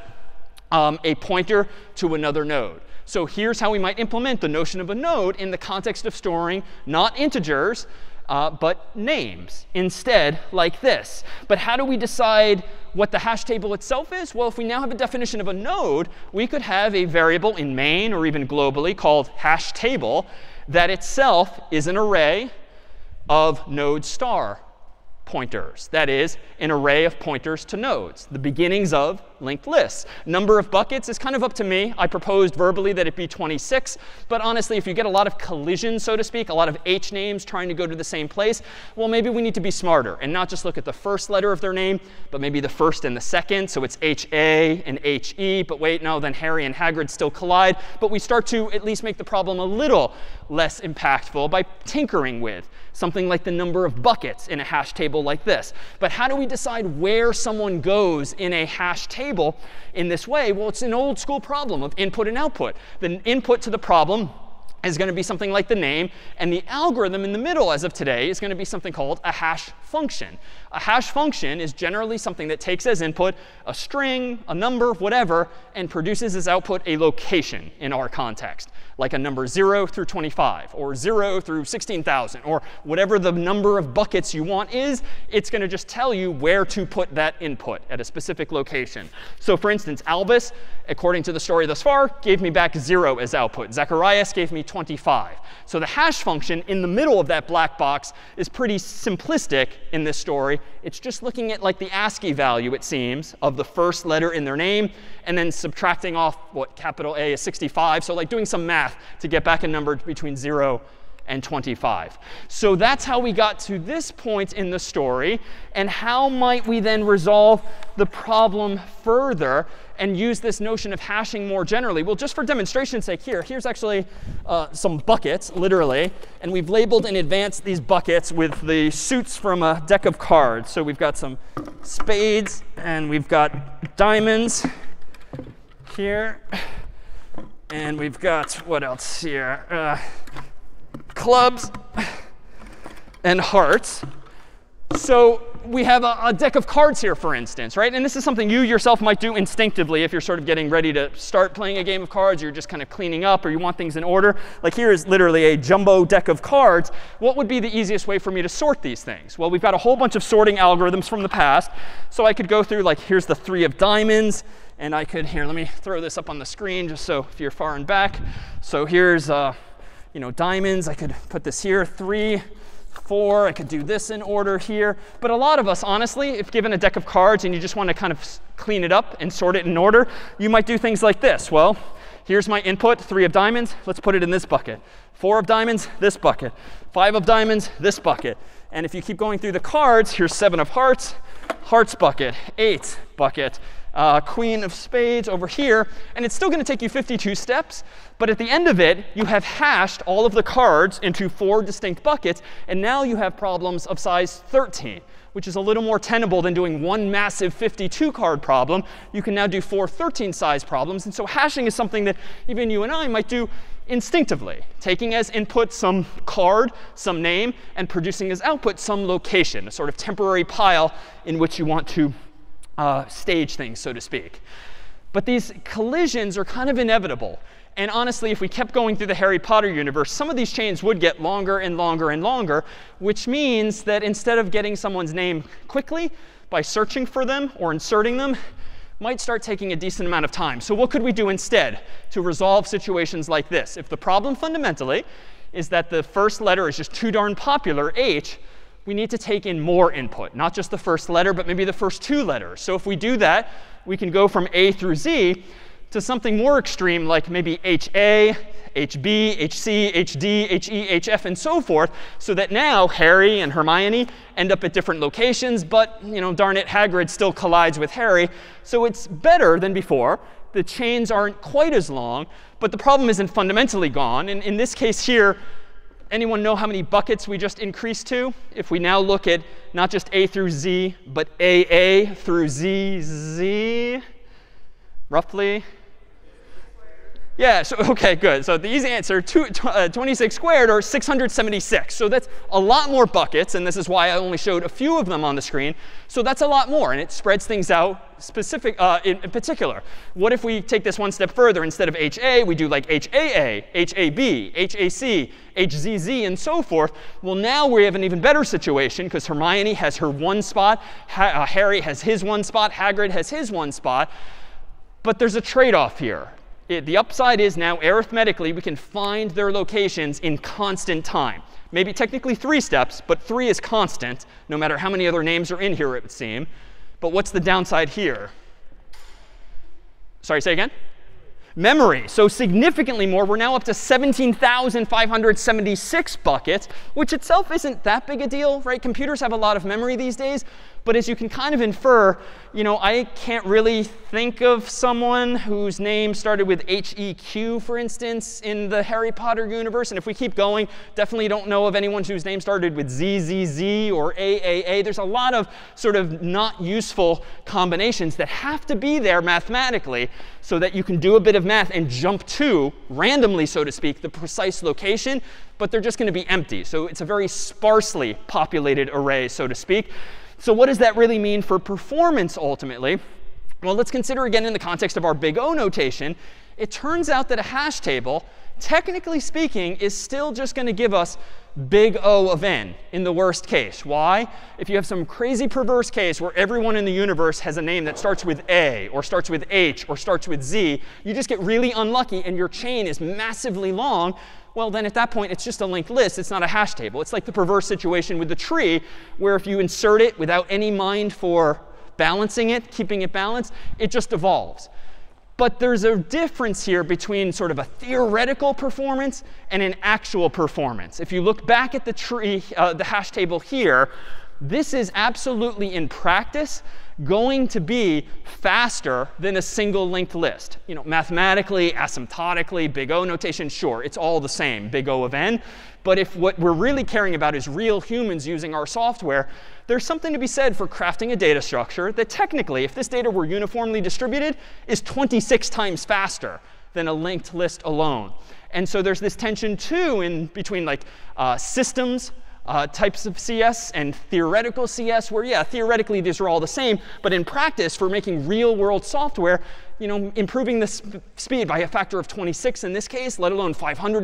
a pointer to another node. So here's how we might implement the notion of a node in the context of storing not integers, but names instead, like this. But how do we decide what the hash table itself is? Well, if we now have a definition of a node, we could have a variable in main or even globally called hash table that itself is an array of node star pointers. That is, an array of pointers to nodes, the beginnings of linked lists. Number of buckets is kind of up to me. I proposed verbally that it be 26. But honestly, if you get a lot of collisions, so to speak, a lot of H names trying to go to the same place, well, maybe we need to be smarter and not just look at the first letter of their name, but maybe the first and the second. So it's HA and HE. But wait, no, then Harry and Hagrid still collide. But we start to at least make the problem a little less impactful by tinkering with something like the number of buckets in a hash table like this. But how do we decide where someone goes in a hash table in this way? Well, it's an old school problem of input and output. The input to the problem is going to be something like the name. And the algorithm in the middle, as of today, is going to be something called a hash function. A hash function is generally something that takes as input a string, a number, whatever, and produces as output a location in our context, like a number 0 through 25, or 0 through 16,000, or whatever the number of buckets you want is. It's going to just tell you where to put that input at a specific location. So for instance, Albus, according to the story thus far, gave me back 0 as output. Zacharias gave me 25. So the hash function in the middle of that black box is pretty simplistic in this story. It's just looking at like the ASCII value, it seems, of the first letter in their name, and then subtracting off what capital A is 65. So like doing some math to get back a number between 0 and 25. So that's how we got to this point in the story. And how might we then resolve the problem further and use this notion of hashing more generally? Well, just for demonstration's sake here's actually some buckets, literally. And we've labeled in advance these buckets with the suits from a deck of cards. So we've got some spades, and we've got diamonds here. And we've got, what else here? Clubs and hearts. So we have a deck of cards here, for instance, right? And this is something you yourself might do instinctively if you're sort of getting ready to start playing a game of cards, or you're just kind of cleaning up, or you want things in order. Like here is literally a jumbo deck of cards. What would be the easiest way for me to sort these things? Well, we've got a whole bunch of sorting algorithms from the past. So I could go through, like, here's the 3 of diamonds. And I could, here, let me throw this up on the screen just so if you're far and back. So here's, diamonds. I could put this here, 3, 4. I could do this in order here. But a lot of us, honestly, if given a deck of cards and you just want to kind of clean it up and sort it in order, you might do things like this. Well, here's my input, 3 of diamonds. Let's put it in this bucket. 4 of diamonds, this bucket. 5 of diamonds, this bucket. And if you keep going through the cards, here's 7 of hearts, hearts bucket, 8 bucket. Queen of spades over here. And it's still going to take you 52 steps. But at the end of it, you have hashed all of the cards into 4 distinct buckets. And now you have problems of size 13, which is a little more tenable than doing one massive 52-card problem. You can now do 4 13-size problems. And so hashing is something that even you and I might do instinctively, taking as input some card, some name, and producing as output some location, a sort of temporary pile in which you want to stage things, so to speak. But these collisions are kind of inevitable. And honestly, if we kept going through the Harry Potter universe, some of these chains would get longer and longer and longer, which means that instead of getting someone's name quickly by searching for them or inserting them, might start taking a decent amount of time. So what could we do instead to resolve situations like this? If the problem fundamentally is that the first letter is just too darn popular, H, we need to take in more input, not just the first letter, but maybe the first 2 letters. So if we do that, we can go from A through Z to something more extreme, like maybe HA, HB, HC, HD, HE, HF, and so forth, so that now Harry and Hermione end up at different locations. But, darn it, Hagrid still collides with Harry. So it's better than before. The chains aren't quite as long, but the problem isn't fundamentally gone. And in this case here, anyone know how many buckets we just increased to? If we now look at not just A through Z, but AA through ZZ, roughly? Yeah, so OK, good. So the easy answer, 26 squared, or 676. So that's a lot more buckets. And this is why I only showed a few of them on the screen. So that's a lot more. And it spreads things out in particular. What if we take this one step further? Instead of HA, we do like HAA, HAB, HAC, HZZ, and so forth. Well, now we have an even better situation, because Hermione has her one spot. Harry has his one spot. Hagrid has his one spot. But there's a trade-off here. The upside is now, arithmetically, we can find their locations in constant time. maybe technically 3 steps, but 3 is constant, no matter how many other names are in here, it would seem. But what's the downside here? Sorry, say again? Memory. So significantly more. We're now up to 17,576 buckets, which itself isn't that big a deal, right? Computers have a lot of memory these days. But as you can kind of infer, I can't really think of someone whose name started with HEQ, for instance, in the Harry Potter universe. And if we keep going, definitely don't know of anyone whose name started with ZZZ or AAA. There's a lot of sort of not useful combinations that have to be there mathematically so that you can do a bit of math and jump to, randomly, so to speak, the precise location. But they're just going to be empty. So it's a very sparsely populated array, so to speak. So what does that really mean for performance ultimately? Well, let's consider again in the context of our big O notation. It turns out that a hash table, technically speaking, is still just going to give us big O of n in the worst case. Why? If you have some crazy perverse case where everyone in the universe has a name that starts with A or starts with H or starts with Z, you just get really unlucky and your chain is massively long. Well, then at that point, it's just a linked list. It's not a hash table. It's like the perverse situation with the tree, where if you insert it without any mind for balancing it, keeping it balanced, it just evolves. But there's a difference here between sort of a theoretical performance and an actual performance. If you look back at the tree, the hash table here, this is absolutely in practice going to be faster than a single linked list. Mathematically, asymptotically, big O notation, sure, it's all the same, big O of n. But if what we're really caring about is real humans using our software, there's something to be said for crafting a data structure that technically, if this data were uniformly distributed, is 26 times faster than a linked list alone. And so there's this tension, too, in between systems, types of CS and theoretical CS, where, yeah, theoretically these are all the same. But in practice, for making real world software, improving the speed by a factor of 26 in this case, let alone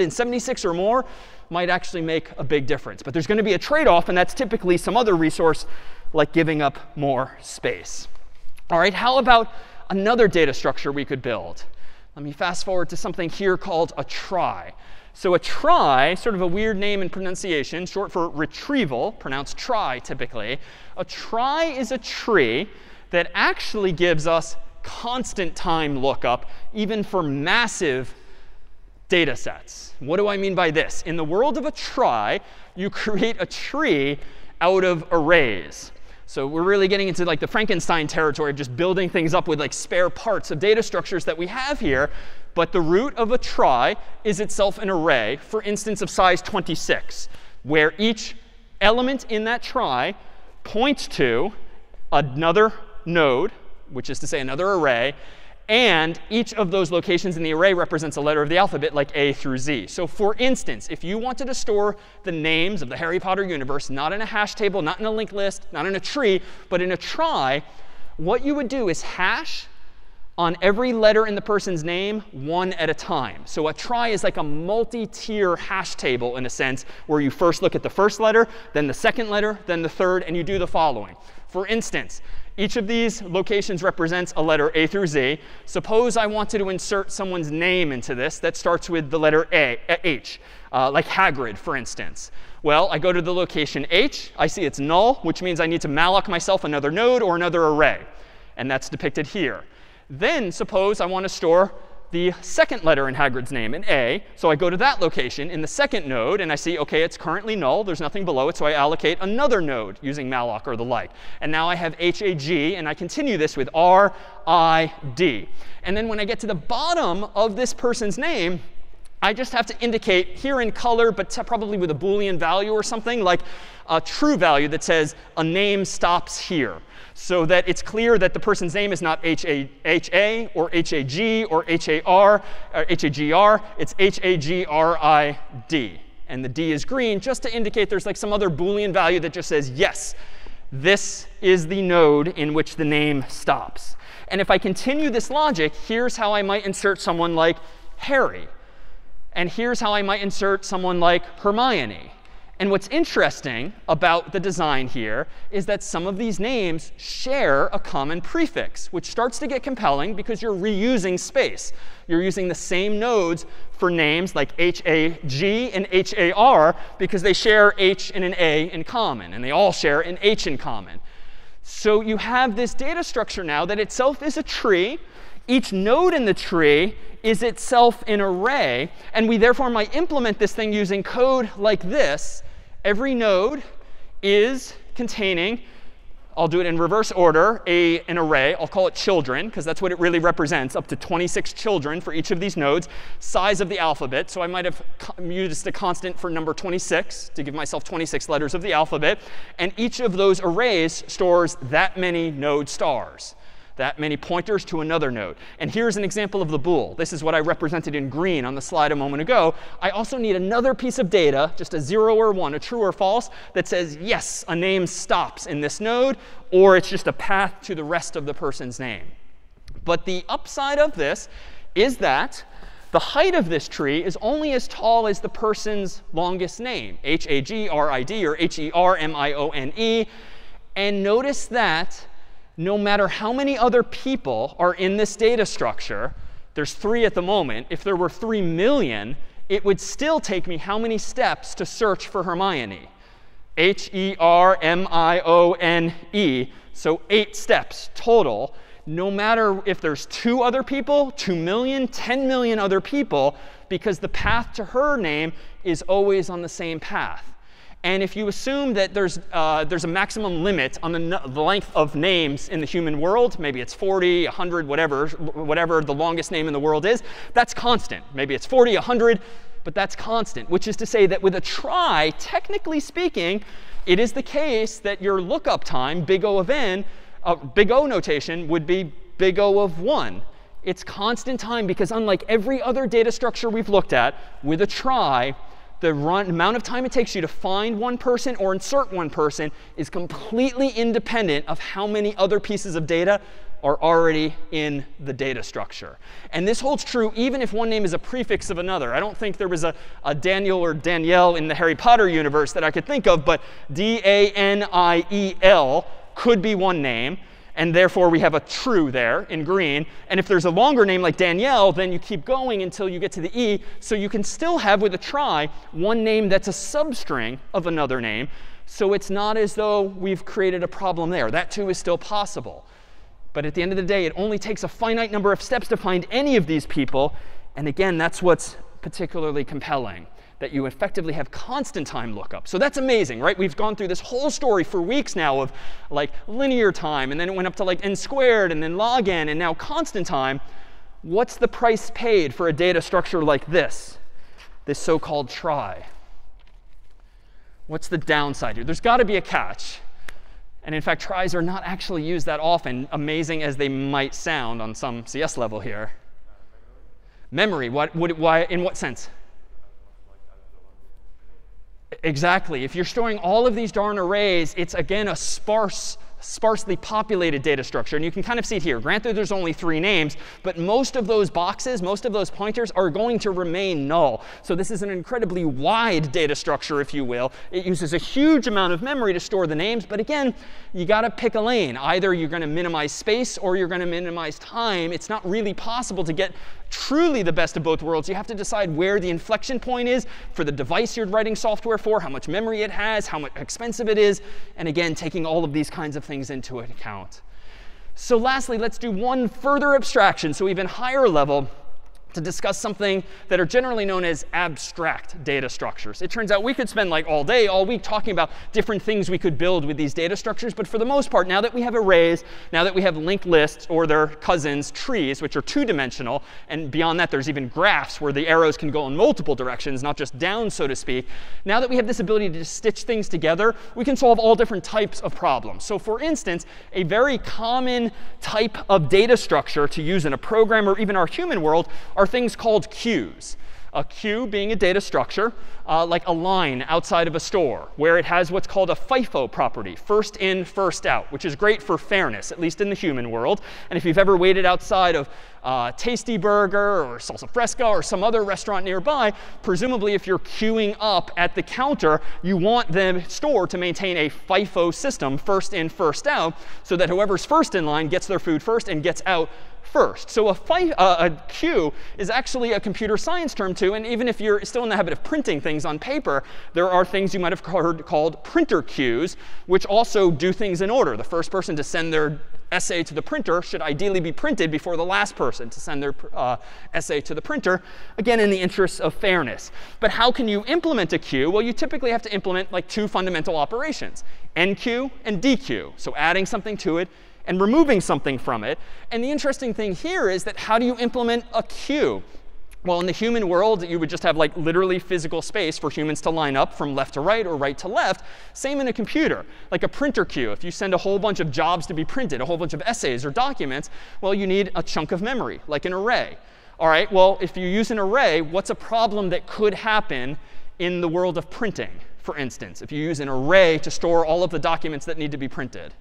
576 or more, might actually make a big difference. But there's going to be a trade-off, and that's typically some other resource like giving up more space. All right, how about another data structure we could build? Let me fast forward to something here called a trie. So a trie, sort of a weird name in pronunciation, short for retrieval, pronounced trie typically. A trie is a tree that actually gives us constant time lookup, even for massive data sets. What do I mean by this? In the world of a trie, you create a tree out of arrays. So we're really getting into like the Frankenstein territory of just building things up with like spare parts of data structures that we have here. But the root of a trie is itself an array, for instance, of size 26, where each element in that trie points to another node, which is to say another array. And each of those locations in the array represents a letter of the alphabet, like A through Z. So for instance, if you wanted to store the names of the Harry Potter universe, not in a hash table, not in a linked list, not in a tree, but in a trie, what you would do is hash on every letter in the person's name one at a time. So a trie is like a multi-tier hash table in a sense, where you first look at the first letter, then the second letter, then the third, and you do the following. For instance, each of these locations represents a letter A through Z. Suppose I wanted to insert someone's name into this that starts with the letter H, like Hagrid, for instance. Well, I go to the location H. I see it's null, which means I need to malloc myself another node or another array. And that's depicted here. Then suppose I want to store the second letter in Hagrid's name, an A. So I go to that location in the second node, and I see, OK, it's currently null. There's nothing below it. So I allocate another node using malloc or the like. And now I have HAG, and I continue this with R, I, D. And then when I get to the bottom of this person's name, I just have to indicate here in color, but probably with a Boolean value or something, like a true value that says a name stops here, so that it's clear that the person's name is not H-A or H-A-G or H-A-R or H-A-G-R. It's H-A-G-R-I-D. And the D is green just to indicate there's like some other Boolean value that just says, yes, this is the node in which the name stops. And if I continue this logic, here's how I might insert someone like Harry. And here's how I might insert someone like Hermione. And what's interesting about the design here is that some of these names share a common prefix, which starts to get compelling because you're reusing space. You're using the same nodes for names like H-A-G and H-A-R because they share H and an A in common, and they all share an H in common. So you have this data structure now that itself is a tree. Each node in the tree is itself an array. And we therefore might implement this thing using code like this. Every node is containing, I'll do it in reverse order, an array. I'll call it children, because that's what it really represents, up to 26 children for each of these nodes, size of the alphabet. So I might have used a constant for number 26 to give myself 26 letters of the alphabet. And each of those arrays stores that many node stars, that many pointers to another node. And here's an example of the bool. This is what I represented in green on the slide a moment ago. I also need another piece of data, just a 0 or 1, a true or false, that says, yes, a name stops in this node, or it's just a path to the rest of the person's name. But the upside of this is that the height of this tree is only as tall as the person's longest name, H-A-G-R-I-D or H-E-R-M-I-O-N-E. And notice that no matter how many other people are in this data structure, there's 3 at the moment. If there were 3 million, it would still take me how many steps to search for Hermione? H-E-R-M-I-O-N-E. So 8 steps total. No matter if there's 2 other people, 2 million, 10 million other people, because the path to her name is always on the same path. And if you assume that there's a maximum limit on the length of names in the human world, maybe it's 40, 100, whatever the longest name in the world is, that's constant. Maybe it's 40, 100, but that's constant, which is to say that with a trie, technically speaking, it is the case that your lookup time, big O of n, big O notation would be big O of 1. It's constant time because unlike every other data structure we've looked at, with a trie, the amount of time it takes you to find one person or insert one person is completely independent of how many other pieces of data are already in the data structure. And this holds true even if one name is a prefix of another. I don't think there was a Daniel or Danielle in the Harry Potter universe that I could think of, but D-A-N-I-E-L could be one name. And therefore, we have a true there in green. And if there's a longer name like Danielle, then you keep going until you get to the E. So you can still have, with a trie, one name that's a substring of another name. So it's not as though we've created a problem there. That, too, is still possible. But at the end of the day, it only takes a finite number of steps to find any of these people. And again, that's what's particularly compelling, that you effectively have constant time lookup. So that's amazing, right? We've gone through this whole story for weeks now of like linear time, and then it went up to like n squared, and then log n, and now constant time. What's the price paid for a data structure like this so-called trie? What's the downside here? There's got to be a catch. And in fact, tries are not actually used that often, amazing as they might sound on some CS level here. Memory, why, in what sense? Exactly. If you're storing all of these darn arrays, it's, again, a sparsely populated data structure. And you can kind of see it here. Granted, there's only 3 names, but most of those boxes, most of those pointers are going to remain null. So this is an incredibly wide data structure, if you will. It uses a huge amount of memory to store the names. But again, you got to pick a lane. Either you're going to minimize space or you're going to minimize time. It's not really possible to get truly the best of both worlds. You have to decide where the inflection point is for the device you're writing software for, how much memory it has, how much expensive it is, and again, taking all of these kinds of things into account. So lastly, let's do one further abstraction, so even higher level, to discuss something that are generally known as abstract data structures. It turns out we could spend like all day, all week talking about different things we could build with these data structures. But for the most part, now that we have arrays, now that we have linked lists or their cousins, trees, which are 2-dimensional, and beyond that, there's even graphs where the arrows can go in multiple directions, not just down, so to speak. Now that we have this ability to stitch things together, we can solve all different types of problems. So for instance, a very common type of data structure to use in a program or even our human world are things called queues. A queue being a data structure like a line outside of a store, where it has what's called a FIFO property, first in, first out, which is great for fairness, at least in the human world. And if you've ever waited outside of Tasty Burger or Salsa Fresca or some other restaurant nearby, presumably if you're queuing up at the counter, you want the store to maintain a FIFO system, first in, first out, so that whoever's first in line gets their food first and gets out first. So a queue is actually a computer science term too, and even if you're still in the habit of printing things on paper, there are things you might have heard called printer queues, which also do things in order. The first person to send their essay to the printer should ideally be printed before the last person to send their essay to the printer, again, in the interests of fairness. But how can you implement a queue? Well, you typically have to implement like two fundamental operations, enqueue and dequeue. So adding something to it and removing something from it. And the interesting thing here is that how do you implement a queue? Well, in the human world, you would just have like literally physical space for humans to line up from left to right or right to left. Same in a computer, like a printer queue. If you send a whole bunch of jobs to be printed, a whole bunch of essays or documents, well, you need a chunk of memory, like an array. All right, well, if you use an array, what's a problem that could happen in the world of printing, for instance, if you use an array to store all of the documents that need to be printed?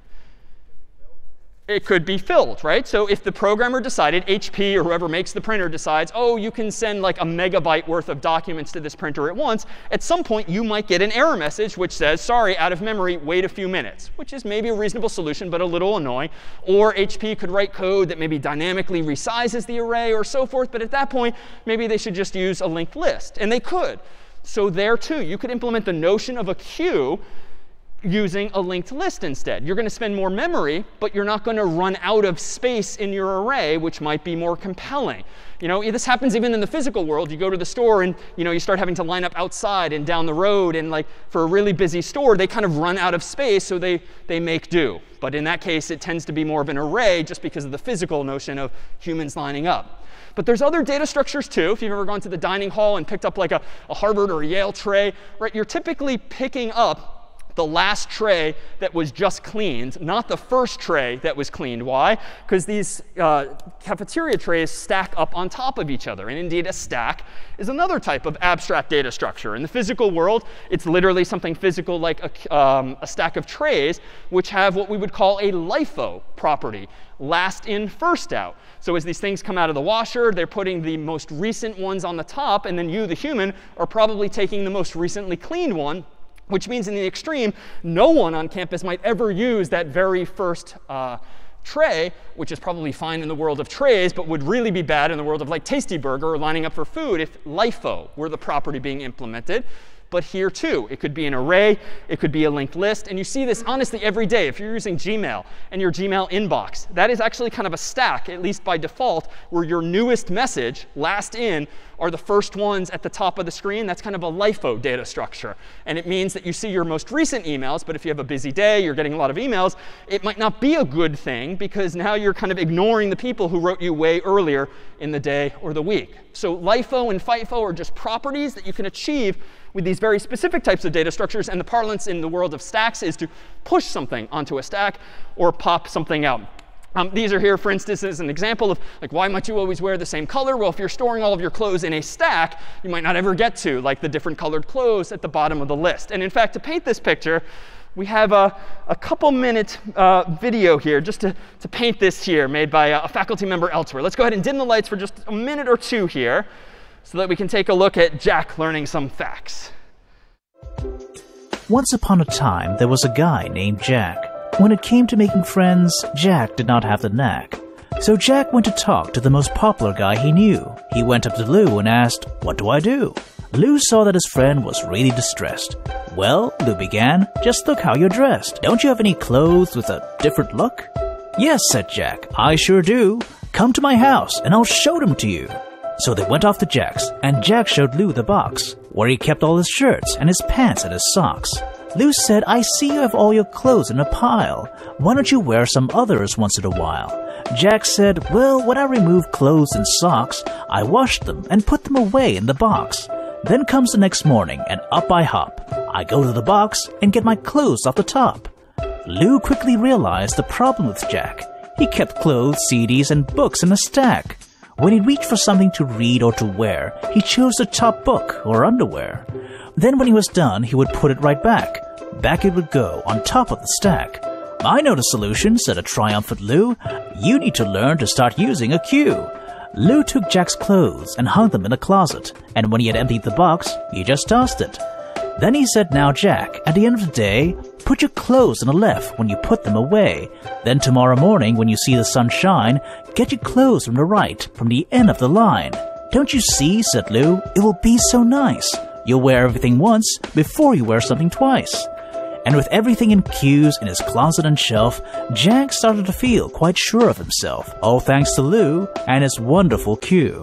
It could be filled, right? So if the programmer decided, HP or whoever makes the printer decides, oh, you can send like a megabyte worth of documents to this printer at once, at some point you might get an error message which says, sorry, out of memory, wait a few minutes, which is maybe a reasonable solution, but a little annoying. Or HP could write code that maybe dynamically resizes the array or so forth. But at that point, maybe they should just use a linked list. And they could. So there, too, you could implement the notion of a queue using a linked list instead. You're going to spend more memory, but you're not going to run out of space in your array, which might be more compelling. You know, this happens even in the physical world. You go to the store and you start having to line up outside and down the road. And like for a really busy store, they kind of run out of space, so they make do. But in that case, it tends to be more of an array just because of the physical notion of humans lining up. But there's other data structures too. If you've ever gone to the dining hall and picked up like a Harvard or a Yale tray, right, you're typically picking up the last tray that was just cleaned, not the first tray that was cleaned. Why? Because these cafeteria trays stack up on top of each other. And indeed, a stack is another type of abstract data structure. In the physical world, it's literally something physical like a stack of trays, which have what we would call a LIFO property, last in, first out. So as these things come out of the washer, they're putting the most recent ones on the top, and then you, the human, are probably taking the most recently cleaned one, which means in the extreme, no one on campus might ever use that very first tray, which is probably fine in the world of trays, but would really be bad in the world of like Tasty Burger or lining up for food if LIFO were the property being implemented. But here, too, it could be an array. It could be a linked list. And you see this, honestly, every day. If you're using Gmail and your Gmail inbox, that is actually kind of a stack, at least by default, where your newest message, last in, are the first ones at the top of the screen. That's kind of a LIFO data structure. And it means that you see your most recent emails. But if you have a busy day, you're getting a lot of emails, it might not be a good thing, because now you're kind of ignoring the people who wrote you way earlier in the day or the week. So LIFO and FIFO are just properties that you can achieve with these very specific types of data structures. And the parlance in the world of stacks is to push something onto a stack or pop something out. These are here, for instance, as an example of like, why might you always wear the same color? Well, if you're storing all of your clothes in a stack, you might not ever get to like the different colored clothes at the bottom of the list. And in fact, to paint this picture, we have a couple-minute video here just to paint this here, made by a faculty member elsewhere. Let's go ahead and dim the lights for just a minute or two here so that we can take a look at Jack learning some facts. Once upon a time, there was a guy named Jack. When it came to making friends, Jack did not have the knack. So Jack went to talk to the most popular guy he knew. He went up to Lou and asked, "What do I do?" Lou saw that his friend was really distressed. "Well," Lou began, "just look how you're dressed. Don't you have any clothes with a different look?" "Yes," said Jack, "I sure do. Come to my house and I'll show them to you." So they went off to Jack's, and Jack showed Lou the box, where he kept all his shirts and his pants and his socks. Lou said, "I see you have all your clothes in a pile. Why don't you wear some others once in a while?" Jack said, "Well, when I remove clothes and socks, I wash them and put them away in the box. Then comes the next morning, and up I hop. I go to the box and get my clothes off the top." Lou quickly realized the problem with Jack. He kept clothes, CDs, and books in a stack. When he reached for something to read or to wear, he chose the top book or underwear. Then when he was done, he would put it right back. Back it would go on top of the stack. "I know the solution," said a triumphant Lou. "You need to learn to start using a queue. Lou took Jack's clothes and hung them in a closet, and when he had emptied the box, he just tossed it. Then he said, "Now Jack, at the end of the day, put your clothes on the left when you put them away. Then tomorrow morning when you see the sun shine, get your clothes from the right, from the end of the line." "Don't you see," said Lou, "it will be so nice. You'll wear everything once before you wear something twice." And with everything in queues in his closet and shelf, Jack started to feel quite sure of himself, all thanks to Lou and his wonderful queue.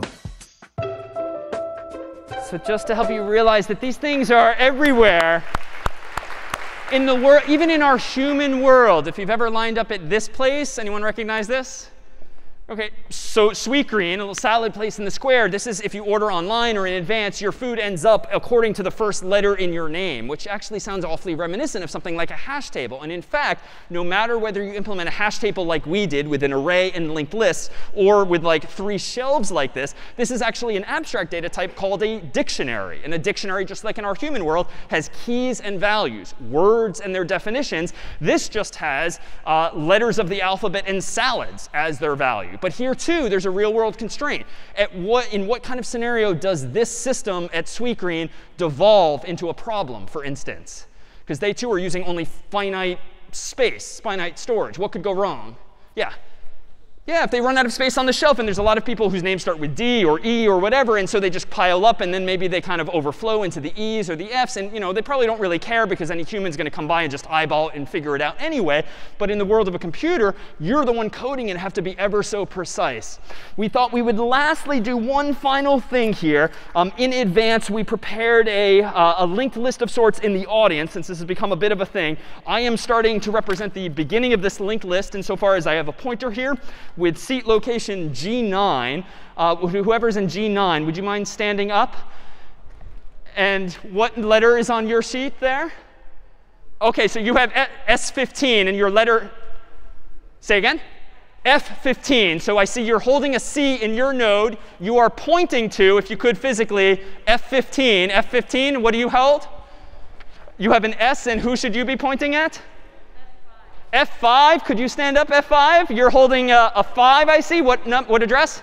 So just to help you realize that these things are everywhere in the world, even in our human world. If you've ever lined up at this place, anyone recognize this? Okay, so Sweetgreen, a little salad place in the square, this is if you order online or in advance, your food ends up according to the first letter in your name, which actually sounds awfully reminiscent of something like a hash table. And in fact, no matter whether you implement a hash table like we did with an array and linked lists, or with like 3 shelves like this is actually an abstract data type called a dictionary. And a dictionary, just like in our human world, has keys and values, words and their definitions. This just has letters of the alphabet and salads as their value. But here, too, there's a real-world constraint. In what kind of scenario does this system at Sweetgreen devolve into a problem, for instance? Because they, too, are using only finite space, finite storage. What could go wrong? Yeah. Yeah, if they run out of space on the shelf, and there's a lot of people whose names start with D or E or whatever, and so they just pile up, and then maybe they kind of overflow into the E's or the F's, and they probably don't really care because any human's going to come by and just eyeball it and figure it out anyway. But in the world of a computer, you're the one coding and have to be ever so precise. We thought we would lastly do one final thing here. In advance, we prepared a linked list of sorts in the audience, since this has become a bit of a thing. I am starting to represent the beginning of this linked list insofar as I have a pointer here with seat location G9. Whoever's in G9, would you mind standing up? And what letter is on your seat there? OK, so you have S15, and your letter, say again? F15. So I see you're holding a C in your node. You are pointing to, if you could physically, F15. F15, what do you hold? You have an S, and who should you be pointing at? F5, could you stand up, F5? You're holding a 5, I see. What address?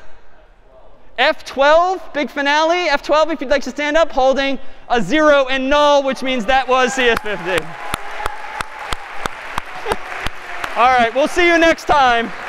F12, big finale. F12, if you'd like to stand up, holding a 0 and null, which means that was CS50. All right, we'll see you next time.